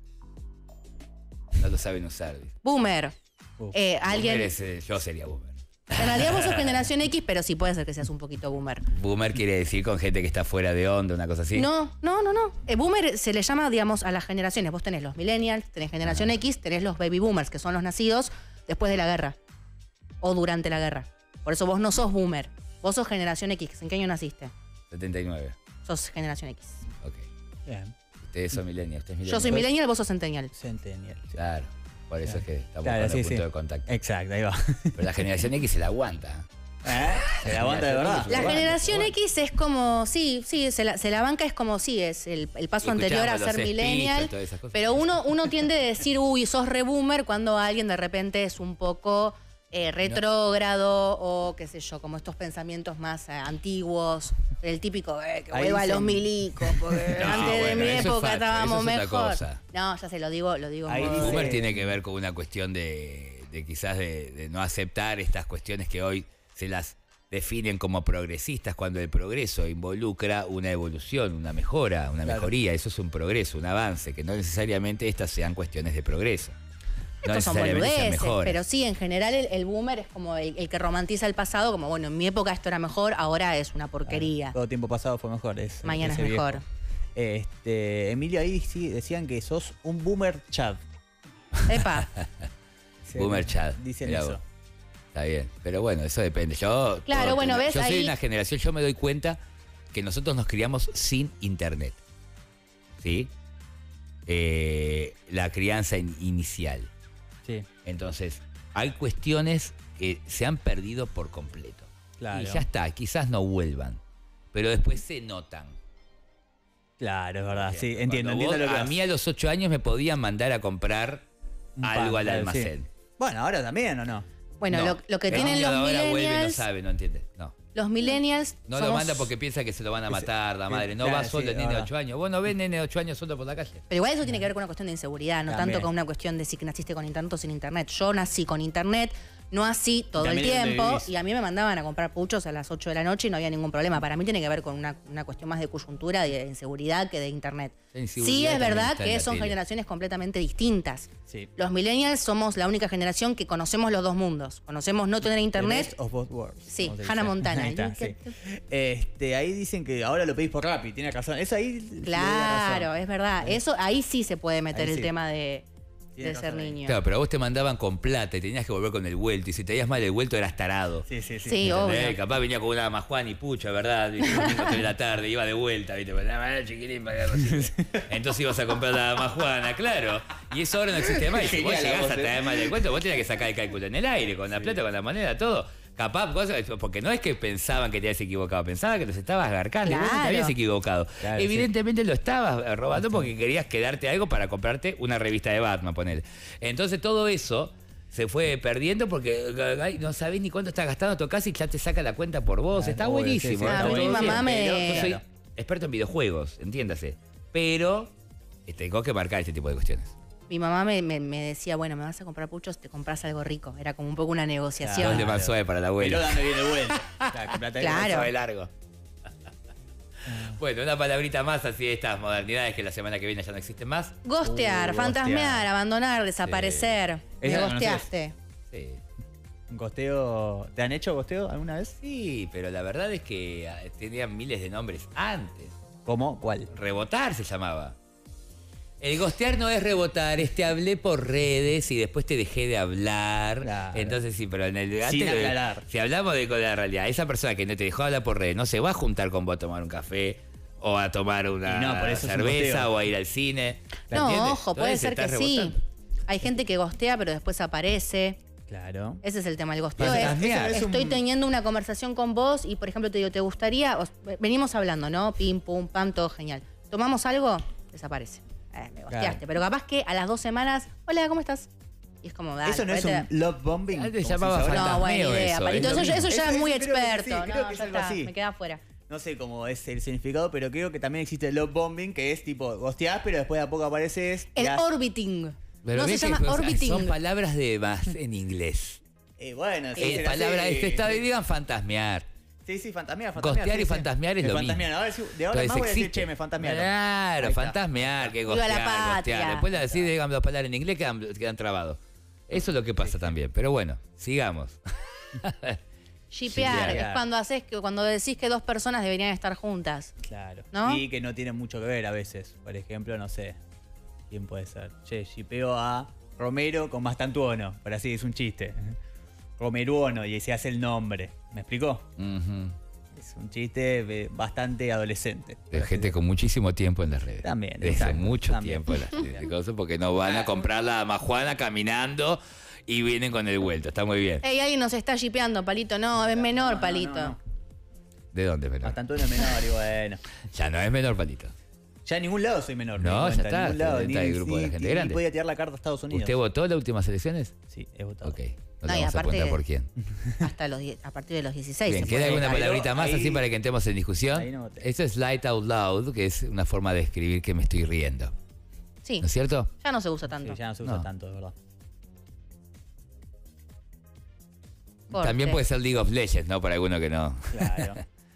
No lo saben usar. dice. Boomer. Uf. Alguien. Boomer yo sería boomer. En realidad vos sos generación X, pero sí puede ser que seas un poquito boomer. Boomer quiere decir con gente que está fuera de onda, una cosa así. No. Boomer se le llama, digamos, a las generaciones. Vos tenés los millennials, tenés generación X, tenés los baby boomers, que son los nacidos después de la guerra. O durante la guerra. Por eso vos no sos boomer. Vos sos generación X. ¿En qué año naciste? 79. Sos generación X. Ok. Bien. Ustedes son millennials. Usted es Yo soy millennial, vos sos centennial. Centennial. Sí. Claro. Por eso es que estamos Claro, buscando sí, el punto sí. de contacto. Exacto, ahí va. Pero la generación X se la aguanta. Se la aguanta de verdad. La Bueno, generación bueno. X es como, sí, se la banca es como, sí, es el paso anterior a Escuchamos ser los millennial. Spitos, todas esas cosas. Pero uno tiende a decir, uy, sos re boomer cuando alguien de repente es un poco retrógrado o qué sé yo, como estos pensamientos más antiguos. El típico, que Ahí vuelva a dicen- los milicos, porque No, antes de bueno, mi eso es época falso, estábamos eso es otra mejor. cosa. No, ya se lo digo Ahí muy- dice- Boomer tiene que ver con una cuestión de quizás de no aceptar estas cuestiones que hoy se las definen como progresistas cuando el progreso involucra una evolución, una mejora, una Claro. mejoría. Eso es un progreso, un avance, que no necesariamente estas sean cuestiones de progreso. No Estos son necesariamente sean boludeces, mejoras. pero sí, en general el boomer es como el que romantiza el pasado, como bueno, en mi época esto era mejor, ahora es una porquería. Todo tiempo pasado fue mejor. Mañana ese es viejo. mejor. Emilio, ahí sí decían que sos un boomer Chad. Epa, Boomer Chad. Dicen Mirá eso. vos. Está bien, pero bueno, eso depende. Yo, Claro, bueno, ves, yo soy ahí- una generación, yo me doy cuenta que nosotros nos criamos sin internet. ¿Sí? La crianza inicial. Sí, Entonces, hay cuestiones que se han perdido por completo. claro. Y ya está, quizás no vuelvan, pero después se notan. Claro, es verdad. Sí, Cuando entiendo vos- lo que a vas. mí a los 8 años me podían mandar a comprar Un algo pan, al claro, almacén. sí. Bueno, ahora también, ¿o no? bueno, No. lo que El tienen niño los de ahora vuelve y no millennials, sabe, no entiende. No. los millennials No lo somos- manda porque piensa que se lo van a matar, la madre. No claro, va solo sí, el nene de ahora. 8 años. Vos no ves nene de 8 años solo por la calle. Pero igual eso tiene que ver con una cuestión de inseguridad, no También. tanto con una cuestión de si naciste con internet o sin internet. Yo nací con internet, no así todo el También donde tiempo, vivís. y a mí me mandaban a comprar puchos a las 8 de la noche y no había ningún problema. Para mí tiene que ver con una cuestión más de coyuntura, de inseguridad que de internet. La inseguridad Sí, es también verdad está en que la son tele. generaciones completamente distintas. Sí. Los millennials somos la única generación que conocemos los dos mundos. Conocemos no tener The internet. best of both worlds, Sí, como se Hannah dice. Montana. Ahí está, sí. Ahí dicen que ahora lo pedís por Rappi, tiene razón. Eso ahí. sí le da Claro, razón. es verdad. Eso ahí sí se puede meter Ahí el sí. tema de Tiene ser razón ahí. niño. Claro, pero a vos te mandaban con plata y tenías que volver con el vuelto. Y si te ibas mal el vuelto eras tarado. Sí, sí, sí. Sí, obvio. Capaz venía con una majuana y pucha, ¿verdad? Y domingo 3 de la tarde, iba de vuelta, ¿viste? Pues, "Ah, chiquilín, para acá, así". Entonces ibas a comprar la majuana, claro. Y eso ahora no existe más. Y si vos Genial la llegás voz, a traer mal el cuento, vos tenías que sacar el cálculo en el aire, con la plata, con la moneda, todo. Capaz, cosas, porque no es que pensaban que te habías equivocado, pensaban que los estabas garcando. Y vos no Claro. te habías equivocado. Claro, Evidentemente lo estabas robando porque querías quedarte algo para comprarte una revista de Batman, ponele. Entonces todo eso se fue perdiendo porque ay, no sabés ni cuánto estás gastando tu casa y ya te saca la cuenta por vos. Ah, Está obvio, buenísimo. sí, sí, está está A mí mi buenísimo. mamá Pero me- yo soy Claro. experto en videojuegos, entiéndase. Pero tengo que marcar este tipo de cuestiones. Mi mamá me decía, bueno, me vas a comprar puchos, te compras algo rico. Era como un poco una negociación. Dos de Claro. más suave para la Pero abuela. dame bien de vuelta. Claro, con plata de Claro. vuelta. Suave largo. Bueno, una palabrita más así de estas modernidades que la semana que viene ya no existen más. Gostear, fantasmear, gostear. abandonar, desaparecer. Me Esa la conocés. gosteaste. Sí. Un gosteo. ¿Te han hecho gosteo alguna vez? Sí, pero la verdad es que tenían miles de nombres antes. ¿Cómo? ¿Cuál? Rebotar se llamaba. El gostear no es rebotar, es te hablé por redes y después te dejé de hablar. Claro. Entonces sí, pero en el Sin antes, aclarar. si hablamos de la realidad, esa persona que no te dejó hablar por redes no se va a juntar con vos a tomar un café O a tomar Y una no, por eso es un cerveza gosteo. o a ir al cine. ¿La No, entiendes? ojo, puede Entonces ser que estás sí. rebotando. Hay gente que gostea, pero después aparece. Claro. Ese es el tema del gosteo. Fantasmear. Estoy teniendo una conversación con vos y, por ejemplo, te digo, ¿te gustaría? Venimos hablando, ¿no? Pim, pum, pam, todo genial. ¿Tomamos algo? Desaparece. Me gosteaste. Claro. Pero capaz que a las 2 semanas, hola, ¿cómo estás? Y es como, dale, Eso no es un vete. love bombing. Antes como se llamaba dice ahora. No, buena fantasmeo idea, eso, Palito. es lo Eso mismo. ya es Eso muy creo que sí, experto. creo No, que es ya algo está, así. me queda afuera. No sé cómo es el significado, pero creo que también existe el love bombing, que es tipo, gosteás, pero después de a poco apareces. El das- orbiting. Pero No se ves que llama son orbiting. palabras de más en inglés. Bueno, sí, se le Palabra, hace- digan fantasmear. Sí, fantasmear. Gostear sí, y sí. fantasmear es Me lo fantasmean. mismo. A ver si de ahora Entonces más voy a decir, existe. che, me fantasmearon. Claro, Ahí está. fantasmear, que Viva la gostear, patria. gostear. Después de decir, digan dos palabras en inglés, quedan trabados. Eso es lo que pasa también. Pero bueno, sigamos. Shipear Shipear. es cuando decís que dos personas deberían estar juntas. Claro. ¿No? Y que no tienen mucho que ver a veces. Por ejemplo, no sé. ¿Quién puede ser? Che, shipeo a Romero con Mastantuono. Por así es un chiste. Romeruono y se hace el nombre. ¿Me explicó? Ujú. Es un chiste bastante adolescente. De gente con muchísimo tiempo en las redes. También, Desde exacto, mucho también. tiempo en las redes. Cosas porque no van a comprar la majuana caminando y vienen con el vuelto. Está muy bien. Ey, alguien nos está shipeando, Palito. No, es menor, Palito. no. ¿De dónde es menor? Mastantuono es menor y bueno. Ya no es menor, Palito. Ya en ningún lado soy menor. No, me di ya cuenta, en está, ningún lado, está el grupo de la gente ni grande. podía tirar la carta a Estados Unidos. ¿Usted votó las últimas elecciones? Sí, he votado. Ok. No, No, le y vamos a aparte- preguntar por quién. A partir de los 16. Bien, se ¿queda puede alguna votar. palabrita más Ahí- así para que entremos en discusión? ahí no voté. Eso es light out loud, que es una forma de escribir que me estoy riendo. Sí, ¿No es cierto? ya no se usa tanto. Sí, ya no se usa No. tanto, de verdad. Corte. También puede ser League of Legends, ¿no? Para alguno que no. Claro.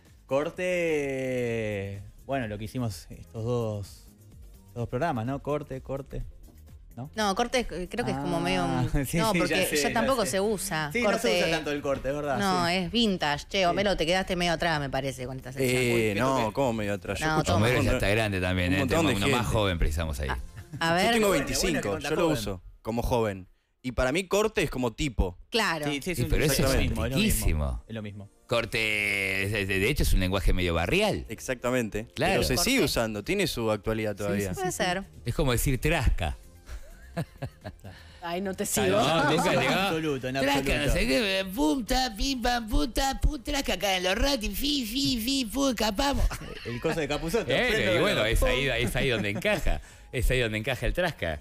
Corte. Bueno, lo que hicimos estos dos programas, ¿no? Corte. No, corte creo que es como medio... sí, no, sí, porque ya sé, ya tampoco sé. se usa. Sí, corte... no se usa tanto el corte, es verdad. No, sí. es vintage. Che, Homero, te quedaste medio atrás, me parece, con esta sección. No, ¿cómo medio atrás? Yo No, escucho toma. Homero un ya montón- está grande también, un ¿eh? montón de Uno más gente. joven precisamos ahí. A Yo ver, tengo Bueno, 25, bueno, que yo lo joven. uso como joven. Y para mí corte es como tipo. claro. Sí, Sí, pero eso es exactamente lo mismo, antiquísimo. Es lo mismo. Corte, de hecho, es un lenguaje medio barrial. Exactamente. Claro. Pero se Corte. sigue usando, tiene su actualidad todavía. Puede ser. Es como decir trasca. Ay, no te Claro, sigo. No, nunca en llegó. absoluto, en Trasca, absoluto. no sé qué, punta, pim, pam, punta, trasca acá en los ratis, escapamos. El coso de Capuzotto. freno Y de bueno, lado. es ahí donde encaja. Es ahí donde encaja el trasca.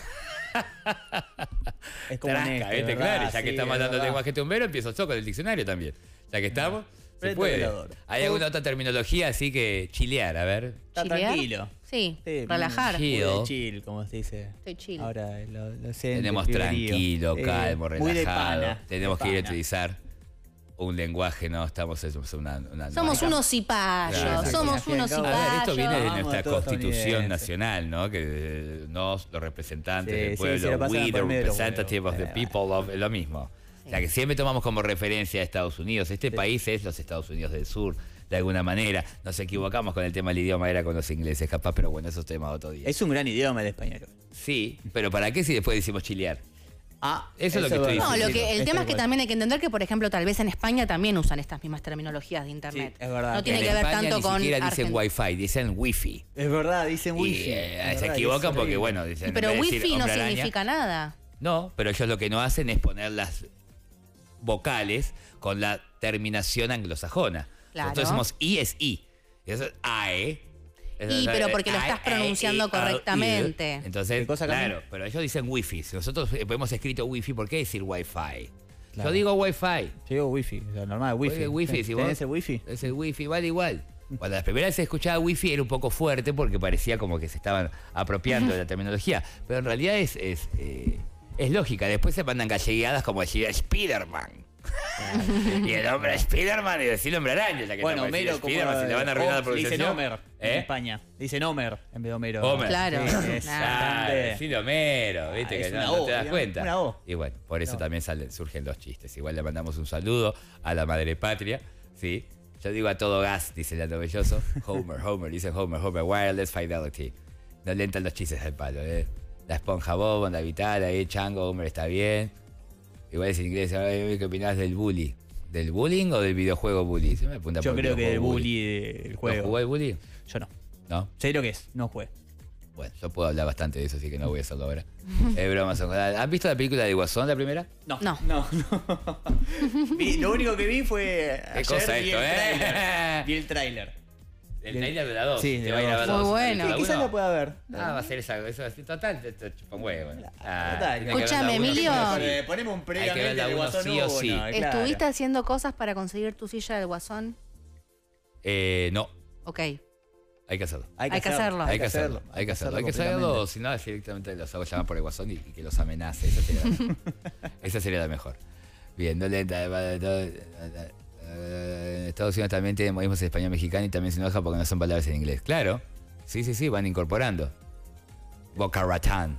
Es como Trasca, Néstor, ¿viste? ¿verdad? Claro, ya que Sí, estamos es hablando de verdad. lenguaje tumbero, empiezo yo con el diccionario también. Ya que estamos, se Frente puede. velador. ¿Hay alguna otra terminología así que chilear? A ver. Está ¿Chilear? tranquilo. Sí, Sí, relajar. Sí. Muy de Chill. chill, como se dice. Estoy chill. Ahora lo sé. Tenemos tranquilo, calmo, muy de relajado. pana, Tenemos de que ir a pana. utilizar un lenguaje, ¿no? Estamos en una Somos marca. unos cipayos, Claro, somos al fin y unos al cabo. A ver, esto viene de cipayos. Vamos, nuestra todos Constitución estadounidenses. nacional, ¿no? Que nos, los representantes Sí, del sí, pueblo, se lo pasan we, por the medio de los representative of the huevos. people, es lo mismo. O sea, que siempre tomamos como referencia a Estados Unidos. Este país es los Estados Unidos del Sur, de alguna manera. Nos equivocamos con el tema del idioma, era con los ingleses, capaz, pero bueno, eso es tema de otro día. Es un gran idioma el español. Sí, pero ¿para qué si después decimos chilear? Ah, Eso es lo que estoy No, diciendo. el tema es que igual. también hay que entender que, por ejemplo, tal vez en España también usan estas mismas terminologías de internet. Sí, es verdad. No tiene En que ver España tanto ni con siquiera dicen Argentina. Wi-Fi, dicen Wi-Fi. Es verdad, dicen wifi. Y es se verdad, equivocan es porque, horrible. bueno, dicen. Pero en vez de decir wifi no hombre araña, significa nada. No, pero ellos lo que no hacen es poner las vocales con la terminación anglosajona. Claro. Nosotros decimos I es I. Y eso es AE. Y, pero porque lo estás pronunciando correctamente. Entonces, ¿Qué cosa, Cami? claro, pero ellos dicen wifi. Si nosotros hemos escrito wifi, ¿por qué decir wifi? Claro. Yo digo wifi. Yo digo wifi, o sea, normal, wifi. Oye, wifi, si vos- ¿Tenés el wifi? Es el wifi, vale igual. Cuando las primeras veces escuchaba wifi era un poco fuerte porque parecía como que se estaban apropiando de la terminología. Pero en realidad es lógica. Después se mandan gallegueadas como decir Spiderman. Y el hombre Spiderman y decir hombre araña. Ya que Bueno, estamos diciendo Homero, como Spiderman, se le van a arruinar la dicen pronunciación. Homer en España. Dicen Homer en vez de Homero. Homer. Claro. Sí, es Nah. Claro, bastante- decir Homero, viste es que una no O, te das digamos, cuenta. una O. Y bueno, por eso No. también surgen los chistes. Igual le mandamos un saludo a la madre patria, ¿sí? Yo digo a todo gas, dice el novelloso. Homer, dice Homer, wireless fidelity. No le entran los chistes al palo, ¿eh? La esponja boba, la vital, ahí Chango, Homer está bien. Igual es en inglés, ¿qué opinás del bully? ¿Del bullying o del videojuego bully? Se me apunta Yo por creo que el videojuego bully del ¿No juego. jugó el bully? Yo no. No. Sé lo que es, no jugué. Bueno, yo puedo hablar bastante de eso, así que no voy a hacerlo ahora. Broma. ¿Han visto la película de Guasón, la primera? No. No. Lo único que vi fue. ¿Qué Ayer cosa vi esto, el eh? tráiler. Vi el tráiler. El trailer de la 2. Sí, de va a ir la a ver dos. Muy dos. bueno. ¿La Quizás uno? la pueda ver. Ah, va a ser eso así total, esto chupa un huevo. Total. tiene que ver Escúchame, la uno, Emilio. sí. Ponemos un Hay que ver previamente la de uno Guasón sí o 1. sí. Claro. ¿Estuviste haciendo cosas para conseguir tu silla del Guasón? No, Ok. hay que hacerlo. Hay que hacerlo. Hay que hacerlo. Hay que hacerlo. Hay que hacerlo, si no, directamente los hago llamar por el Guasón y que los amenace. Esa sería la mejor. Bien, no lenta. En Estados Unidos también tienen modismos en español mexicano y también se enoja porque no son palabras en inglés. Claro. Sí, van incorporando. Boca ratán.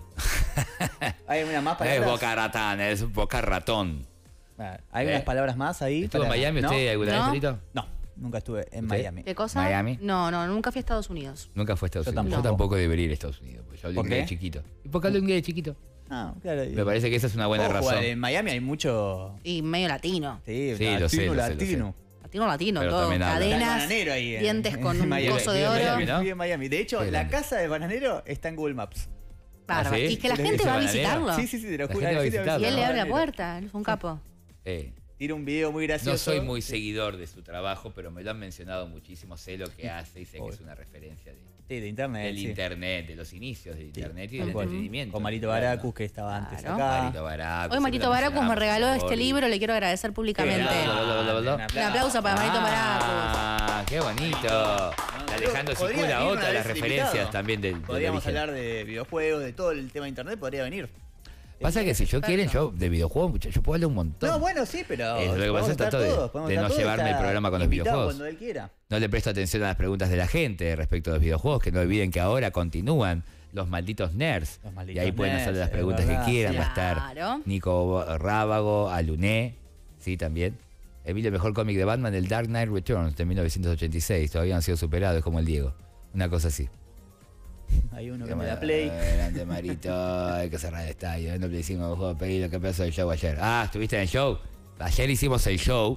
Hay una más Es palabras. boca ratán, es boca ratón. Hay unas palabras más ahí. ¿Estuvo en Miami ¿No? usted alguna vez, ¿No? Felito? No, nunca estuve en ¿Usted? Miami. ¿Qué cosa? Miami. No, nunca fui a Estados Unidos. Nunca fue a Estados Yo Unidos. tampoco. Yo tampoco debería ir a Estados Unidos, porque yo hablo ¿Por inglés qué? chiquito. ¿Y por qué hablo inglés chiquito? Ah, claro. Me parece que esa es una buena Ojo, razón. En Miami hay mucho. Y medio latino. Sí, Sí, lo sé, latino. Latino, Pero todo. también habla. Está el Cadenas, bananero ahí. dientes con un Miami. coso de Vive en oro. Miami, ¿no? Vive en Miami. De hecho, Qué la grande. casa del bananero está en Google Maps. Bárbaro. ¿Ah, sí? Y que la ¿Ese gente va a bananero? visitarlo. Sí, te lo La juro. gente va a visitarlo. Y él le abre la Bananero. puerta. Él es un capo. Tira un video muy gracioso. No soy muy seguidor de su trabajo, pero me lo han mencionado muchísimo. Sé lo que hace y sé que es una referencia de internet. del sí. internet, de los inicios del internet y Tal del cual. entretenimiento. Con Marito Baracus, que estaba antes Claro. acá. Marito Baracus. Hoy Marito Baracus me regaló este libro. Le quiero agradecer públicamente. Un Un aplauso para Marito Baracus. Ah, qué bonito. Alejandro Podría Sicula, venir otra una de las vez referencias invitado. también del Podríamos origen. hablar de videojuegos, de todo el tema de internet, podría venir. Pasa que si yo quieren, yo de videojuegos, yo puedo hablar un montón. No, bueno, sí, pero. Lo que podemos pasa es estar trato de- todos, podemos de estar no todos, llevarme está el programa con los invitado videojuegos. Cuando él quiera. No le presto atención a las preguntas de la gente respecto a los videojuegos, que no olviden que ahora continúan los malditos nerds. Los malditos Y ahí pueden nerds, hacer las es preguntas verdad, que quieran. sí. Va a estar Claro. Nico Rábago, Aluné, sí, también. Emilio, el mejor cómic de Batman, el Dark Knight Returns de 1986. Todavía no han sido superados, es como el Diego. Una cosa así. Hay uno que me da play. Grande Marito, hay que cerrar el estadio. No le hicimos un juego de pedir lo que pasó del show ayer. Ah, ¿estuviste en el show? Ayer hicimos el show.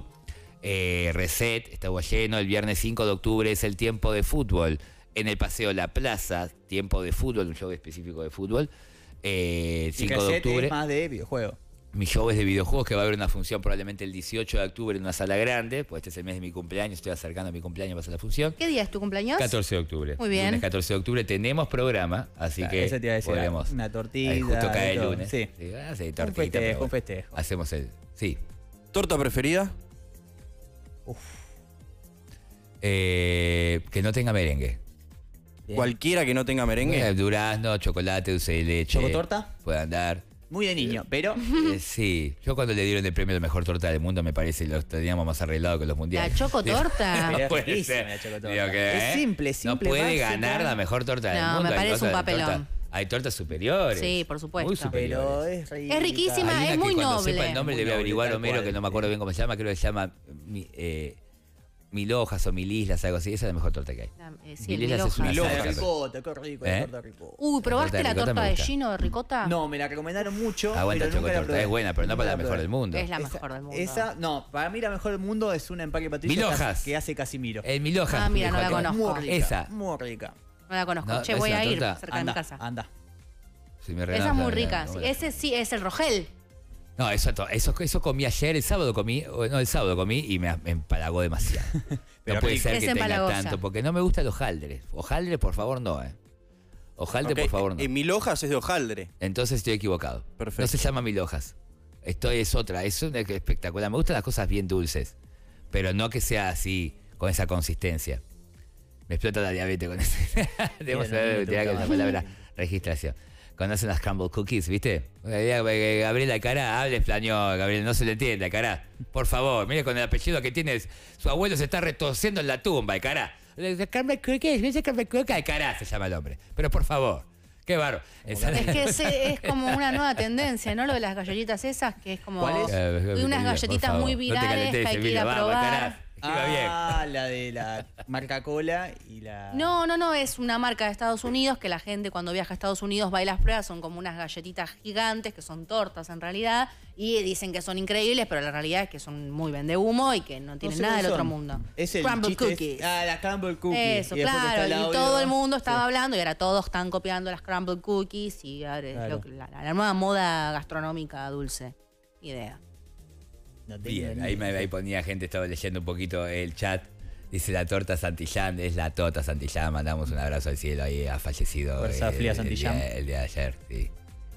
Reset, estaba lleno. El viernes 5 de octubre es el tiempo de fútbol. En el Paseo La Plaza, tiempo de fútbol, un show específico de fútbol. 5 Y de Reset octubre. es más de videojuego. Mi show es de videojuegos, que va a haber una función probablemente el 18 de octubre en una sala grande, pues este es el mes de mi cumpleaños, estoy acercando a mi cumpleaños para hacer la función. ¿Qué día es tu cumpleaños? 14 de octubre. Muy bien. Lunes 14 de octubre tenemos programa, así Claro, que eso te iba a decir, podremos. una tortita, Ahí justo cae de el todo, lunes. sí. Sí, Un tortita, festejo, pero bueno, un festejo. hacemos el. Sí. ¿Torta preferida? Que no tenga merengue. Bien. Cualquiera que no tenga merengue. Durazno, chocolate, dulce de leche. ¿Chocotorta? Puede andar. Muy de niño, pero. Sí, yo cuando le dieron el premio a la mejor torta del mundo me parece que lo teníamos más arreglado que los mundiales. La chocotorta. Pero es puede riquísima ser. la chocotorta. Digo, ¿qué? Es simple, No puede básica. ganar la mejor torta del No, mundo. me Hay parece un cosas- papelón. Hay tortas superiores. Sí, por supuesto. Muy Pero superiores. es rica. Es riquísima. Hay una es que muy cuando noble. sepa el nombre Muy le voy a noble, averiguar, tal Homero, cual. que no me acuerdo bien cómo se llama. Creo que se llama Mil Hojas o Mil Islas, algo así. Esa es la mejor torta que hay. Sí, Mil el Islas es una La de salsa. ricota, qué rico, ¿Eh? la torta de ricota. ¿Probaste La la torta de torta ricota me de gusta. Gino de ricota? No, me la recomendaron mucho. Aguanta pero nunca la chocotorta. probé. Es buena, pero no para la Nunca mejor probé. del mundo. Es la mejor del mundo. Esa, no, para mí la mejor del mundo es una empaque patricio Mil Hojas. que hace Casimiro. El Mil Hojas. Ah, mira, no dijo la aquel. conozco. Muy rica. Esa. Muy rica. No la conozco. No, Che, ¿no es voy una a ir torta? cerca de mi casa. Anda. Si me Esa regalan es muy plata, rica. no, Sí, bueno. ese sí es el Rogel. No, eso comí ayer, el sábado comí, no, el sábado comí y me empalagó demasiado. Pero no puede rico. ser Es que tenga empalagosa. tanto, porque no me gustan los hojaldres. Hojaldres, por favor, no, Hojaldre, Ok, por favor, no. Mil hojas es de hojaldre. Entonces estoy equivocado. Perfecto. No se llama Mil Hojas. Esto es otra, es una que espectacular. Me gustan las cosas bien dulces, pero no que sea así, con esa consistencia. Me explota la diabetes con eso. Debemos Bien, saber te utilizar gusta esa más. palabra registración. Conocen las Crumble Cookies, ¿viste? Gabriela Cará, hable español, Gabriel, no se le entiende, Cará. Por favor, mire con el apellido que tiene, su abuelo se está retorciendo en la tumba, Cará. Crumble Cookies, ¿viste Crumble Cookies? Cará se llama el hombre. Pero por favor, qué bárbaro. Es que es como una nueva tendencia, ¿no? Lo de las galletitas esas, que es como. ¿Cuál es? Hay unas Por galletitas favor, muy no te virales calentes, que hay que ir Emilio, a vamos, probar. Cará. Iba bien. La de la marca Cola y la... No, es una marca de Estados Unidos que la gente cuando viaja a Estados Unidos va y las prueba, son como unas galletitas gigantes, que son tortas en realidad, y dicen que son increíbles, pero la realidad es que son muy vendehumo y que no tienen sé nada qué del otro son. mundo. Es el Crumble chiste cookies. la Crumble Cookie. Eso, Y después está claro, el y audio. todo el mundo estaba Sí. hablando y ahora todos están copiando las crumble cookies y ahora es Claro. la nueva moda gastronómica dulce. Idea. No tengo Bien, ni ahí, idea. ahí ponía gente, estaba leyendo un poquito el chat. Dice la torta Santillán, es la Tota Santillán. Mandamos un abrazo al cielo, ahí ha fallecido Fuerza Fría Santillán. el día de ayer, sí.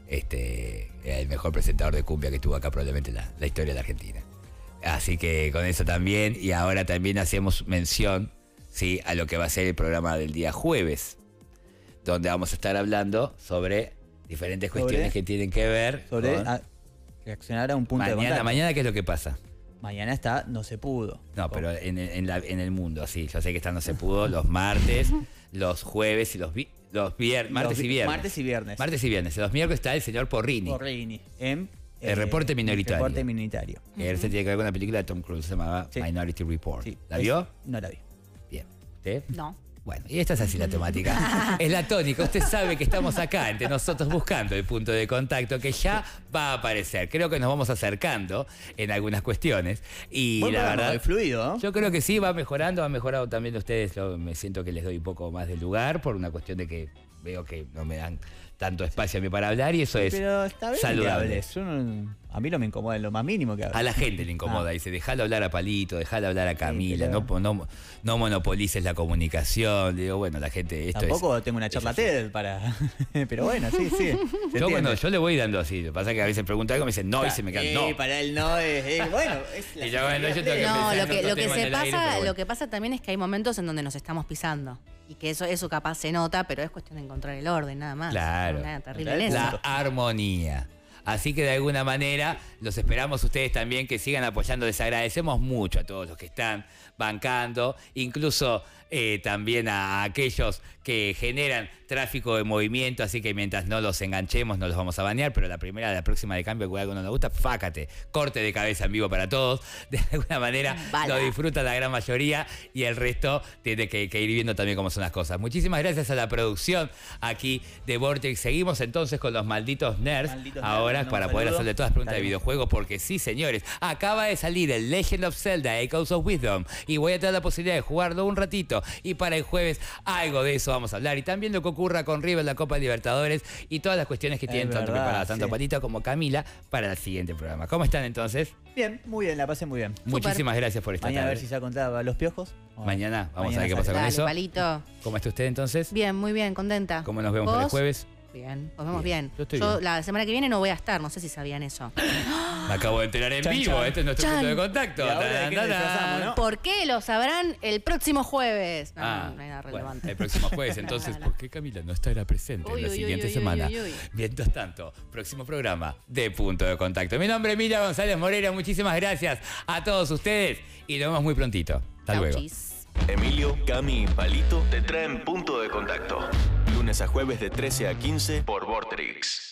El mejor presentador de cumbia que tuvo acá probablemente la historia de la Argentina. Así que con eso también, y ahora también hacemos mención, sí, a lo que va a ser el programa del día jueves, donde vamos a estar hablando sobre diferentes cuestiones que tienen que ver Sobre con reaccionar a un punto de mañana. contacto. Mañana, ¿qué es lo que pasa? Mañana está No se pudo. No, pero en el mundo, sí. Yo sé que esta no se pudo los martes, los jueves y los viernes. Martes y viernes. Martes y viernes. Martes y viernes. Los miércoles está el señor Porrini. Porrini. En El reporte minoritario. Reporte minoritario. Que se tiene que ver con una película de Tom Cruise, se llamaba Sí. Minority Report. Sí. ¿La vio? No la vi. Bien. ¿Usted? No. Bueno, y esta es así la temática. Es la tónica. Usted sabe que estamos acá entre nosotros buscando el punto de contacto que ya va a aparecer. Creo que nos vamos acercando en algunas cuestiones. Y Buen la programa, verdad. muy fluido, ¿no? Yo creo que sí, va mejorando, han mejorado también ustedes. Me siento que les doy un poco más de lugar por una cuestión de que veo que no me dan tanto espacio a mí para hablar y eso es Pero está bien que saludable. hables. A mí no me incomoda en lo más mínimo que hables. A la gente le incomoda, dice, dejalo hablar a Palito, dejalo hablar a Camila, pero- no monopolices la comunicación. Le digo, bueno, la gente, esto Tampoco tengo una charla así. TED para... Pero bueno, sí. se Yo, entiende. yo le voy dando así. Lo que pasa es que a veces pregunto algo y me dicen no y se me quedan no. Para él no es bueno, es la Y yo, bueno, yo tengo que No, pensar lo en que, otro lo que tema en se el aire, pasa, pero bueno. lo que pasa también es que hay momentos en donde nos estamos pisando. Y que eso capaz se nota, pero es cuestión de encontrar el orden, nada más. Claro. No hay nada terrible en eso. La armonía. Así que de alguna manera los esperamos ustedes también que sigan apoyando. Les agradecemos mucho a todos los que están bancando, incluso también a aquellos que generan tráfico de movimiento, así que mientras no los enganchemos no los vamos a banear, pero la próxima de cambio que algo no nos gusta, fácate, corte de cabeza en vivo para todos, de alguna manera Bala. lo disfruta la gran mayoría y el resto tiene que ir viendo también cómo son las cosas. Muchísimas gracias a la producción aquí de Vortex. Seguimos entonces con los malditos nerds Malditos ahora nerds, para un poder saludo. hacerle todas las preguntas de Dale. videojuegos, porque sí, señores, acaba de salir el Legend of Zelda Echoes of Wisdom y voy a tener la posibilidad de jugarlo un ratito y para el jueves algo de eso vamos a hablar y también lo que ocurra con River, la Copa Libertadores y todas las cuestiones que tienen tanto verdad, preparadas tanto sí. Palito como Camila para el siguiente programa. ¿Cómo están entonces? Bien, muy bien, la pasé muy bien. Muchísimas gracias por estar Mañana a ver si se ha contado a los piojos. Mañana vamos Mañana a ver qué pasa con Dale, eso. Palito. ¿Cómo está usted entonces? Bien, muy bien, contenta. ¿Cómo nos vemos el ¿Vos? jueves? Bien, nos vemos bien. Yo estoy bien. La semana que viene no voy a estar, no sé si sabían eso. Me acabo de enterar en Chan, vivo, chan. este es nuestro Chan. punto de contacto. ¿Y ahora de qué nos Tarán, disfrazamos, no? ¿Por qué? Lo sabrán el próximo jueves. No, Ah, no hay nada bueno, relevante. el próximo jueves, entonces, ¿por qué Camila no estará presente Uy, en la uy, siguiente uy, uy, semana? uy, uy. Mientras tanto, próximo programa de Punto de Contacto. Mi nombre es Emilia González Moreira, muchísimas gracias a todos ustedes y nos vemos muy prontito. Hasta Chau, luego. chis. Emilio, Cami y Palito te traen Punto de Contacto. Lunes a jueves de 13 a 15 por Vortex.